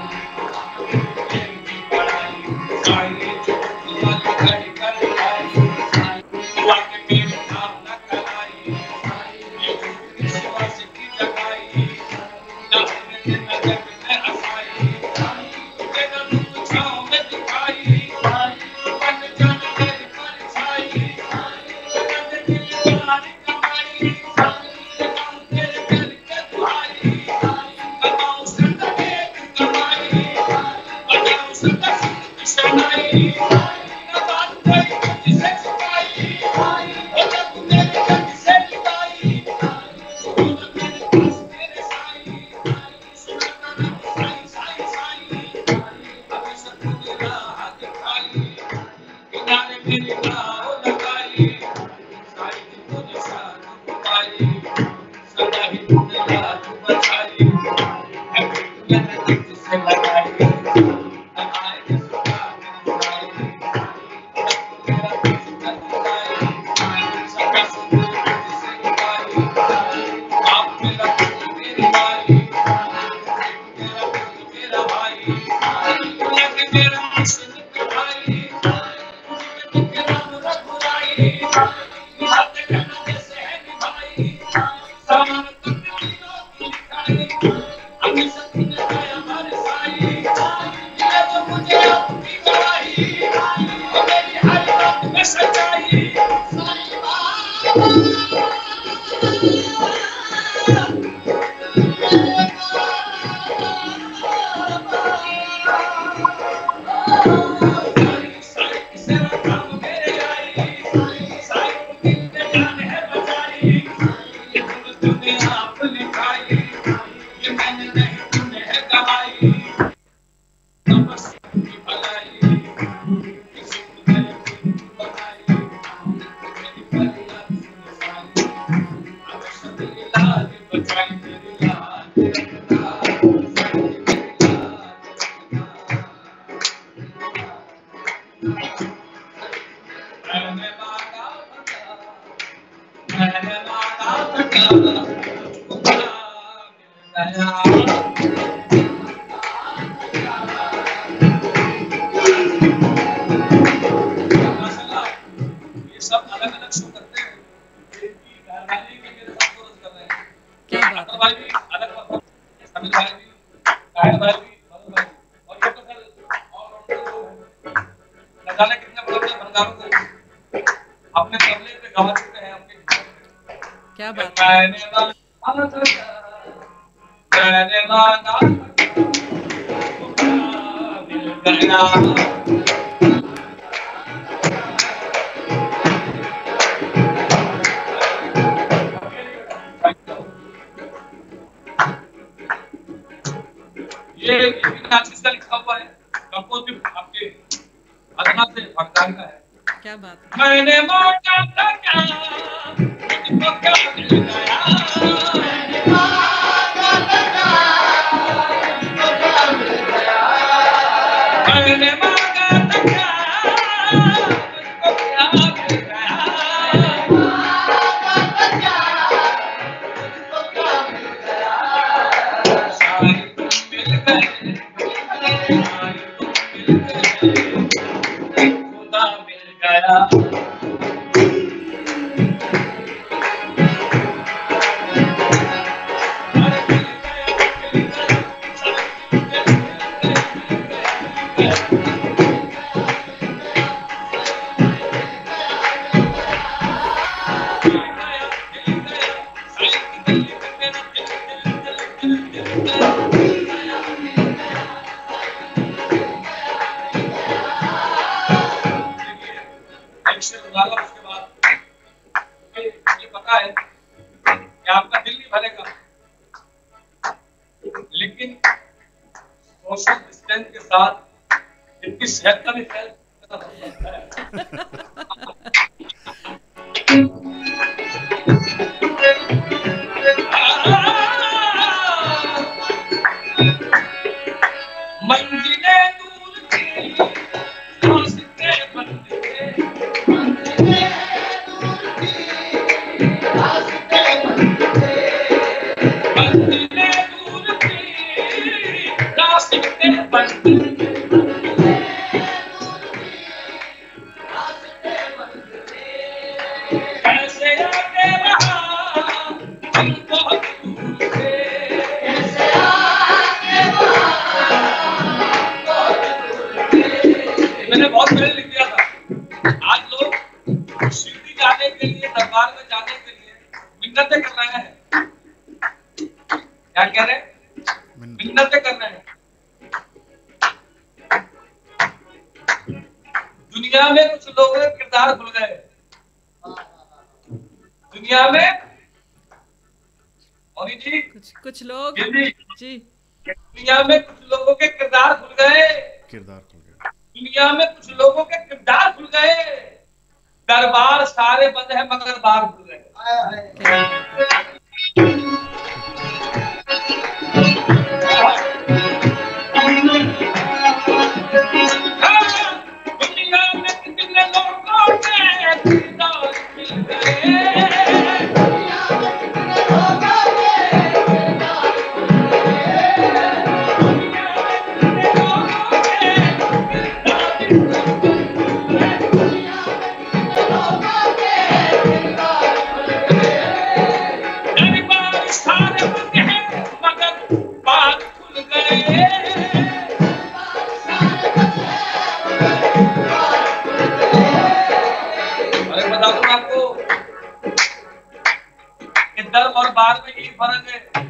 घर और बाहर में यही फर्क है।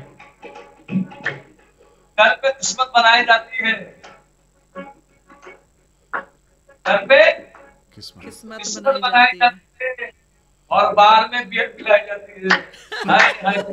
घर पे किस्मत बनाई जाती है, घर पे किस्मत बनाई जाती है और बाहर में बियर पिलाई जाती है। हाय हाय।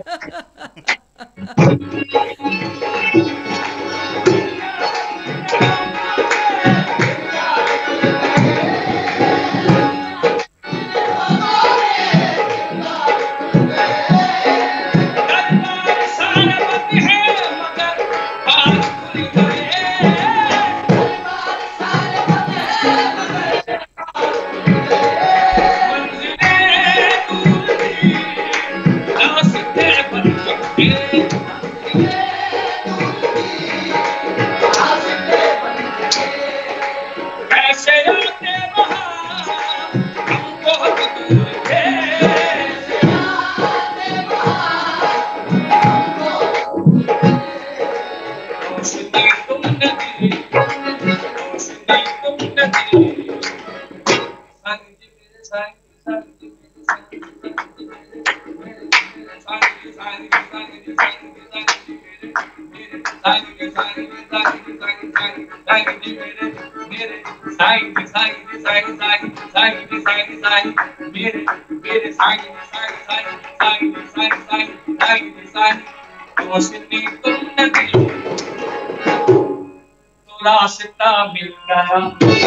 रास्ता मिल गया।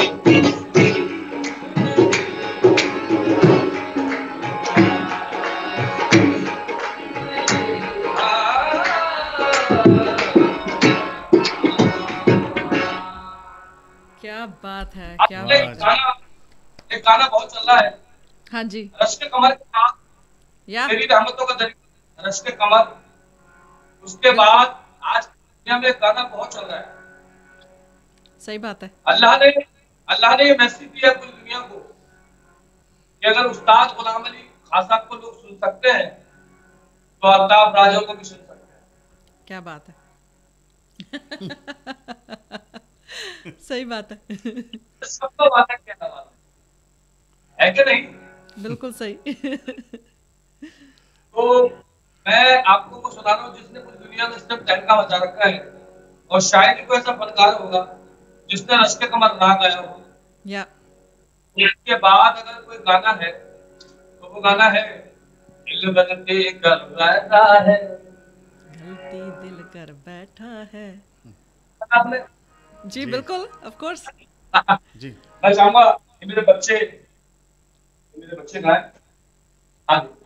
क्या बात है, क्या बात है। एक गाना बहुत चल रहा है। हाँ जी। रश के कमर के बाद तेरी रहमतों का दरिया, रश के कमर। उसके बाद आज दुनिया में गाना बहुत चल रहा है। सही बात है। अल्लाह ने ये मैसेज दिया पूरी दुनिया को कि अगर उस्ताद गुलाम अली खान साहब को लोग सुन सकते हैं तो अल्ताफ राजा को भी सुन सकते हैं। क्या बात है। सही बात है। सबको बात है, क्या बात है कि नहीं? बिल्कुल सही। तो मैं आपको वो सुना रहा हूँ जिसने पूरी दुनिया में सिर्फ तहलका मचा रखा है और शायद कोई ऐसा फनकार होगा जिसने रश के कमर ना गाया हो। या इसके बाद अगर कोई गाना है तो वो गाना है दिल गलती कर बैठा है, गलती दिल कर बैठा है। आपने जी बिल्कुल, ऑफ कोर्स। जी मैं चाहूंगा कि मेरे बच्चे गाएं। हाँ जी।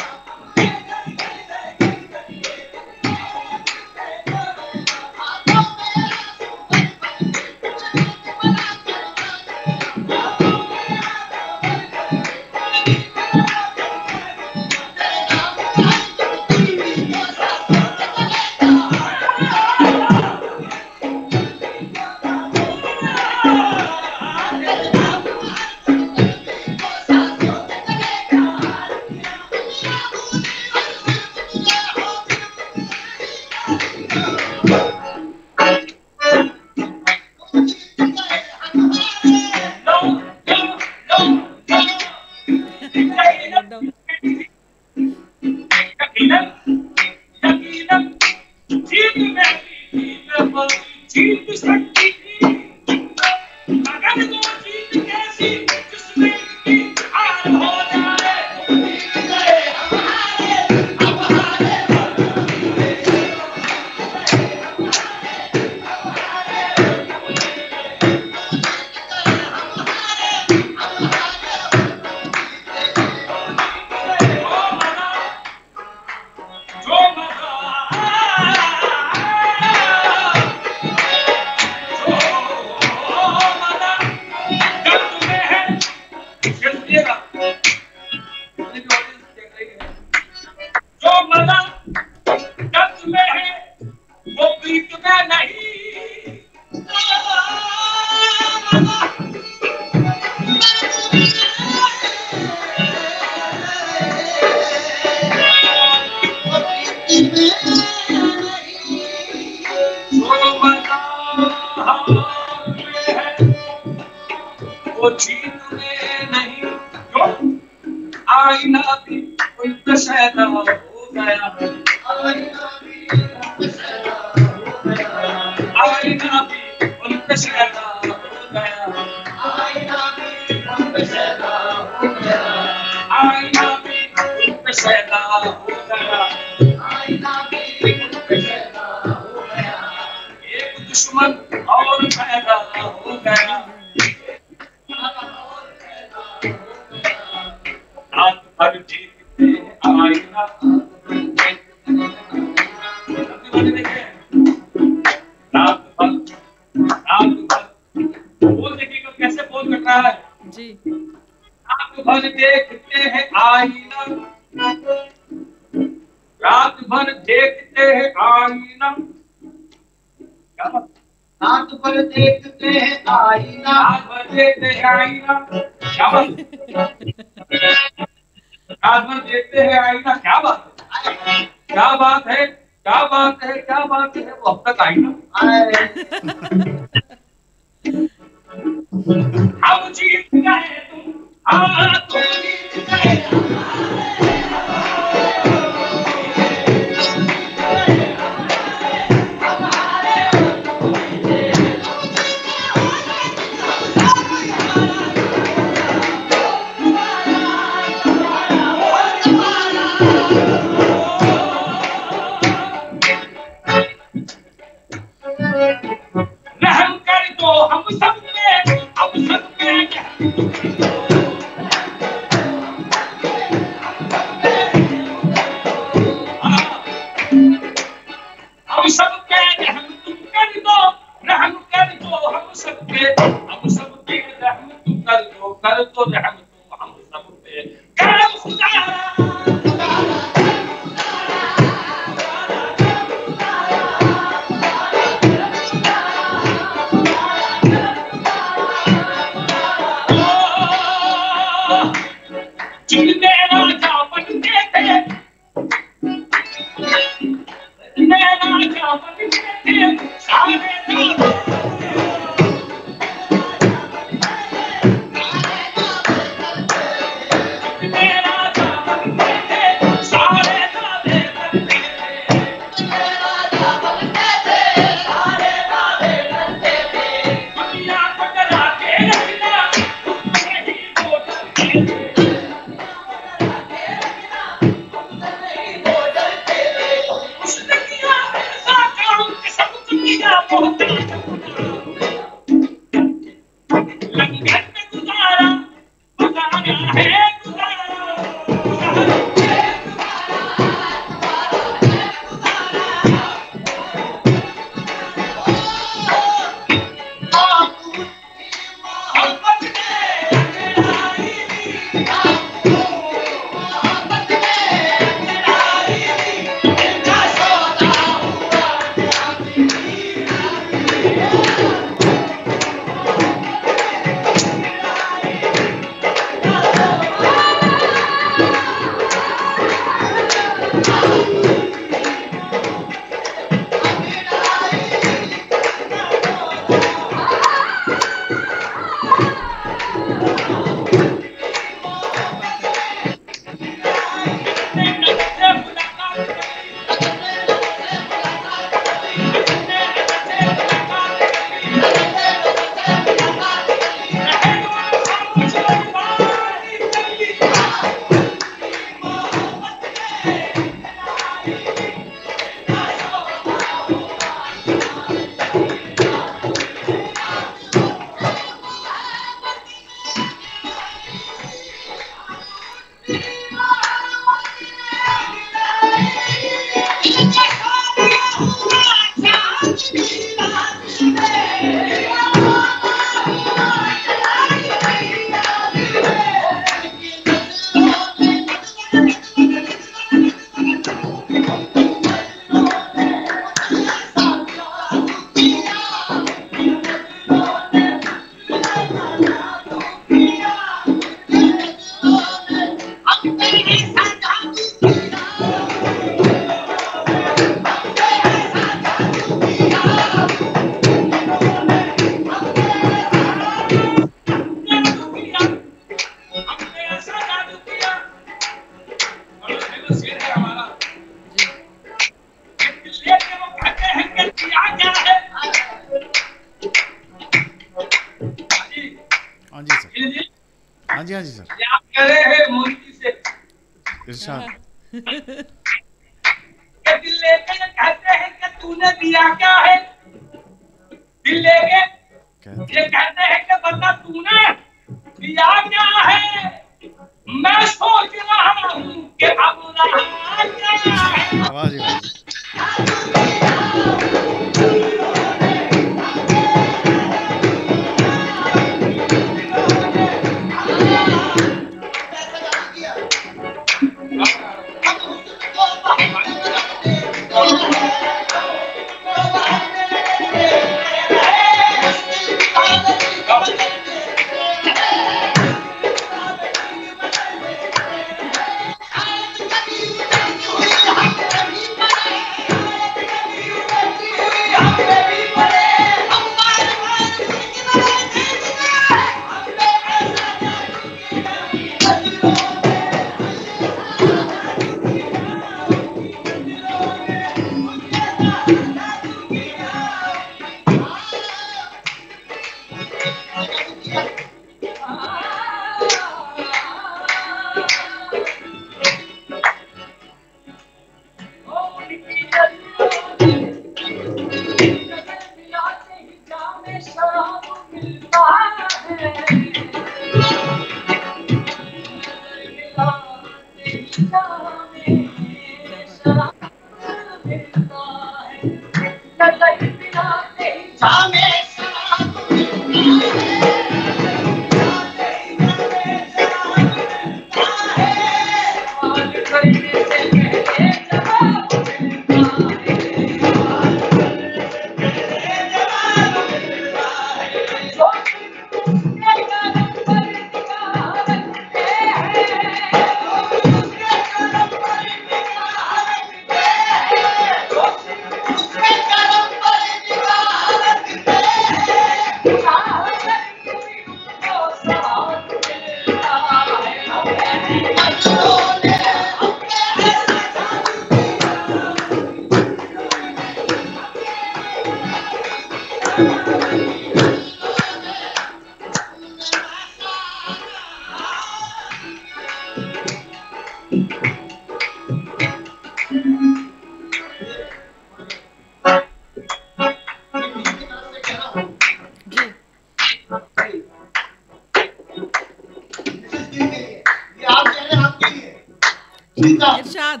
इरशाद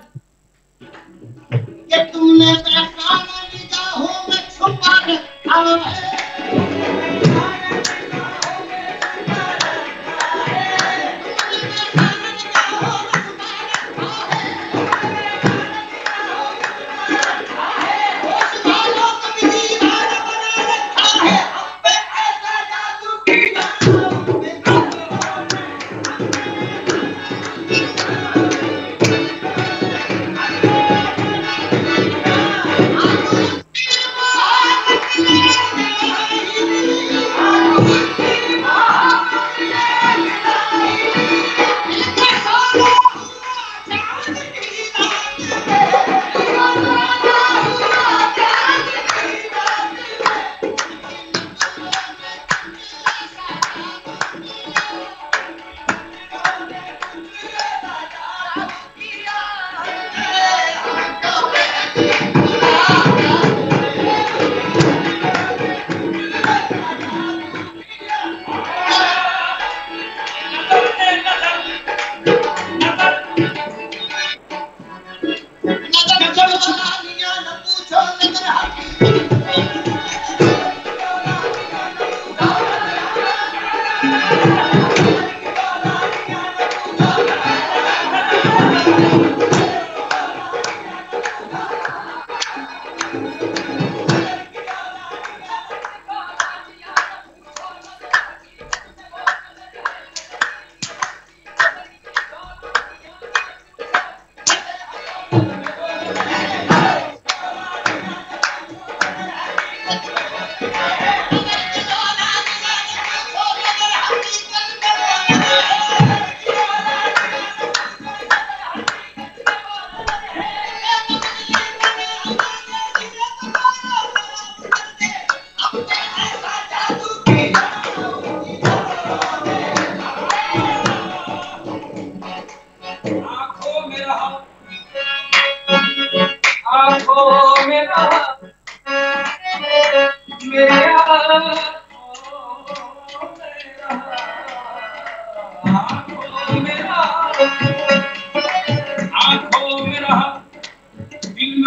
ये तुमने पहचाना निगाहों में छुपा रखा है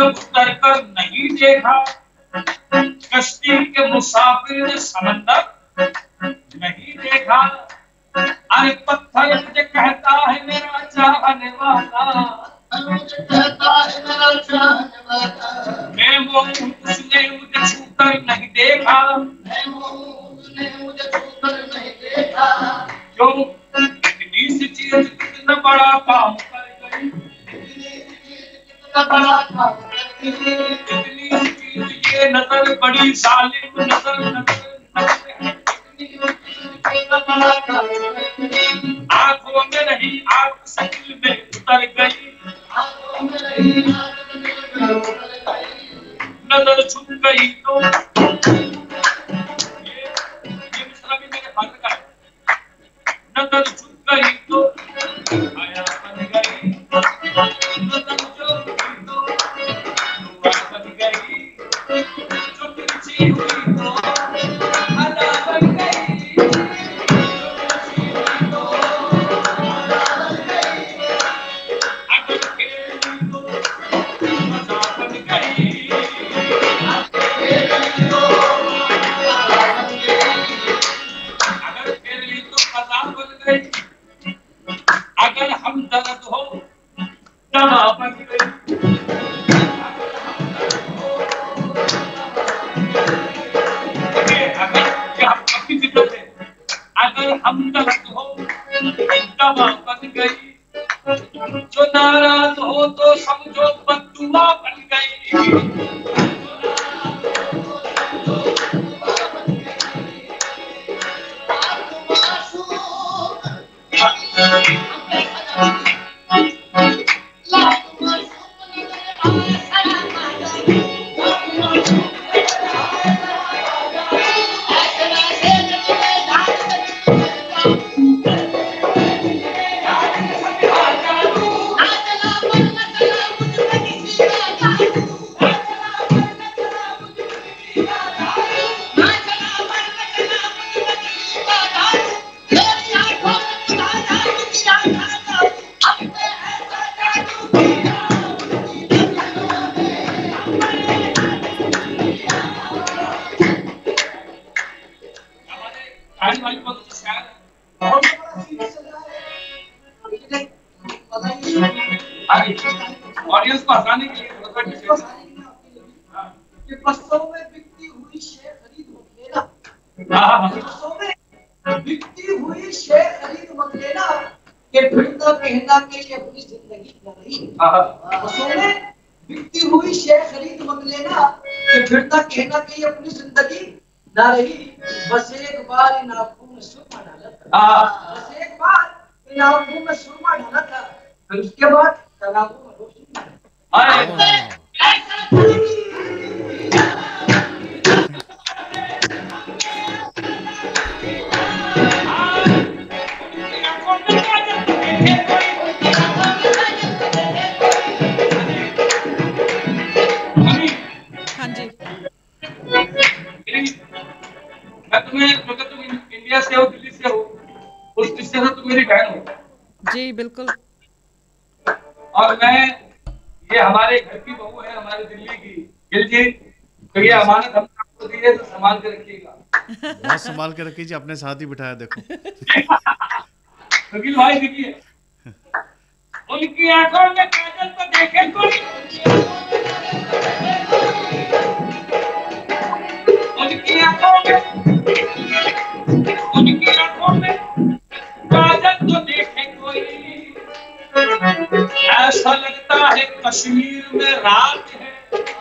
में उतर कर नहीं देखा, कश्ती के मुसाफिर ने समंदर नहीं देखा। अरे पत्थर मुझे कहता है मेरा चाहने वाला, मुझे कहता है मेरा चाहने वाला, मैं वो उसने मुझे छूकर नहीं देखा, मैं वो उसने मुझे छूकर नहीं देखा। क्यों? इतनी सी चीज कितना बड़ा काम कर गई, कितना बड़ा काम कर गई, इतनी सी चीज ये नजर बड़ी जालिम नजर नजर आंखों में नहीं आंख शक्ल में उतर गई, आंखों में नहीं नजर छुप गई तो ये मिसरा भी मेरे फादर का है। नजर छुप गई तो आया बन गई, नजर छुप गई तो दुआ बन गई, जो तिरछी हुई तो अदा बन गई। अगर हम दर्द हो दवा बन गई, अगर हम दर्द हो दवा बन गई, जो नाराज हो तो समझो बद्दुआ बन गई। ऑडियंस को हंसाने के लिए बसों में बिकती हुई शेर खरीद मत लेना, बसों में बिकती हुई शेर खरीद मत लेना, कि फिरता कहना के लिए अपनी जिंदगी न रही। बसों में बिकती हुई शेर खरीद मत लेना, कि फिरता कहना के लिए अपनी जिंदगी न रही। बस एक बार इन आंखों में सुरमा डाला था, बस एक बार इन आंखों में सुरमा डाला था, फिर उसके बाद तलाकों में रोशनी। तुम इंडिया से हो, दिल्ली से हो, उस रिश्ते से तुम मेरी बहन हो। जी बिल्कुल। और मैं, ये हमारे घर की बहू है, हमारे दिल्ली की गिल जी, तो ये अमानत हमने आपको दी है, तो संभाल के रखिएगा। बहुत संभाल के रखिए, अपने साथ ही बिठाया देखो। तो गिल भाई देखिए, उनकी आंखों में काजल तो देखे कोई, उनकी आंखों में काजल तो देखे कोई, ऐसा लगता है कश्मीर में रात है।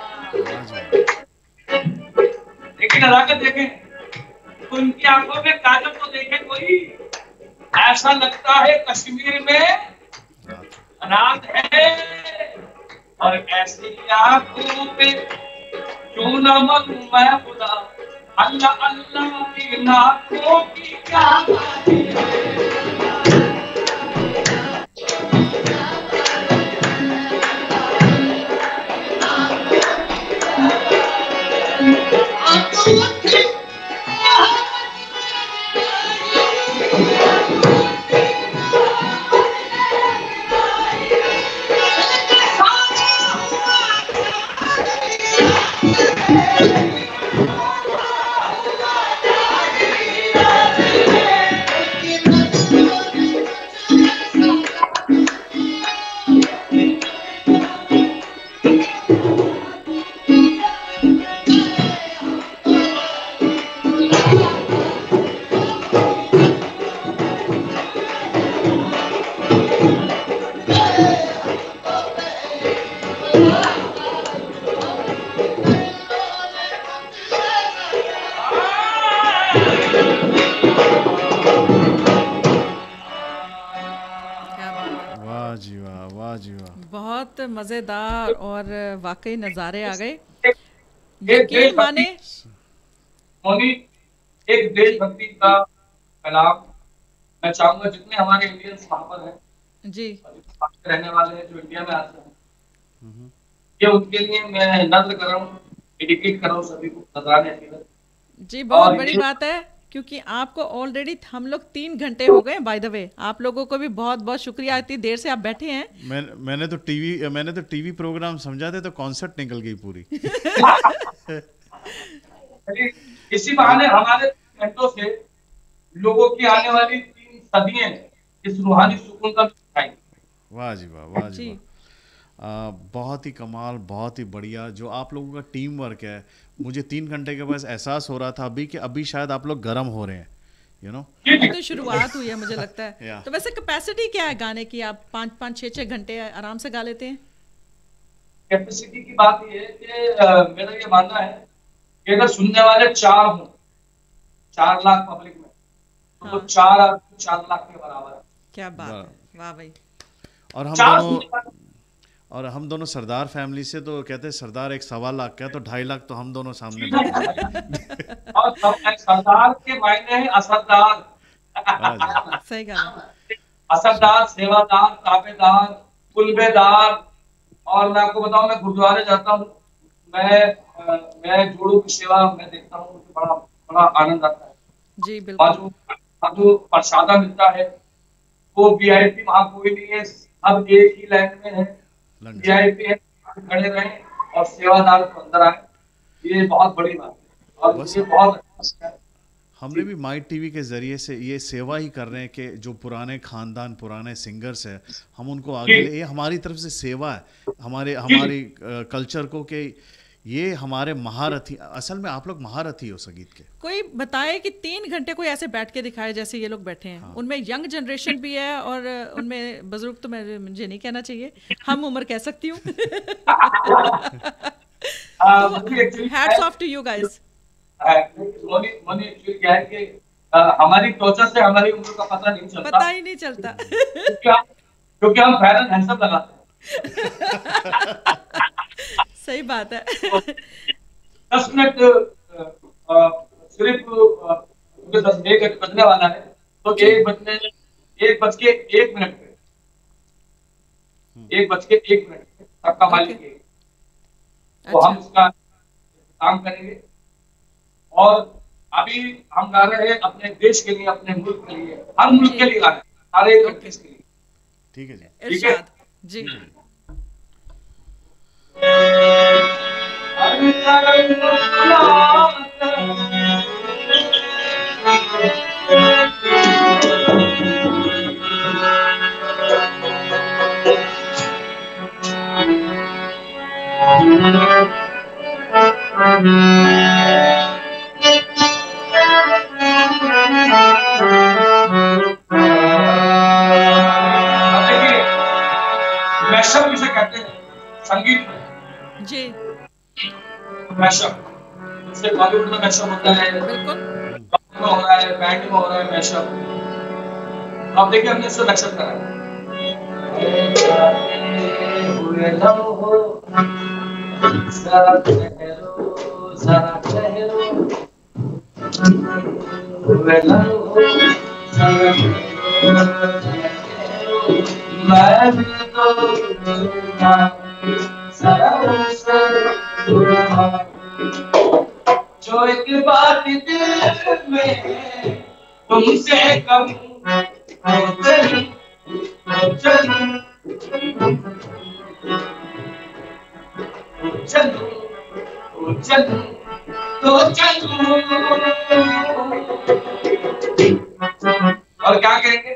लेकिन अदाकत देखें, उनकी आंखों में काजल तो देखे कोई, ऐसा लगता है कश्मीर में रात है। और ऐसी आंखों पे क्यों न मरूं मैं खुदा, अल्लाह अल्लाह की नाकों की क्या बात है। मजेदार और वाकई नज़ारे आ गए। यकीन माने मोनी, एक देशभक्ति का कलाम मैं चाहूंगा जितने हमारे इंडियंस वहां पर हैं जी, रहने वाले हैं, जो इंडिया में आते हैं, ये उनके लिए मैं नज़्र कर रहा हूँ, डेडिकेट कर रहा हूँ सभी को नजराने जी। बहुत बड़ी बात है क्योंकि आपको ऑलरेडी हम लोग 3 घंटे हो गए। बाय द वे आप लोगों को भी बहुत बहुत शुक्रिया, इतनी देर से आप बैठे हैं। मैंने तो टीवी प्रोग्राम समझा थे तो कॉन्सर्ट निकल गई पूरी। इसी बहाने हमारे घंटों से लोगों की आने वाली 3 सदियां इस रूहानी सुकून का खाएंगे। वाह जी वाह, वाह जी वाह, बहुत ही कमाल, बहुत ही बढ़िया जो आप लोगों का टीम वर्क है। मुझे 3 घंटे के बाद एहसास हो रहा था अभी कि अभी शायद आप लोग गर्म हो रहे हैं, यू नो। तो शुरुआत हुई है मुझे लगता है। तो वैसे कैपेसिटी क्या है गाने की? आप 5-5, 6-6 घंटे आराम से गा लेते हैं? कैपेसिटी की बात ये है कि मेरा ये मानना है कि अगर सुनने वाले 4 हों, 4 लाख पब्लिक में, तो 4 लाख के बराबर है। क्या बात है, वाह भाई। और हम दोनों सरदार फैमिली से, तो कहते हैं सरदार एक 1.25 लाख का, तो 2.5 लाख तो हम दोनों सामने और सरदार के मायने हैं असरदार। सही कहा। असरदार, सेवादार, ताबेदार, कुलबेदार। और मैं आपको बताऊं, मैं गुरुद्वारे जाता हूँ, मैं जोड़ों की सेवा मैं देखता हूँ, मुझे बड़ा बड़ा आनंद आता है जी। बिल्कुल। जो प्रसादा मिलता है वो वीआईपी वहाँ कोई नहीं है, अब एक ही लाइन में है, वीआईपी है, खड़े रहें और सेवादार को अंदर आए, ये बहुत बड़ी बात है और मुझे बहुत अच्छा है। हमने भी माई टीवी के जरिए से ये सेवा ही कर रहे हैं कि जो पुराने खानदान, पुराने सिंगर्स हैं, हम उनको आगे ले, ये हमारी तरफ से सेवा है हमारी कल्चर को, कि ये हमारे महारथी, असल में आप लोग महारथी हो संगीत के। कोई बताए कि 3 घंटे कोई ऐसे बैठ के दिखाए जैसे ये लोग बैठे हैं। हाँ। उनमें यंग जनरेशन भी है और उनमें बुजुर्ग तो मुझे नहीं कहना चाहिए, हम उम्र कह सकती हूँ। Hats off to you guys. क्या है कि हमारी त्वचा से हमारी उम्र का पता ही नहीं चलता, क्योंकि हम फेयर एंड हैंडसम लगाते हैं। सही बात है। 10 मिनट सिर्फ 1 बजने वाला है, तो 1:01 पे 1:01 पे सबका मालिक है, तो हम इसका काम करेंगे। और अभी हम गा रहे हैं अपने देश के लिए, अपने मुल्क के लिए, हर मुल्क के लिए गा रहे हैं, सारे देश के लिए। ठीक है जी, ठीक है जी। मैशअप इसे कहते हैं संगीत में जी। मैशअप, जैसे बॉलीवुड में मैशअप होता है, बिल्कुल हो रहा है, बैंड में हो रहा है मैशअप। अब देखिए हमने इससे मैशअप करा है। जो एक बात दिल में तुमसे कम चली तो चलूं और क्या कहेंगे?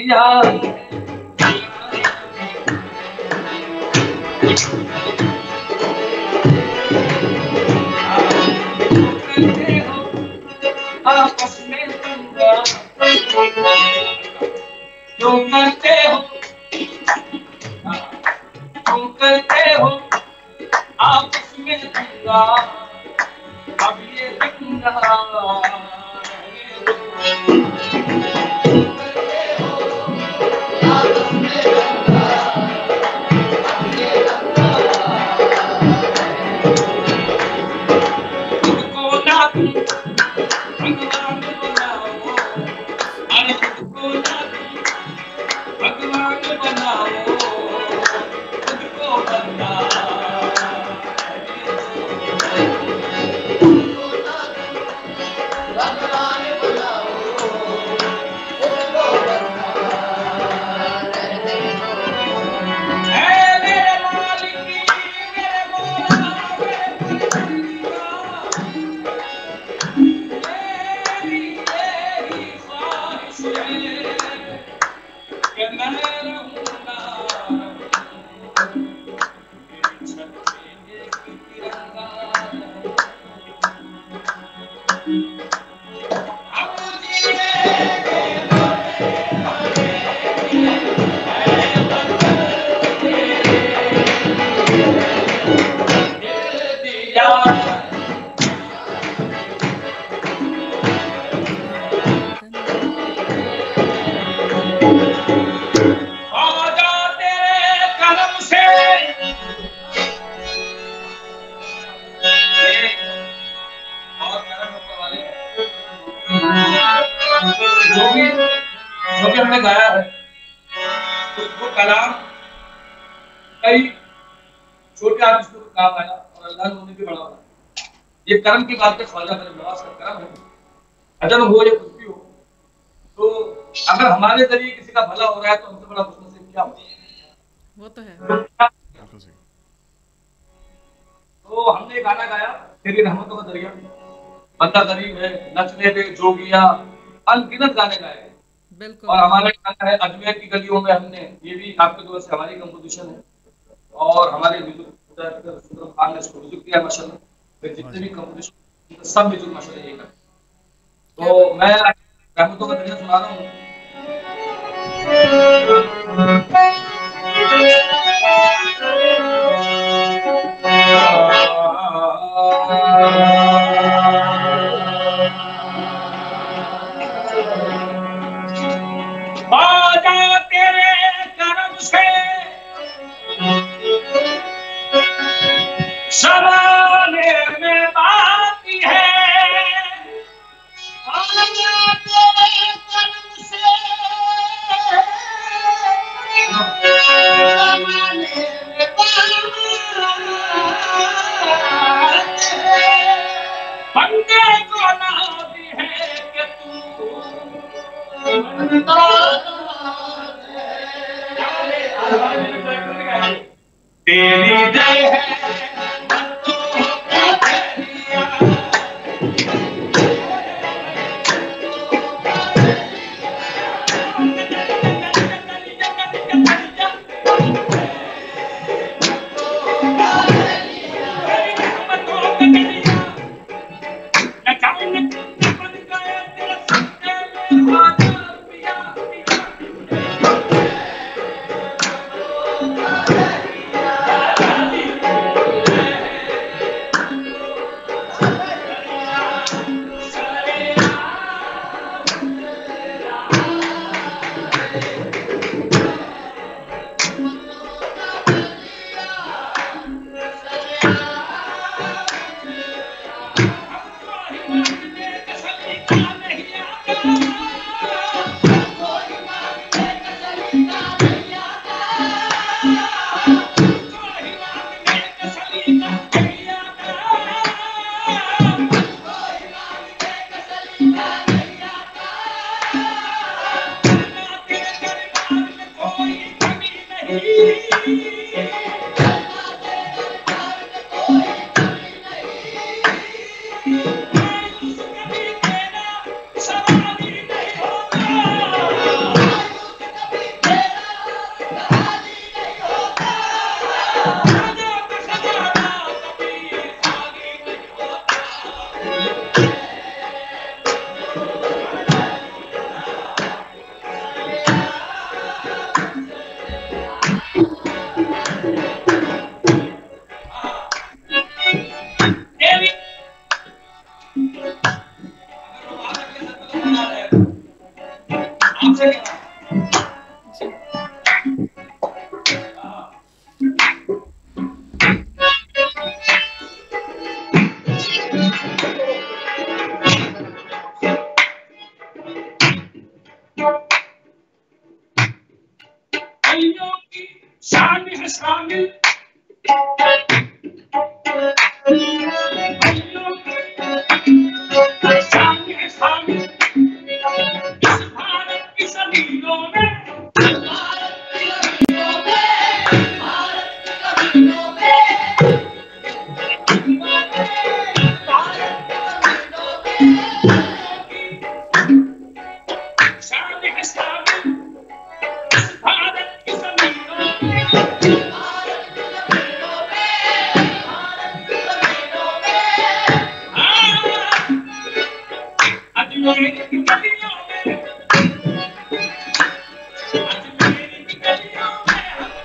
दिया आपस में पंगा क्यों करते हो आपस में पंगा अब ये पंगा जो भी हमने गाया है उसको कलाम कई छोटे आर्टिस्टों को काम आया और अल्लाह ने उन्हें भी बड़ा बनाया। ये कर्म की बात है, ख्वाजा मेरे नवाज का कर्म है। अजर हो या कुछ भी हो, तो अगर हमारे जरिए किसी का भला हो रहा है तो हमसे बड़ा खुशनसीब क्या हो। वो तो है। तो हमने गाना गाया तेरी रहमतों का दरिया, बंदा गरीब है, नचने दे जोगिया, अनगिनत गाने गाए। बिल्कुल। और हमारा गाना है अजमेर की गलियों में, हमने ये भी आपके दुआ से हमारी कंपोजिशन है और हमारे म्यूजिक डायरेक्टर सुंदरम खान ने इसको म्यूजिक दिया माशाल्लाह। फिर जितने भी कंपोजिशन सब म्यूजिक माशाल्लाह ये कर। तो मैं रहमतों का दरिया सुना रहा हूँ। ज़माने में बाकी है बंदे को नादी है कि तू तेरी जय है भाइयों की शान है शामिल, भाइयों की शान है शामिल इस भारत की जमीनों में, भारत की जमीनों में, भारत की जमीनों में, शान है शामिल इस भारत की जमीनों में, भारत की जमीनों में, भारत की जमीनों में, अजमेर की गलियों में, अजमेर की गलियों में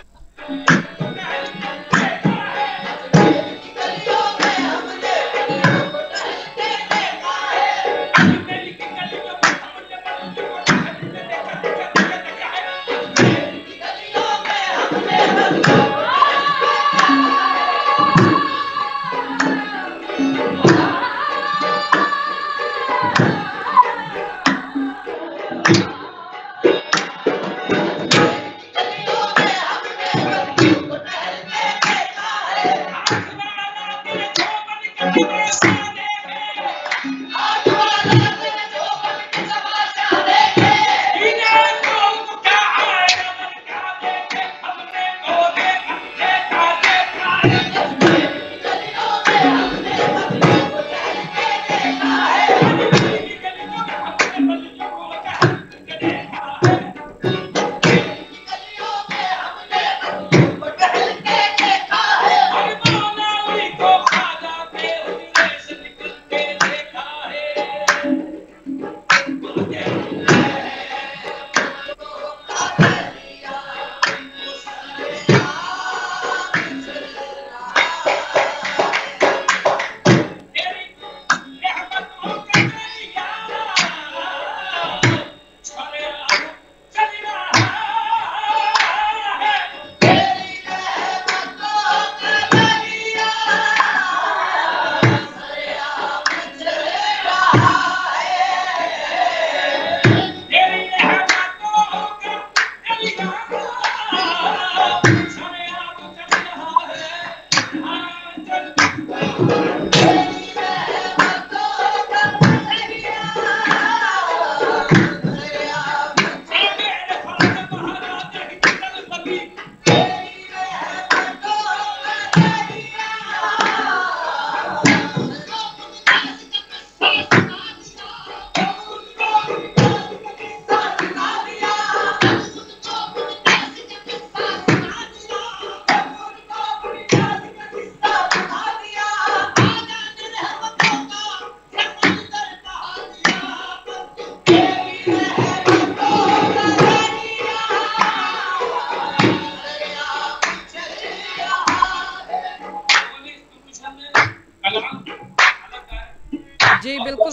जी बिल्कुल।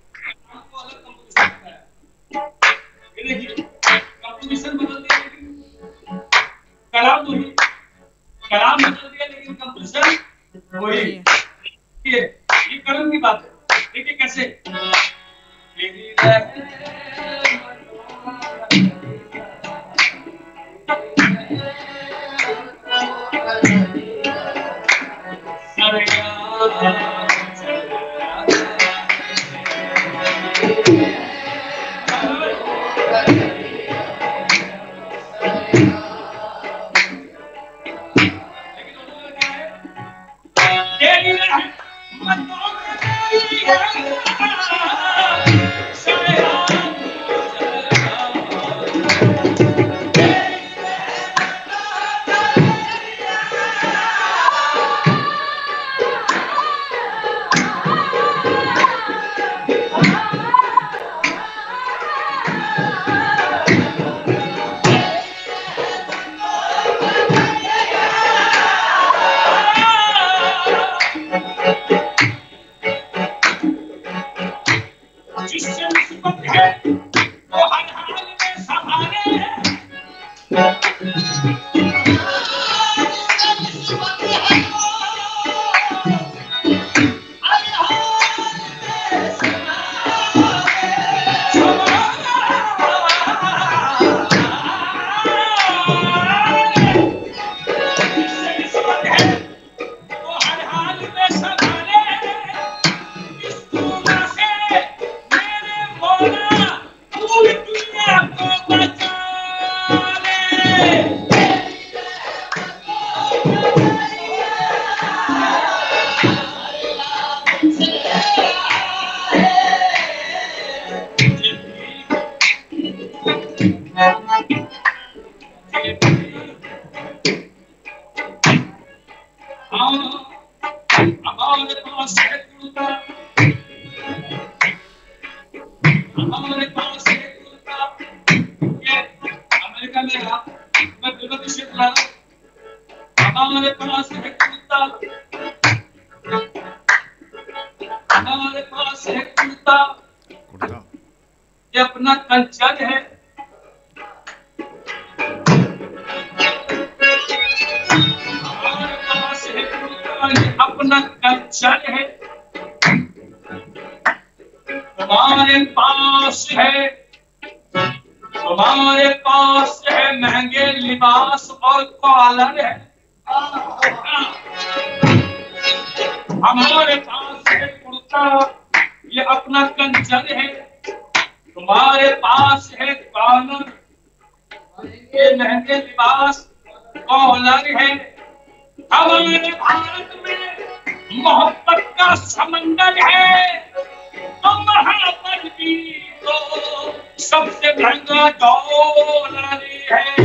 कंपोजिशन बदल दिया लेकिन कलाम वही, कलाम बदल दिया लेकिन कंपोजिशन वही। ये कर्म की बात है। देखिए कैसे हमारे पास है कुर्ता, हमारे पास है कुर्ता, ये अमेरिका में रहा, मैं बिल्कुल इसे बुला रहा हूँ। हमारे पास है कुर्ता, हमारे पास है कुर्ता, ये अपना कल्चर है। हमारे पास है कुर्ता, ये अपना कल्चर है। तुम्हारे पास है, तुम्हारे पास है महंगे लिबास और कॉलर है। हमारे पास है कुर्ता, ये अपना कल्चर है। तुम्हारे पास है कॉलर, ये महंगे लिबास कॉलर है। हमारे भारत में मोहब्बत का समंदर है, तो वहाँ पर भी तो सबसे महंगा डॉलर है।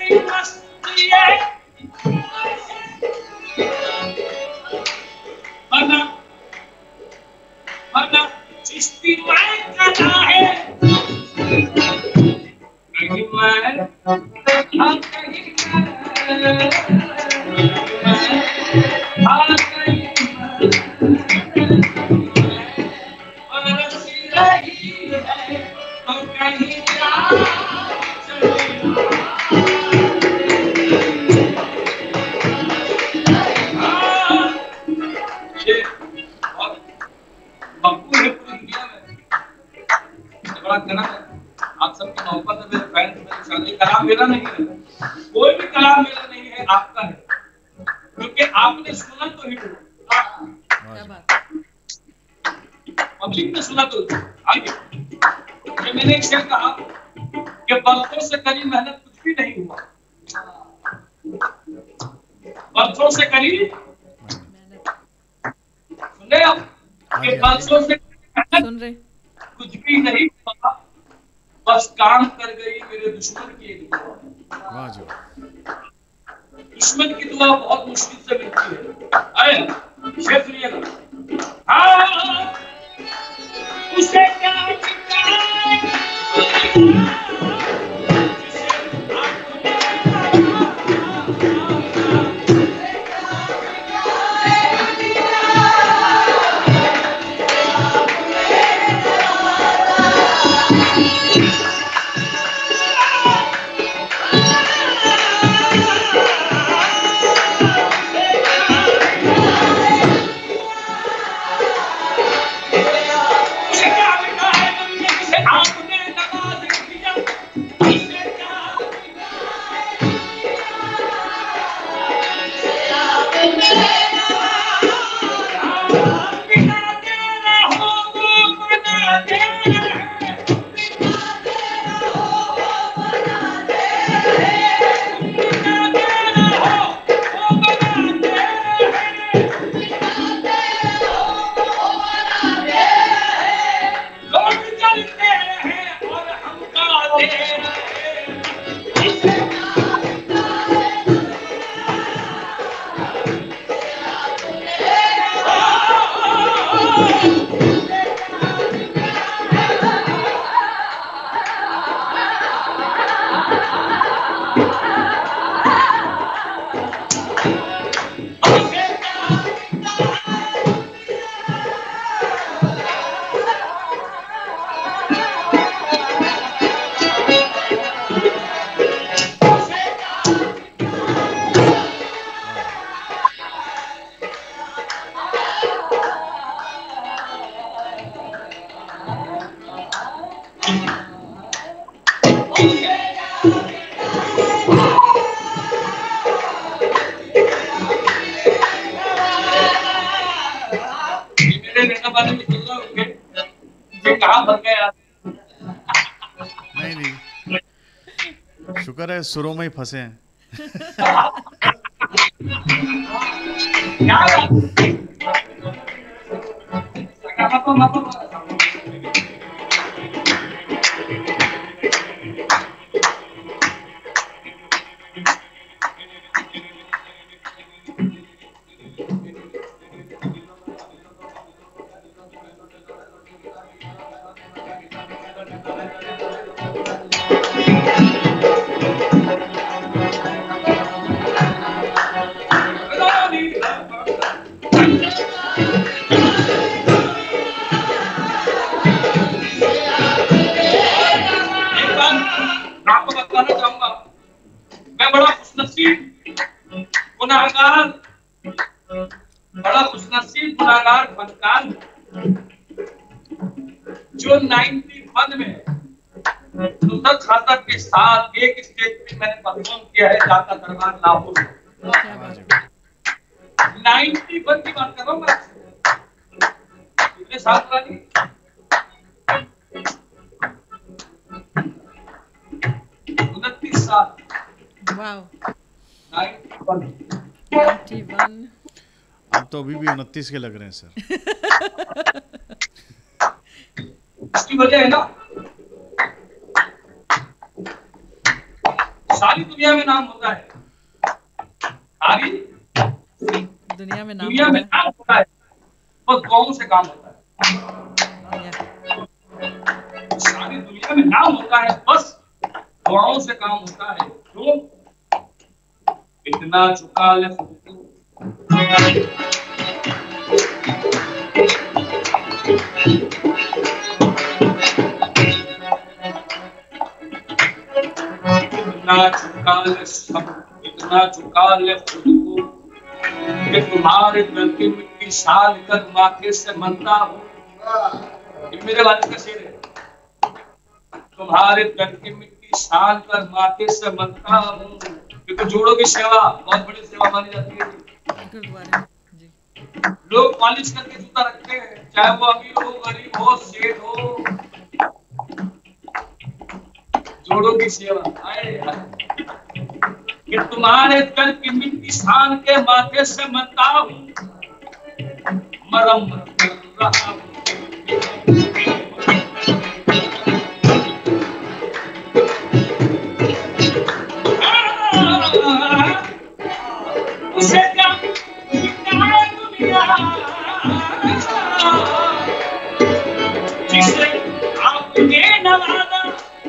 बड़ी मस्त ये बना बना चिश्ती मैं कना है कहीं मैं आप सबकी मोहब्बत है, मेरे फैंस, मेरे शादी कलाम मेरा नहीं है, कोई भी कलाम मेरा नहीं है, आपका है, क्योंकि आपने सुना तो हिट हुआ, पब्लिक ने सुना तो आगे। मैंने एक शेर कहा कि बरसों से करी मेहनत कुछ भी नहीं हुआ, बरसों से करी सुन रहे आप कि बरसों से सुन रहे कुछ भी नहीं हुआ, बस काम कर गई मेरे दुश्मन की एक दुआ। दुश्मन की दुआ बहुत मुश्किल से मिलती है। आए शेर सुनिएगा। हाँ उसे क्या शुक्र है सुरों में ही फंसे हैं। बड़ा खुशनसीब गुनाहगार फनकार जो 91 में नुसरत खासा के साथ एक स्टेज पे मैंने परफॉर्म किया है जाका दरबार लाहौर। 91 की बात कर रहा हूँ मैं, कितने साल पुरानी, 29 साल। वाओ 91। आप तो अभी भी 29 के लग रहे हैं सर। इसकी वजह है ना सारी दुनिया में नाम होता है, सारी दुनिया में नाम होता है, बस दुआओं से काम होता है। सारी दुनिया में नाम होता है, बस दुआओं से काम होता है। क्यों? इतना झुका ले खुद को, इतना झुका ले खुद को कि तुम्हारे दिल की मिट्टी साल कर माथे से मनता हूँ। ये मेरे वालिद का शेर है। तुम्हारे दिल की मिट्टी साल कर माथे से मनता हूँ, क्योंकि जोड़ों की सेवा बहुत बड़ी सेवा मानी जाती है। लोग पॉलिश करके जूता रखते हैं, चाहे वो अमीर हो, गरीब हो, सेठ हो, जोड़ों की सेवा। कि तुम्हारे दिल की मिट्टी शान के माथे से मनता हूँ, मरम कर रहा हूँ। उसे क्या दुनिया जिसे आपने नवाजा,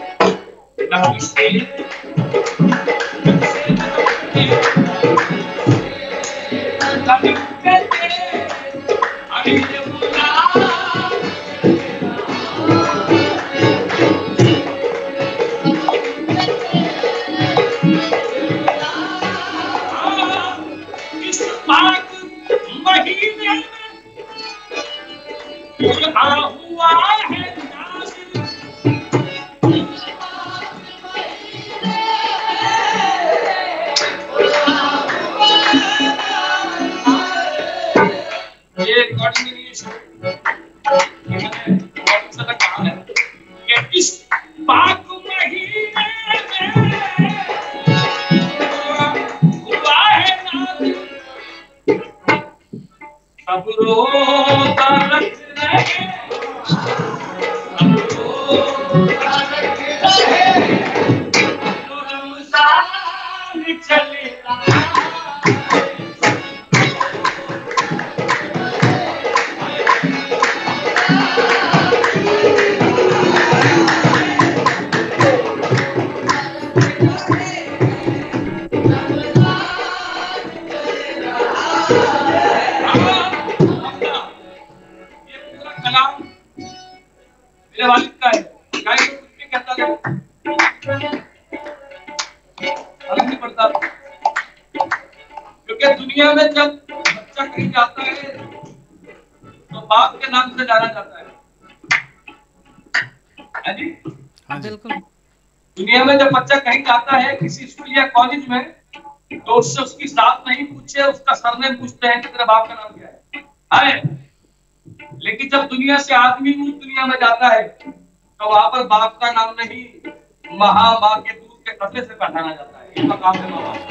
दुनिया में जब बच्चा कहीं जाता है किसी स्कूल या कॉलेज में, तो उससे उसकी जात नहीं पूछे, उसका सरनेम पूछते हैं कि तेरे बाप का नाम क्या है। लेकिन जब दुनिया से आदमी उस दुनिया में जाता है तो वहां पर बाप का नाम नहीं, माँ के दूध के कपड़े से पहचाना जाता है। इसका काम है माँ बाप।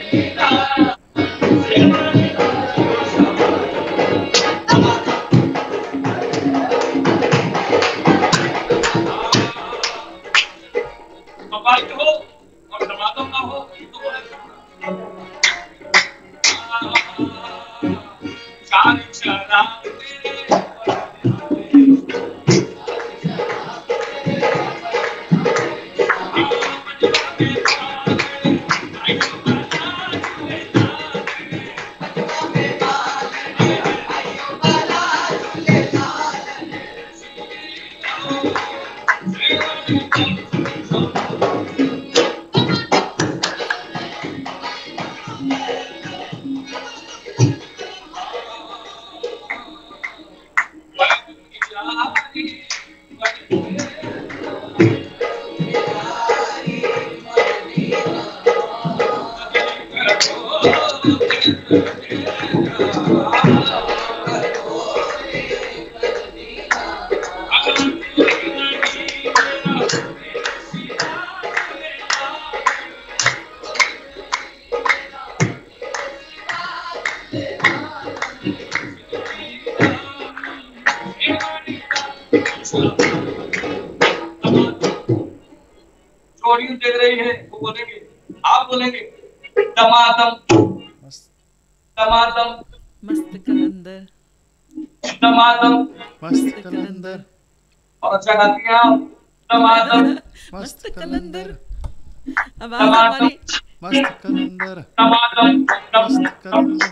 ऑडियंस देख रही है वो बोलेंगे, आप बोलेंगे टमाटम टमाटम मस्त कलंदर, टमाटम मस्त कलंदर, और अच्छा गाती हैं आप, टमाटम मस्त कलंदर। अब टमाटम हमारी मस्त कलंदर, टमाटम मस्त कलंदर।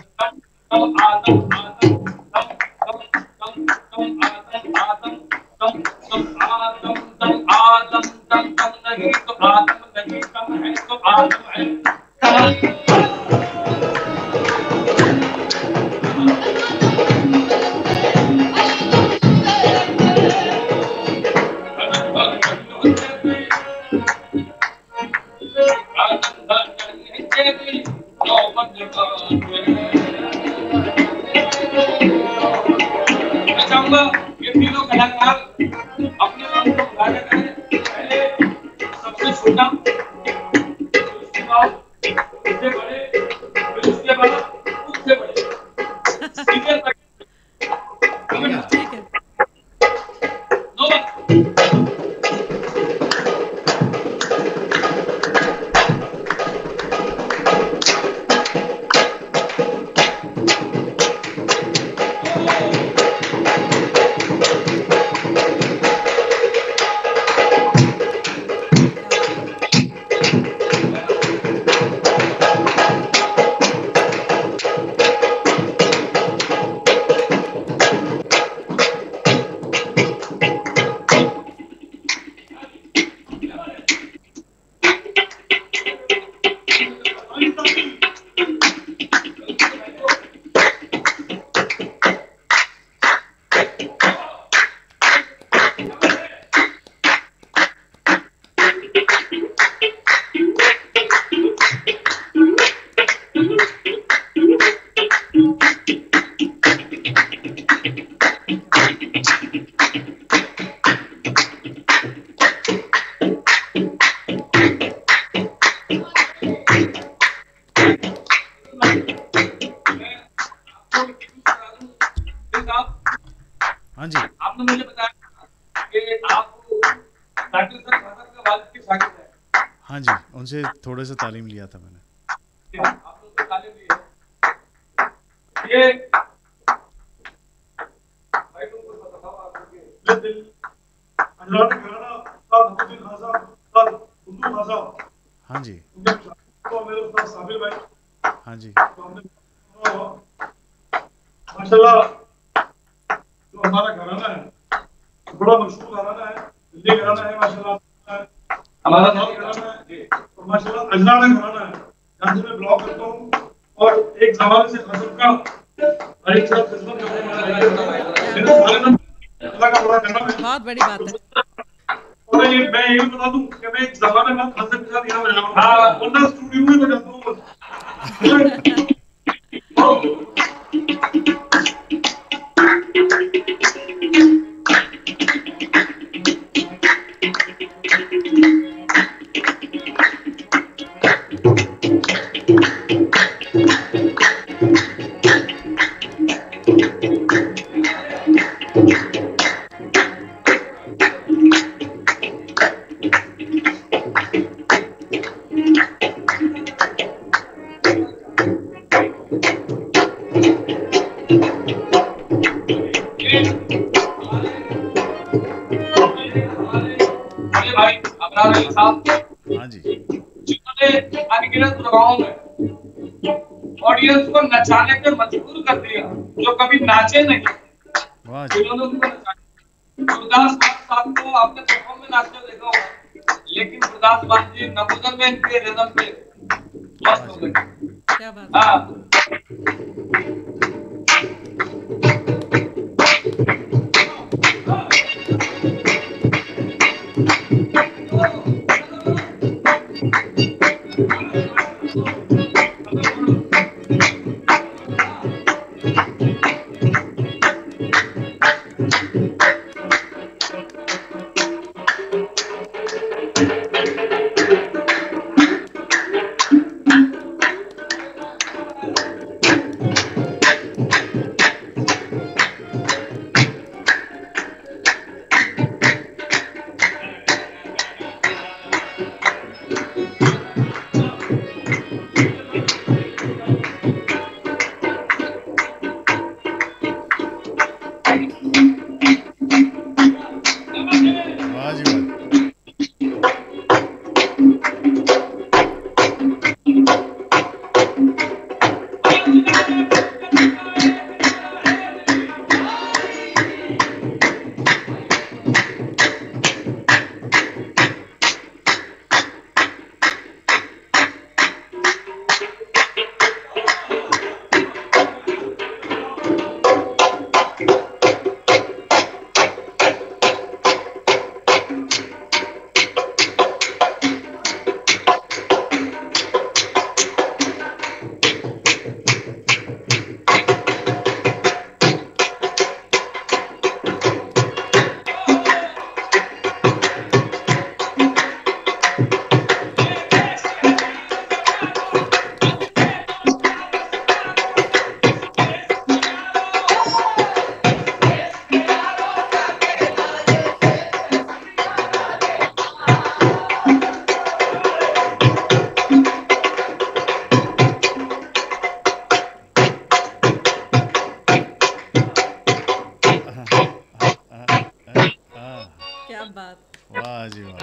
ये तीनों कलाकार अपने नाम को बुलाया करें। पहले सबसे छोटा, उसके बाद उससे बड़े, फिर उसके बाद उससे बड़े, सीनियर तक। ठीक है। नो हाँ जी, आपने मुझे बताया कि आप डॉक्टर सर का वालिद के शागिर्द हैं। हाँ जी, उनसे थोड़े से तालीम लिया था मैंने। आप लोग को तालीम दी है। ये भाई तुमको बताओ आप लोग अल्लाह ने घराना और नबुद्दीन खासा और उर्दू खासा हाँ जी, तो मेरे उस्ताद साबिर भाई हाँ जी, तो हमने माशाल्लाह जो हमारा घराना है बड़ा मशहूर घराना है, दिल्ली घराना है माशाल्लाह, हमारा बहुत घराना है और माशाल्लाह अजनाना घराना है जहाँ से मैं ब्लॉग करता हूँ और एक जमाने से खसम का हर एक साथ खिदमत करने वाला है। मेरे सारे नाम अल्लाह का बड़ा करम है। बहुत बड़ी बात है। और मैं ये भी बता दूं कि मैं एक जमाने में खासम के साथ यहाँ बजा रहा हूँ, वरना स्टूडियो में बजाता हूँ बस। भाई अबरार अली साहब, हाँ जी, जिन्होंने अनगिनत जगहों में ऑडियंस को नचाने पे मजबूर कर दिया, जो कभी नाचे नहीं, वाह जी, जिन्होंने उनको नचाया। गुरदास मान साहब को आपने परफॉर्म में नाचते देखा होगा, लेकिन गुरदास मान जी नमूदन में इनके रिदम पे मस्त हो गए। क्या बात है। हाँ, वाह जी, वाह। क्या बात। वाह जी, वाह।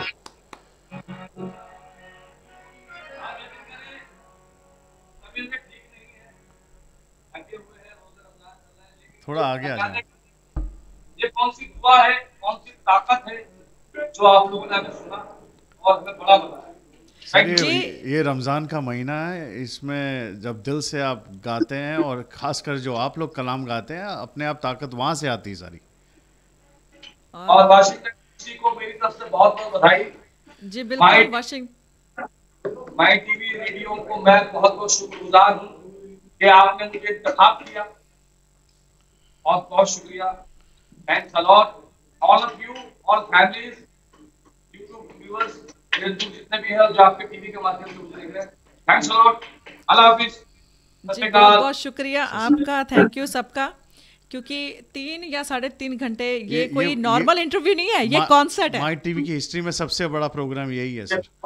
थोड़ा आगे आ जाए। ये कौन सी दुआ है, कौन सी ताकत है जो आप लोगों ने हमें सुना और हमें बड़ा बताया। सर जी। ये रमज़ान का महीना है, इसमें जब दिल से आप गाते हैं और खासकर जो आप लोग कलाम गाते हैं, अपने आप ताकत वहाँ से आती है सारी। और वाशिंगटन को मेरी तरफ से बहुत बहुत बधाई। जी बिल्कुल, माई टीवी रेडियो को मैं बहुत बहुत शुक्रगुजार हूँ कि आपने मुझे इंतखाब किया। बहुत बहुत शुक्रिया। Thanks a lot all of you, all families, YouTube viewers, Facebook जितने भी हैं जो आपके टीवी के माध्यम से मुझे देख रहे हैं, थैंक्स अ लॉट। अल्लाह हाफिज। जी बहुत बहुत शुक्रिया आपका, थैंक यू सबका, क्योंकि 3 या 3.5 घंटे ये कोई नॉर्मल इंटरव्यू नहीं है, ये कॉन्सर्ट है। माई टीवी की हिस्ट्री में सबसे बड़ा प्रोग्राम यही है सर।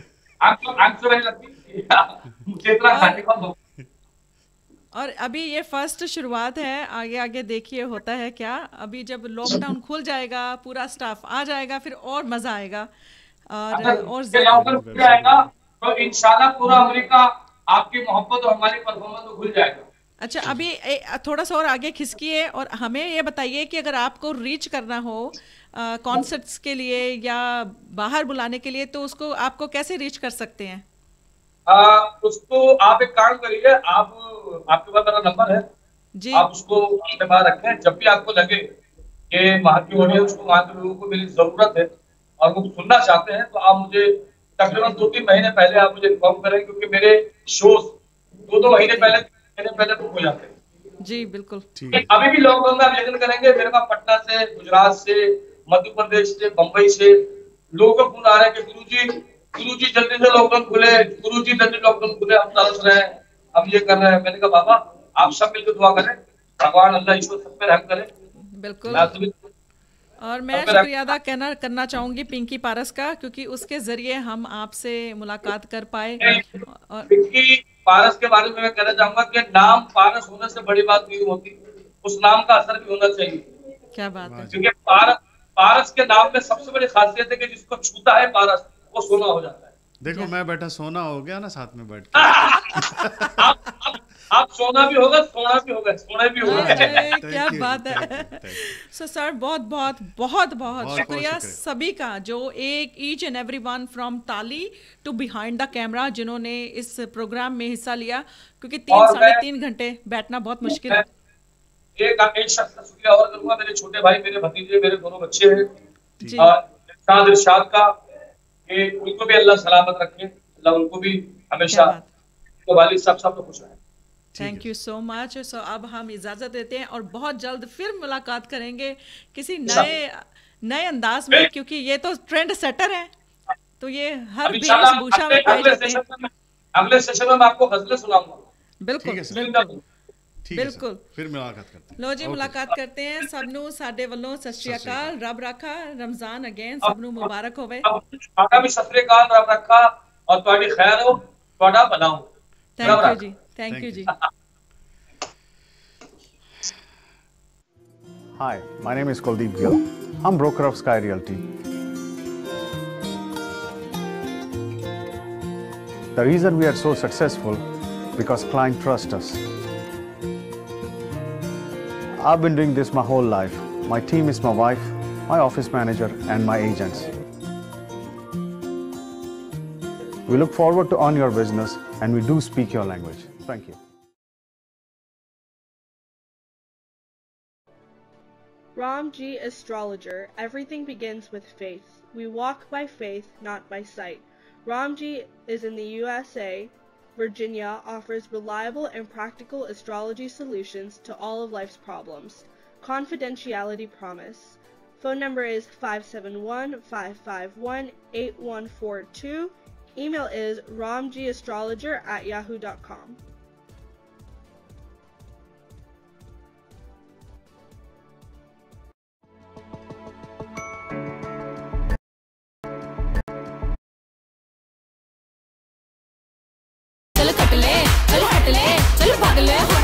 मुझे इतना खाने का मौका। और अभी ये फर्स्ट शुरुआत है, आगे आगे देखिए होता है क्या। अभी जब लॉकडाउन खुल जाएगा, पूरा स्टाफ आ जाएगा, फिर और मजा आएगा और जाएगा तो इंशाल्लाह पूरा अमेरिका आपकी मोहब्बत और हमारी परफॉर्मेंस को भूल जाएगा। अच्छा, अभी थोड़ा सा और आगे खिसकिए और हमें ये बताइए कि अगर आपको रीच करना हो कॉन्सर्ट्स के लिए या बाहर बुलाने के लिए, तो उसको आपको कैसे रीच कर सकते हैं? उसको आप एक काम करिए, आपके पास मेरा नंबर है जी, आप उसको अपने पास रखें। जब भी आपको लगे कि वहाँ की ऑडियंस को, वहाँ के लोगों को मेरी जरूरत है और वो सुनना चाहते हैं, तो आप मुझे तकरीबन 2-3 महीने पहले आप मुझे इन्फॉर्म करें, क्योंकि मेरे शोज 2-2 महीने पहले बुक हो जाते हैं। जी बिल्कुल। अभी भी लॉकडाउन में आप यकीन करेंगे, मेरे पास पटना से, गुजरात से, मध्य प्रदेश से, बम्बई से लोगों का फोन आ रहा है कि गुरुजी जल्दी से लॉकडाउन खुले, गुरुजी जल्दी लॉकडाउन खुले, हम तरस रहे हैं, हम ये कर रहे हैं। मैंने कहा बाबा आप सब मिलकर दुआ करें, भगवान अल्लाह ईश्वर सब पे रहम करे। बिल्कुल। और मैं शुक्रिया अदा करना चाहूंगी पिंकी पारस का, क्योंकि उसके जरिए हम आपसे मुलाकात कर पाए। पारस के बारे में मैं कहना चाहूंगा कि नाम पारस होने से बड़ी बात नहीं होती, उस नाम का असर भी होना चाहिए। क्या बात है। क्योंकि पारस के नाम में सबसे बड़ी खासियत है कि जिसको छूता है पारस वो सोना हो जाता है। देखो मैं बैठा सोना हो गया ना साथ में बैठ के। आप सोना भी होगा, सोना भी होगा, सोना भी होगा। क्या बात है। सो सर बहुत बहुत बहुत बहुत शुक्रिया सभी का जो ईच एंड एवरीवन फ्रॉम ताली टू बिहाइंड द कैमरा जिन्होंने इस प्रोग्राम में हिस्सा लिया, क्योंकि 3-3.5 घंटे बैठना बहुत मुश्किल है। एक शख्स का शुक्रिया और करूंगा, मेरे छोटे भाई, मेरे भतीजे, मेरे दोनों बच्चे हैं इरशाद का, कि उनको भी अल्लाह सलामत रखे, अल्लाह उनको भी हमेशा वालिद साहब सब खुश रहे। Thank you so much. So अब हम इजाजत देते हैं और बहुत जल्द फिर मुलाकात करेंगे किसी नए अंदाज में, क्योंकि ये तो ट्रेंड सेटर है, तो ये हर वेशभूषा में पाए जाते हैं। अगले सेशन में मैं आपको गजलें सुनाऊंगा। बिल्कुल बिल्कुल फिर मुलाकात करते हैं। लो जी मुलाकात करते हैं। सबनू साडे वल्लों सत श्री अकाल, रब रखा, रमजान अगेन सबनू मुबारक होवे। आपका भी सत श्री अकाल, रब रखा और तुम्हारी खैर हो, तुम्हारा भला हो। थैंक यू जी, थैंक यू जी। Hi, my name is Kuldeep Gill. I'm broker of Sky Realty. The reason we are so successful because client trust us. I've been doing this my whole life. My team is my wife, my office manager, and my agents. We look forward to earn your business, and we do speak your language. Thank you. Ramji Astrologer. Everything begins with faith. We walk by faith, not by sight. Ramji is in the USA. Virginia offers reliable and practical astrology solutions to all of life's problems. Confidentiality promise. Phone number is 571-551-8142. Email is ramjiastrologer@yahoo.com. चल कट ले, चल हट ले, चल भाग ले।